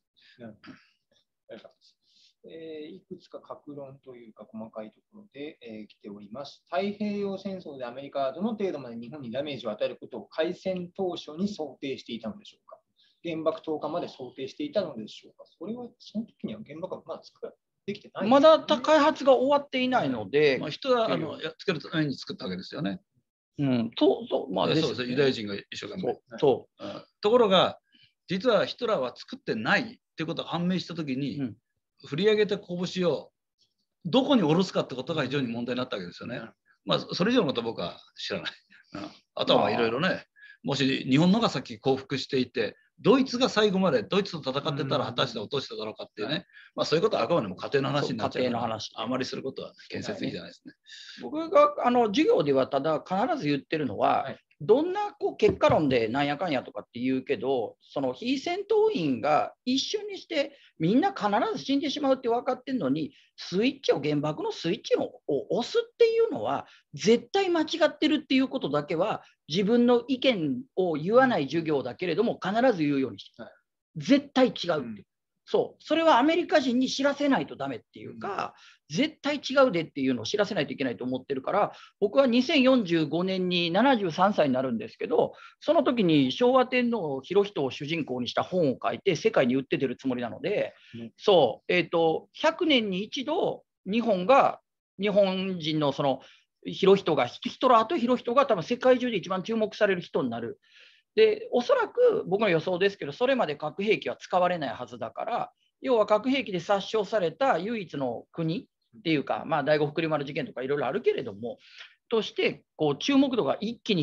いくつか各論というか細かいところで、来ております。太平洋戦争でアメリカはどの程度まで日本にダメージを与えることを開戦当初に想定していたのでしょうか。原爆投下まで想定していたのでしょうか。それはその時には原爆はまだ作らできてない、ね、 まだ開発が終わっていないので、 人はつけるために作ったわけですよね。 そうです。ユダヤ人が一生懸命。ところが、実はヒトラーは作ってないっていうことが判明したときに、振り上げた拳をどこに下ろすかってことが非常に問題になったわけですよね。それ以上のことは僕は知らない。あとはいろいろね、もし日本のが先降伏していて、ドイツが最後までドイツと戦ってたら果たして落としただろうかっていうね、そういうことはあくまでも家庭の話になっちゃうから、あまりすることは建設的じゃないですね。 僕が授業ではただ必ず言ってるのは、どんな結果論でなんやかんやとかって言うけど、その非戦闘員が一瞬にしてみんな必ず死んでしまうって分かってるのに、原爆のスイッチを押すっていうのは絶対間違ってるっていうことだけは、自分の意見を言わない授業だけれども必ず言うようにして、絶対違うって。それはアメリカ人に知らせないとダメっていうか、絶対違うでっていうのを知らせないといけないと思ってるから、僕は2045年に73歳になるんですけど、その時に昭和天皇裕仁を主人公にした本を書いて世界に売って出るつもりなので、100年に一度日本人のそのヒトラーと裕仁が多分世界中で一番注目される人になる。で、おそらく僕の予想ですけど、それまで核兵器は使われないはずだから、要は核兵器で殺傷された唯一の国っていうか、第五福利丸事件とかいろいろあるけれども、として注目度が一気に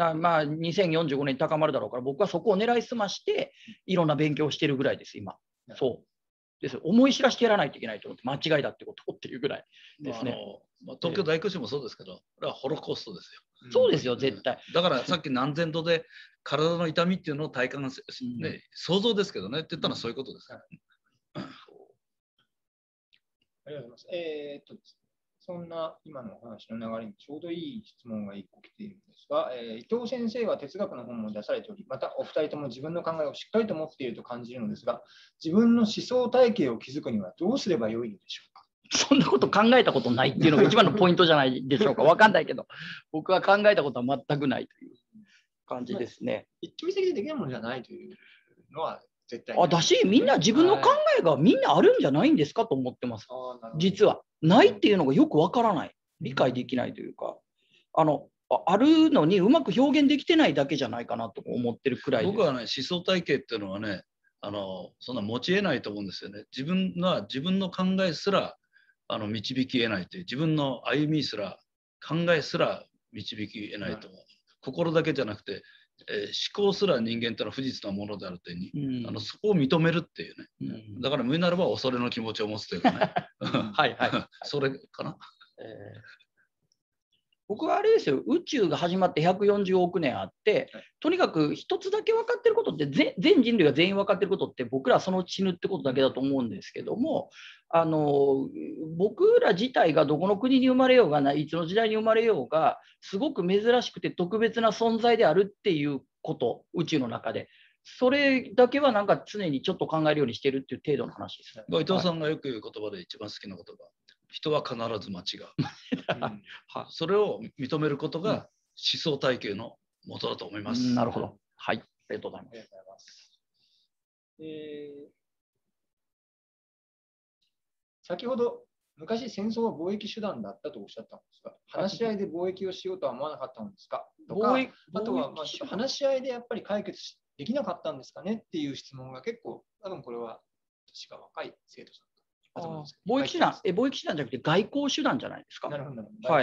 2045年に高まるだろうから、僕はそこを狙いすまして、いろんな勉強をしてるぐらいです、今。です思い知らせてやらないといけないと思って、間違いだってことっていうぐらいですね。 東京大空襲もそうですけど、これはホロコーストですよ。 そうですよ、絶対。 だからさっき何千度で体の痛みっていうのを体感想像ですけどねって言ったのはそういうことです。 ありがとうございます。そんな今のお話の流れにちょうどいい質問が1個来ているんですが、伊藤先生は哲学の本も出されており、またお二人とも自分の考えをしっかりと持っていると感じるのですが、自分の思想体系を築くにはどうすればよいのでしょうか。 そんなこと考えたことないっていうのが一番のポイントじゃないでしょうか。分かんないけど、僕は考えたことは全くないという感じですね。 一気見せでできるものじゃないというのは絶対だし、みんな自分の考えがみんなあるんじゃないんですかと思ってます。実は。ないっていうのがよくわからない。理解できないというか、あるのにうまく表現できてないだけじゃないかなと思ってるくらいです。 僕はね、思想体系っていうのはね、そんな持ち得ないと思うんですよね。自分の考えすら導き得ないという、自分の歩みすら考えすら導き得ないと思う。心だけじゃなくて、思考すら人間というのは不実なものであるというに、そこを認めるっていうね、だから無理ならば恐れの気持ちを持つというかねそれかな。 僕はあれですよ、宇宙が始まって140億年あって、とにかく一つだけ分かってることって、全人類が全員分かってることって、僕らはそのうち死ぬってことだけだと思うんですけども、僕ら自体がどこの国に生まれようがいつの時代に生まれようが、すごく珍しくて特別な存在であるっていうこと、宇宙の中で。それだけはなんか常にちょっと考えるようにしてるっていう程度の話ですね。 伊藤さんがよく言う言葉で一番好きな言葉、人は必ず間違う。それを認めることが思想体系の元だと思います。 なるほど。はい。ありがとうございます。 先ほど、昔戦争は貿易手段だったとおっしゃったんですが、話し合いで貿易をしようとは思わなかったのですかとか、あとは話し合いでやっぱり解決できなかったんですかねっていう質問が結構、多分これは確か若い生徒さん。 貿易手段、貿易手段じゃなくて外交手段じゃないですか。 なるほど。 はい。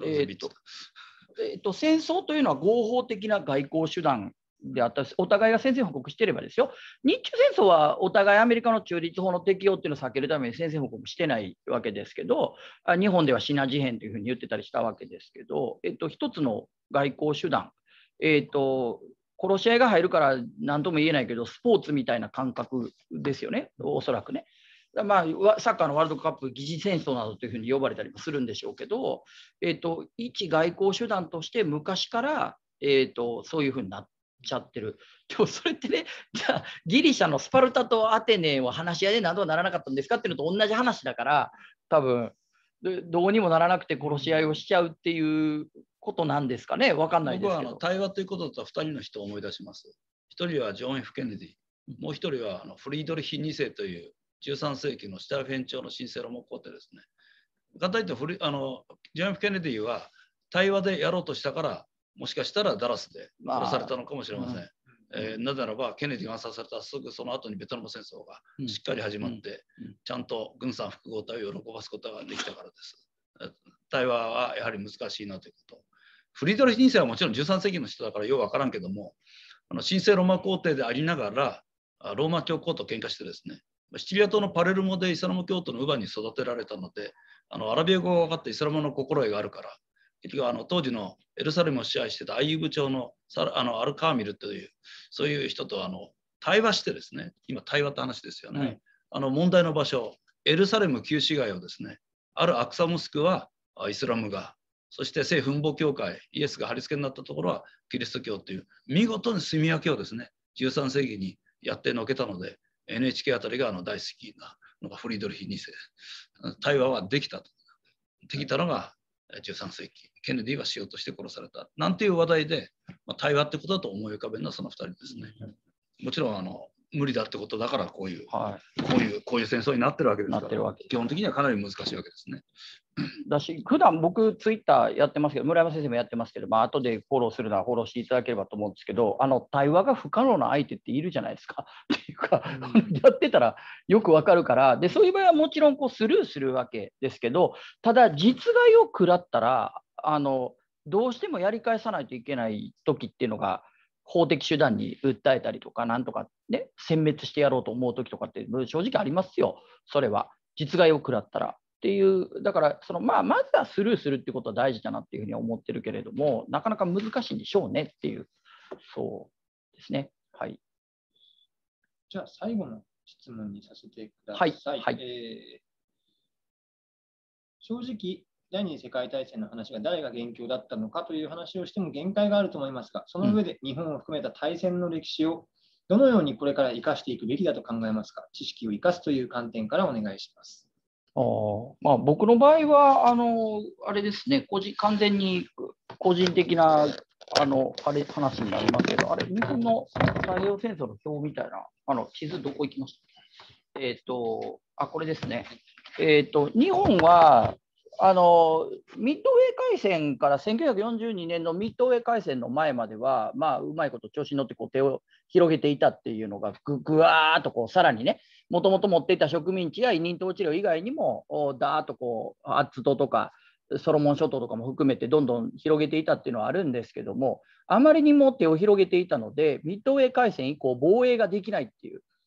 戦争というのは合法的な外交手段であったり、お互いが宣戦布告していればですよ。日中戦争はお互いアメリカの中立法の適用っていうのを避けるために宣戦布告してないわけですけど、日本ではシナ事変というふうに言ってたりしたわけですけど、一つの外交手段、殺し合いが入るから何とも言えないけど、スポーツみたいな感覚ですよね、おそらくね。まあ、サッカーのワールドカップ、疑似戦争などというふうに呼ばれたりもするんでしょうけど、一外交手段として昔から、そういうふうになっちゃってる。でもそれってね、じゃあギリシャのスパルタとアテネを話し合いで何とはならなかったんですかっていうのと同じ話だから、多分どうにもならなくて殺し合いをしちゃうっていうことなんですかね、分かんないですけど。 僕は対話ということだと2人の人を思い出します。1人はジョン・ F ・ケネディ、もう1人はフリードリヒ2世という13世紀のシュタルフェン朝の神聖ローマ皇帝ですね。簡単に言うとジョン・ F ・ケネディは対話でやろうとしたから、もしかしたらダラスで殺されたのかもしれません。なぜならばケネディが暗殺されたすぐその後にベトナム戦争がしっかり始まって、ちゃんと軍産複合体を喜ばすことができたからです。対話はやはり難しいなということ。フリードリヒ2世はもちろん13世紀の人だからようわからんけども、神聖ローマ皇帝でありながらローマ教皇と喧嘩してですね、シチリア島のパレルモでイスラム教徒の乳母に育てられたので、アラビア語が分かってイスラムの心得があるから、結局当時のエルサレムを支配してたアイユブ朝のアルカーミルというそういう人と対話してですね、今対話って話ですよね、問題の場所、エルサレム旧市街をですね、あるアクサモスクはイスラムが、そして聖墳墓教会、イエスが貼り付けになったところはキリスト教という見事に住み分けをですね、13世紀にやってのけたので、NHK あたりが大好きなのがフリードリヒ2世。対話はできたと。できたのが13世紀。ケネディはしようとして殺された。なんていう話題で、対話ってことだと思い浮かべるのはその2人ですね。もちろん無理だってことだからこういう戦争になってるわけですから、基本的にはかなり難しいわけですね。 だし、普段僕、ツイッターやってますけど、村山先生もやってますけど、後でフォローするならフォローしていただければと思うんですけど、対話が不可能な相手っているじゃないですか。っていうか、やってたらよくわかるから、で、そういう場合はもちろんスルーするわけですけど、ただ、実害を食らったら、どうしてもやり返さないといけない時っていうのが、法的手段に訴えたりとか、なんとかね、殲滅してやろうと思う時とかって正直ありますよ、それは。実害を食らったら。っていう、だからまずはスルーするってことは大事だなっていうふうに思ってるけれども、なかなか難しいんでしょうねっていう、そうですね。はい。 じゃあ、最後の質問にさせてください。 はいはい、 正直、第二次世界大戦の話が誰が元凶だったのかという話をしても限界があると思いますが、その上で日本を含めた大戦の歴史をどのようにこれから生かしていくべきだと考えますか。知識を生かすという観点からお願いします。 僕の場合は、あれですね、完全に個人的な話になりますけど、日本の太平洋戦争の表みたいな、地図どこ行きました？これですね。日本は、ミッドウェー海戦から1942年のミッドウェー海戦の前までは、うまいこと調子に乗って手を広げていたっていうのがぐわーっとさらにね、もともと持っていた植民地や委任統治領以外にもだーっとアッツ島とかソロモン諸島とかも含めてどんどん広げていたっていうのはあるんですけども、あまりにも手を広げていたのでミッドウェー海戦以降防衛ができないっていう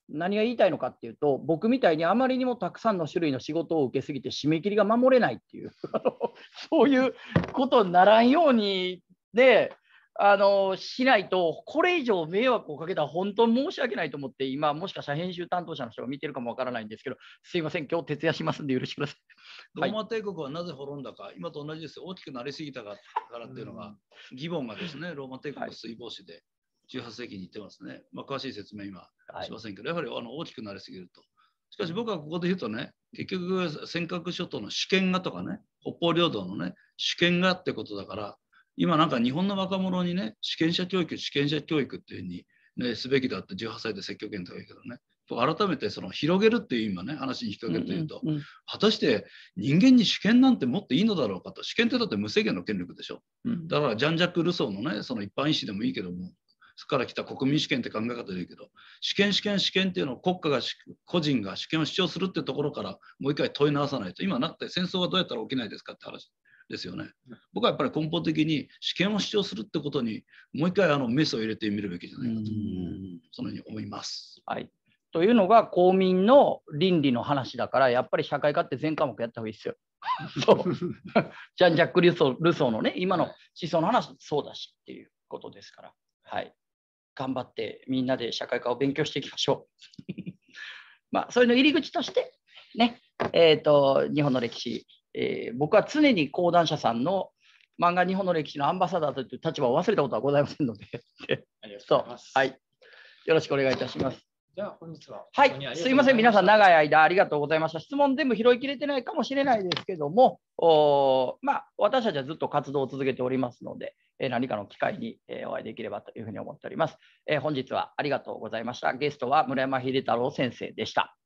何が言いたいのかっていうと、僕みたいにあまりにもたくさんの種類の仕事を受けすぎて締め切りが守れないっていうそういうことにならんようにね、しないと、これ以上迷惑をかけたら本当に申し訳ないと思って、今、もしかしたら編集担当者の人が見てるかもわからないんですけど、すいません、今日徹夜しますんで、許してください。 ローマ帝国はなぜ滅んだか、今と同じですよ、大きくなりすぎたからっていうのが、ギボンがですね、ローマ帝国水防止で18世紀に言ってますね。詳しい説明今しませんけど、やはり大きくなりすぎると。しかし僕はここで言うとね、結局、尖閣諸島の主権がとかね、北方領土のね、主権がってことだから、今なんか日本の若者にね、主権者教育っていうふうに、ね、すべきだって18歳で積極権とか言うけどね、改めてその広げるっていう今ね、話に引っ掛けるというと、果たして人間に主権なんて持っていいのだろうかと。主権ってだって無制限の権力でしょ。だからジャン・ジャック・ルソーのね、その一般意思でもいいけども、そこから来た国民主権って考え方でいいけど、主権っていうのを国家が個人が主権を主張するってところからもう一回問い直さないと、今なって戦争はどうやったら起きないですかって話ですよね。僕はやっぱり根本的に主権を主張するってことにもう一回メスを入れてみるべきじゃないかと、そのように思います。 はい。というのが公民の倫理の話だから、やっぱり社会科って全科目やった方がいいですよ。そうジャン・ジャック・ルソーのね、今の思想の話そうだしっていうことですから。はい。頑張ってみんなで社会科を勉強していきましょう。まあ、それの入り口としてね、日本の歴史、僕は常に講談社さんの漫画日本の歴史のアンバサダーという立場を忘れたことはございませんのではい、よろしくお願いいたします。 じゃあ本日ははい、すいません、皆さん長い間ありがとうございました。質問全部拾いきれてないかもしれないですけども、まあ、私たちはずっと活動を続けておりますので、何かの機会にお会いできればというふうに思っております。本日はありがとうございました。ゲストは村山秀太郎先生でした。